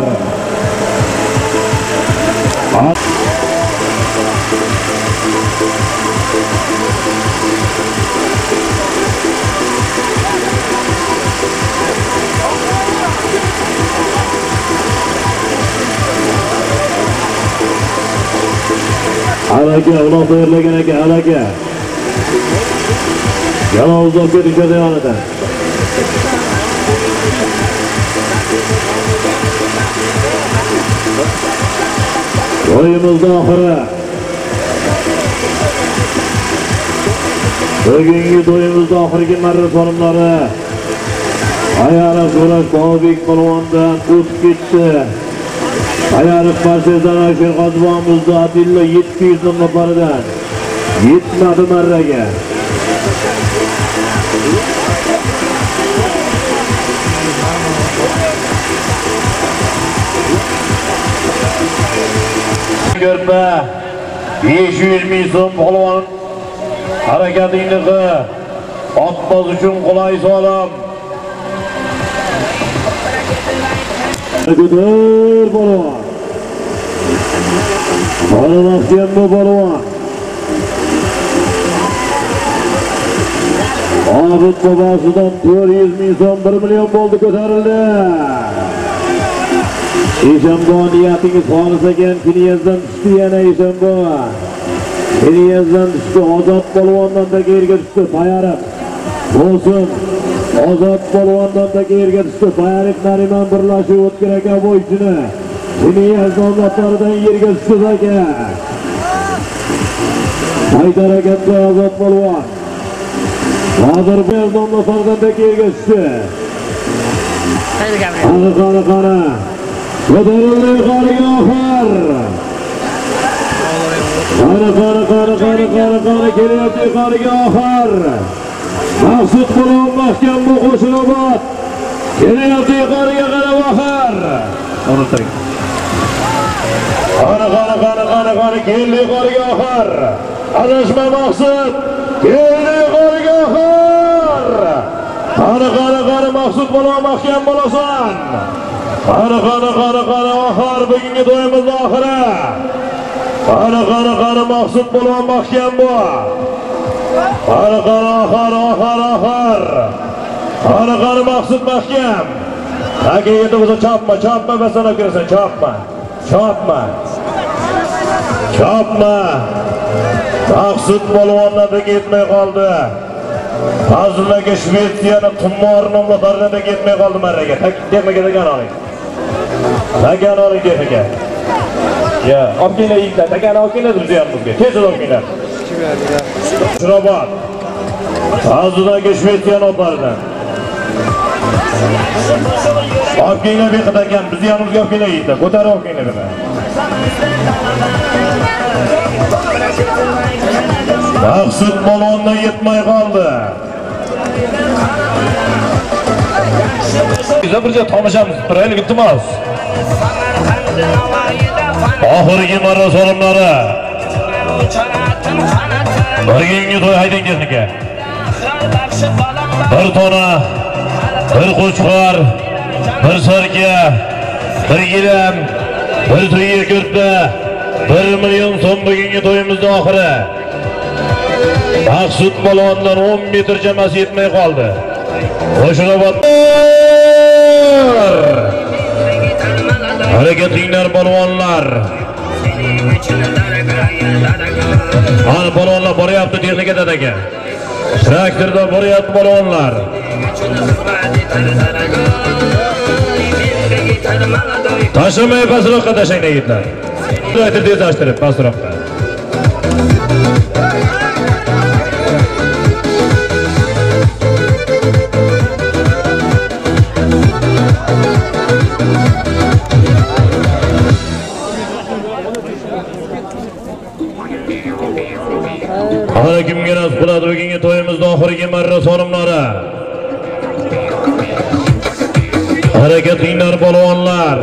Alaka, uloq tayyorlagan aka, alaka. Yalov uzoq ketishadi yonidan. To'yimizda oxiri. Bugungi to'yimizda oxirgi marra solimlari. Ayariq Jo'rash Bobek polvondan o'tib ketdi. Ayariq Partizan Shirqozmonimizda Atilla yetti yuz nomlaridan yetmadi marraga. Ko'rpa besh yuz ming so'm polvon Harakatingizni otmoz uchun qulay solim. Ko'tar polvon. Qarabaqgan bu polvon. Obid bobosidan to'rt yuz ming so'm bir million bo'ldi ko'tarildi. Eshanbo niyatingiz xolis ekan, kiniyazdan tushdi yana Eshanbo. Kiniyazdan tushdi, Ozod polvondan da yerga tushdi, Bayariq. Bo'lsin. Ozod polvondan da yerga tushdi, Bayariq Nariman birlashuv o'tkir aka bo'ychini. Kiniyaz nomlaridan yerga tushdi aka. Haydar aka Ozod polvon. Hozir bu nomlaridan da yerga tushdi. Qani qani qani. Ko'tarildi yuqoriga oxir. Qani qani qani qani qani qani kelyapti yuqoriga oxir. Maqsud polvon mahkam bu qo'shinobod. Kelyapti yuqoriga qarab oxir. O'rnating. Qani qani qani qani qani keldi yuqoriga oxir. Adashma Maqsud. Keldi yuqoriga oxir. Qani qani qani Maqsud polvon mahkam bo'lasan. Qani qani qani qani oxir bugungi to'yimiz oxiri. Qani qani qani Maqsud polvon mahkam bu. Qani qani oxir oxir oxir. Qani qani Maqsud mahkam. Aka endi bo'lsa chopma, chopma basana kirasan, chopma. Chopma. Chopma. Maqsud polvondan da ketmay qoldi. Fazlillaga Shvetsiyani Tummor nomlaridan da ketmay qoldi maraga. Texnika degan oling. Tagan oling texnika. Ya, olib kelinglar yigitlar, tagan olib kelinglar bizga ham bizga. Tez olib kelinglar. Shirobod. Fazlillaga Shvetsiyani nomlaridan. Olib kelinglar beqid ekan, bizni yanimizga olib kelinglar yigitlar. Ko'tarib olib kelinglar buni. Maqsud polvondan yetmay qoldi. Biz birga tomoshamız, biraylik iltimos. Oxirgi marra so'rimlari. Birgingi to'y haydang texnika. Bir tona, bir qo'chqor, bir sarka, bir gilam, bir tuya ko'rpa, bir million so'm bugungi to'yimizning oxiri. Maqsud polvondan o'n metr chamasi yetmay qoldi. Qo'shinobod. Harakatinglar polvonlar. Ana polvonlar boryapti texnika dadaga. Traktorda boryapti polvonlar. Tashlamay pasroqqa tashlaylar yigitlar. Traktor tezlashtirib pasroqqa. Ana kimga nasib qiladi bugungi to'yimizning oxirgi marra so'rimlari. Harakatinglar polvonlar.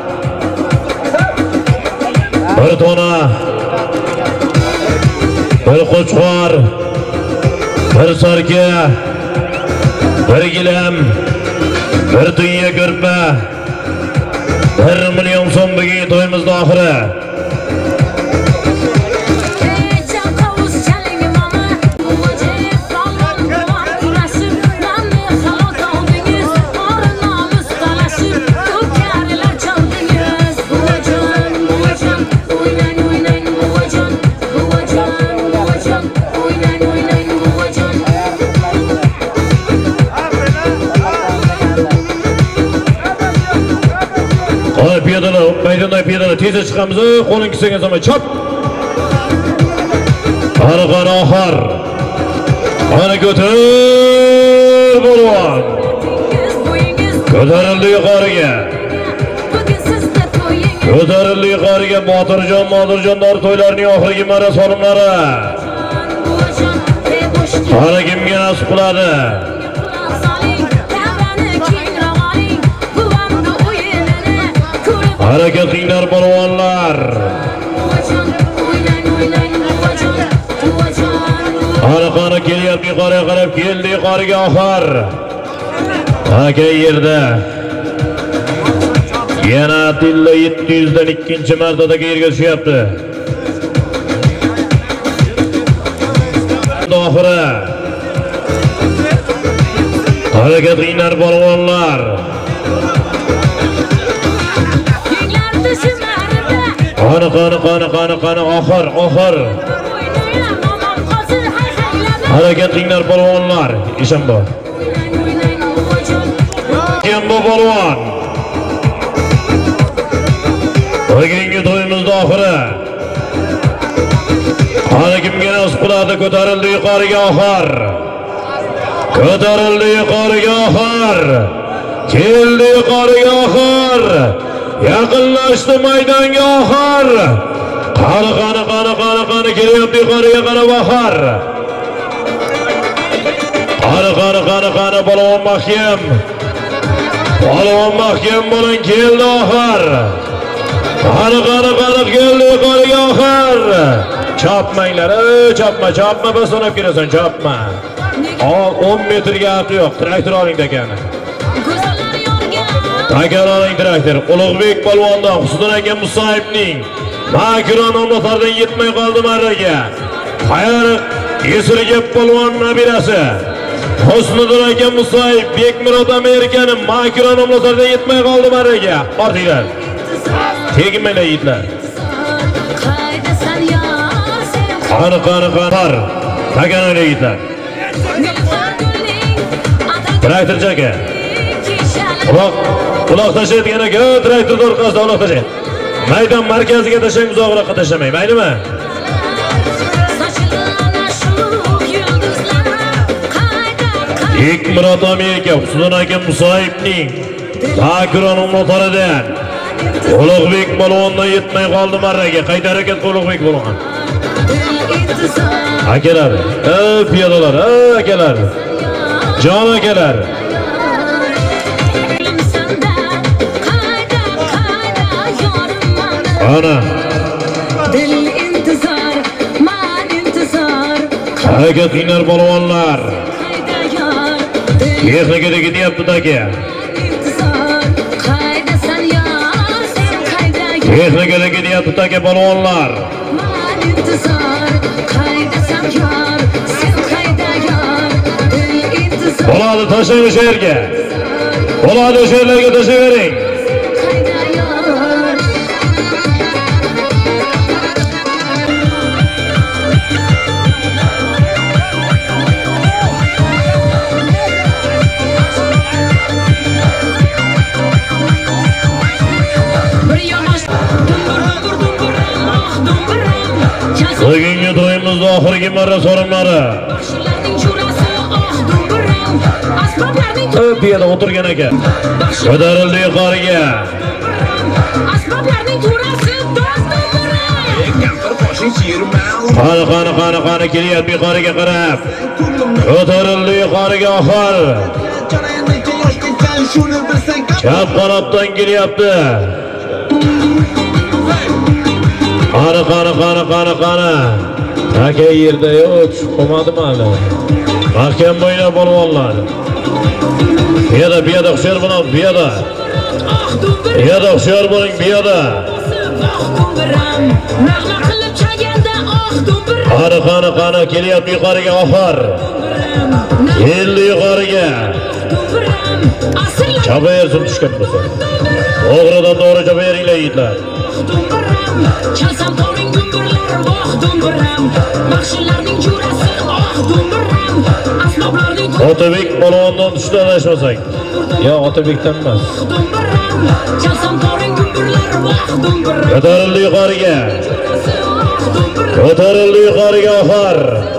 Bir tona, bir qo'chqor, bir sarka, bir gilam, bir tuya ko'rpa, bir million so'm bugungi to'yimizning oxiri. Piyodalar, maydondan piyodalar tezda chiqamiz. Qo'ling kisanga solmay chop. Qani qani oxir. Qani ko'tar polvon. Ko'tarildi yuqoriga. Ko'tarildi yuqoriga Botirjon, Modirjonlar to'ylarining oxirgi marra so'rimlari. Qani kimga nasib qiladi? Harakatinglar polvonlar. Qani qani kelyapti, yuqoriga qarab keldi, yuqoriga oxir. Aka yerda. Yana Tilla yetti yuz dan ikkinchi martada yerga tushyapti. Oxiri. Harakat qilinglar polvonlar. Qani qani qani qani qani oxir, oxir. Harakat qilinglar polvonlar. Ishonbo. Kim bu polvon? Bugungi to'yimizda oxiri. Qani kimga nasib qiladi, ko'tarildi yuqoriga oxir. Ko'tarildi yuqoriga oxir. Keldi yuqoriga oxir. Yaqinlashdi maydonga oxir. Qani qani qani qani qani kelyapti yuqoriga qarab oxir. Qani qani qani qani polvon mahkam. Polvon mahkam bo'ling, keldi oxir. Qani qani qani keldi yuqoriga oxir. Chopmanglar, ey chopma, chopma, bas o'nab kelasan, chopma. o'n metrga haqqi yo'q, traktor oling takani. Takani oling traktor. Ulug'bek polvondan Husnul aka Musaybning Makron o'rnataridan yetmay qoldi marraga. Hayar Yesirga polvon nabirasi. Husnul aka Musayb Bekmurod Amerikani Makron o'rnataridan yetmay qoldi marraga. Ortinglar. Tegmanglar yigitlar. Qani qani qani. Takani yigitlar. Traktor chaka. Quloq, quloq tashlaydigan aka, traktor orqasida quloq tashlang. Maydon markaziga tashlang, uzoqroqqa tashlamang, maylimi? Bekmurod Amerika Husnul aka Musaybning Makron motoridan Ulug'bek polvondan yetmay qoldi marraga. Qayta harakat Ulug'bek polvon. Akalar, ey piyodalar, ey akalar. Jon akalar. Ana. Dil intizor, man intizor. Harakat qilinglar polvonlar. Texnikaga ketyapti aka. Texnikaga ketyapti aka polvonlar. Bo'ladi, tashlang o'sha yerga. Bo'ladi, o'sha yerlarga tashlayvering. Bugungi to'yimizda oxirgi marra so'rimlari. Piyoda o'tirgan ekan. Ko'tarildi yuqoriga. Asboblarning turasi Qani qani qani qani kelyapti yuqoriga qarab. Ko'tarildi yuqoriga oxir. Chap qanotdan kelyapti. Qani qani qani qani qani. Aka yerda yo'q, chiqmadimi hali? Mahkam bo'ylar polvonlar. Piyoda, piyoda hushyor bo'ling, piyoda. Piyoda hushyor bo'ling, piyoda. Qani qani qani kelyapti yuqoriga oxir. Keldi yuqoriga. Chabayersin tushgan bo'lsa. O'g'ridan to'g'ri chabayeringlar yigitlar. Chalsam to'ring gumburlar, voh dumburam. Baxshilarning jurasi, oh dumburam. Asboblarning Otabek polvondan tushdi adashmasak. Yo, Otabekdan emas. Chalsam to'ring gumburlar, voh dumburam. Ko'tarildi yuqoriga. Ko'tarildi yuqoriga oxir.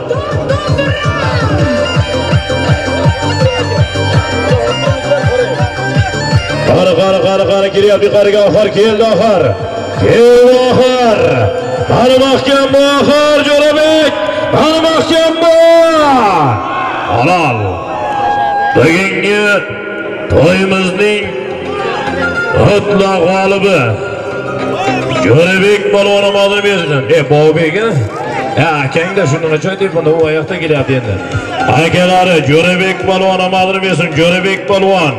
Qani qani qani qani kelyapti yuqoriga oxir, keldi oxir. Keldi oxir. Qani mahkam bu oxir Jo'rabek. Qani mahkam bu. Halol. Bugungi to'yimizning mutlaq g'olibi Jo'rabek polvon nomini bersin. E, Bobek-a? Ya akangda shuni cho'ydik bunda u oyoqda kelyapti endi. Akalari Jo'rabek polvon omadini bersin, Jo'rabek polvon.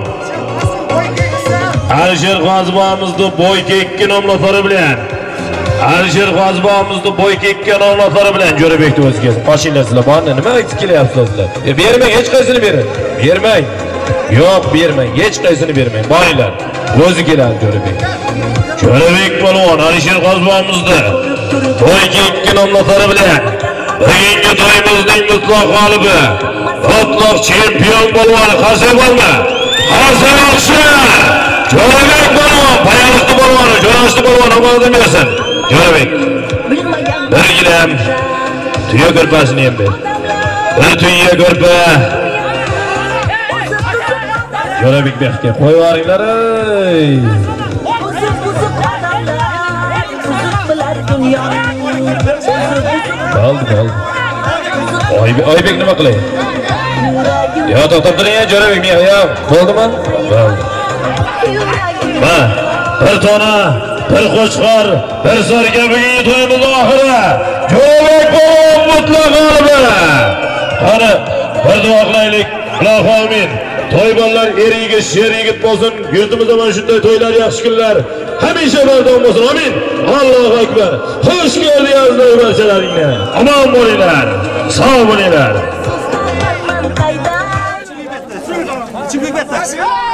Alisher G'ozibovimizni bo'yga ikki nomlari bilan. Alisher G'ozibovimizni bo'yga ikki nomlari bilan Jo'rabekni o'ziga. Mashinasizlar borni nima aytib kelyapsizlar? E bermang, hech qaysini bering. Bermang. Yo'q, bermang, hech qaysini bermang. Boringlar. O'zi keladi Jo'rabek. Jo'rabek polvon Alisher G'ozibovimizni bo'yga ikki nomlari bilan bugungi to'yimizning mutlaq g'olibi, mutlaq chempion polvoni qarsak bo'lma. Qarsak yaxshi. Jo'rabek polvon, Payariqli polvoni, Jo'rashli polvon omadini bersin. Jo'rabek. Bir gilam tuya ko'rpasini ham ber. Bir tuya ko'rpa. Jo'rabek bekga qo'yib yuboringlar. Ey. Oldi, oldi. Oybek, Oybek nima qilay? Yo, to'xtab turing, Jo'rabek men yo, bo'ldimi? Bo'ldi. Ha, bir tona, bir qo'chqor, bir sorga bugungi to'yimiz oxiri. Jo'rabek polvon mutlaq g'olibi. Qani, bir duo qilaylik. Allohu amin. To'ybollar er yigit, sher yigit bo'lsin. Yurtimizda mana shunday to'ylar, yaxshi kunlar hamisha bardom bo'lsin. Amin. Allohu akbar. Xush keldingiz barchalaringga. Omon bo'linglar. Sog' bo'linglar.
Chimkibet taksi.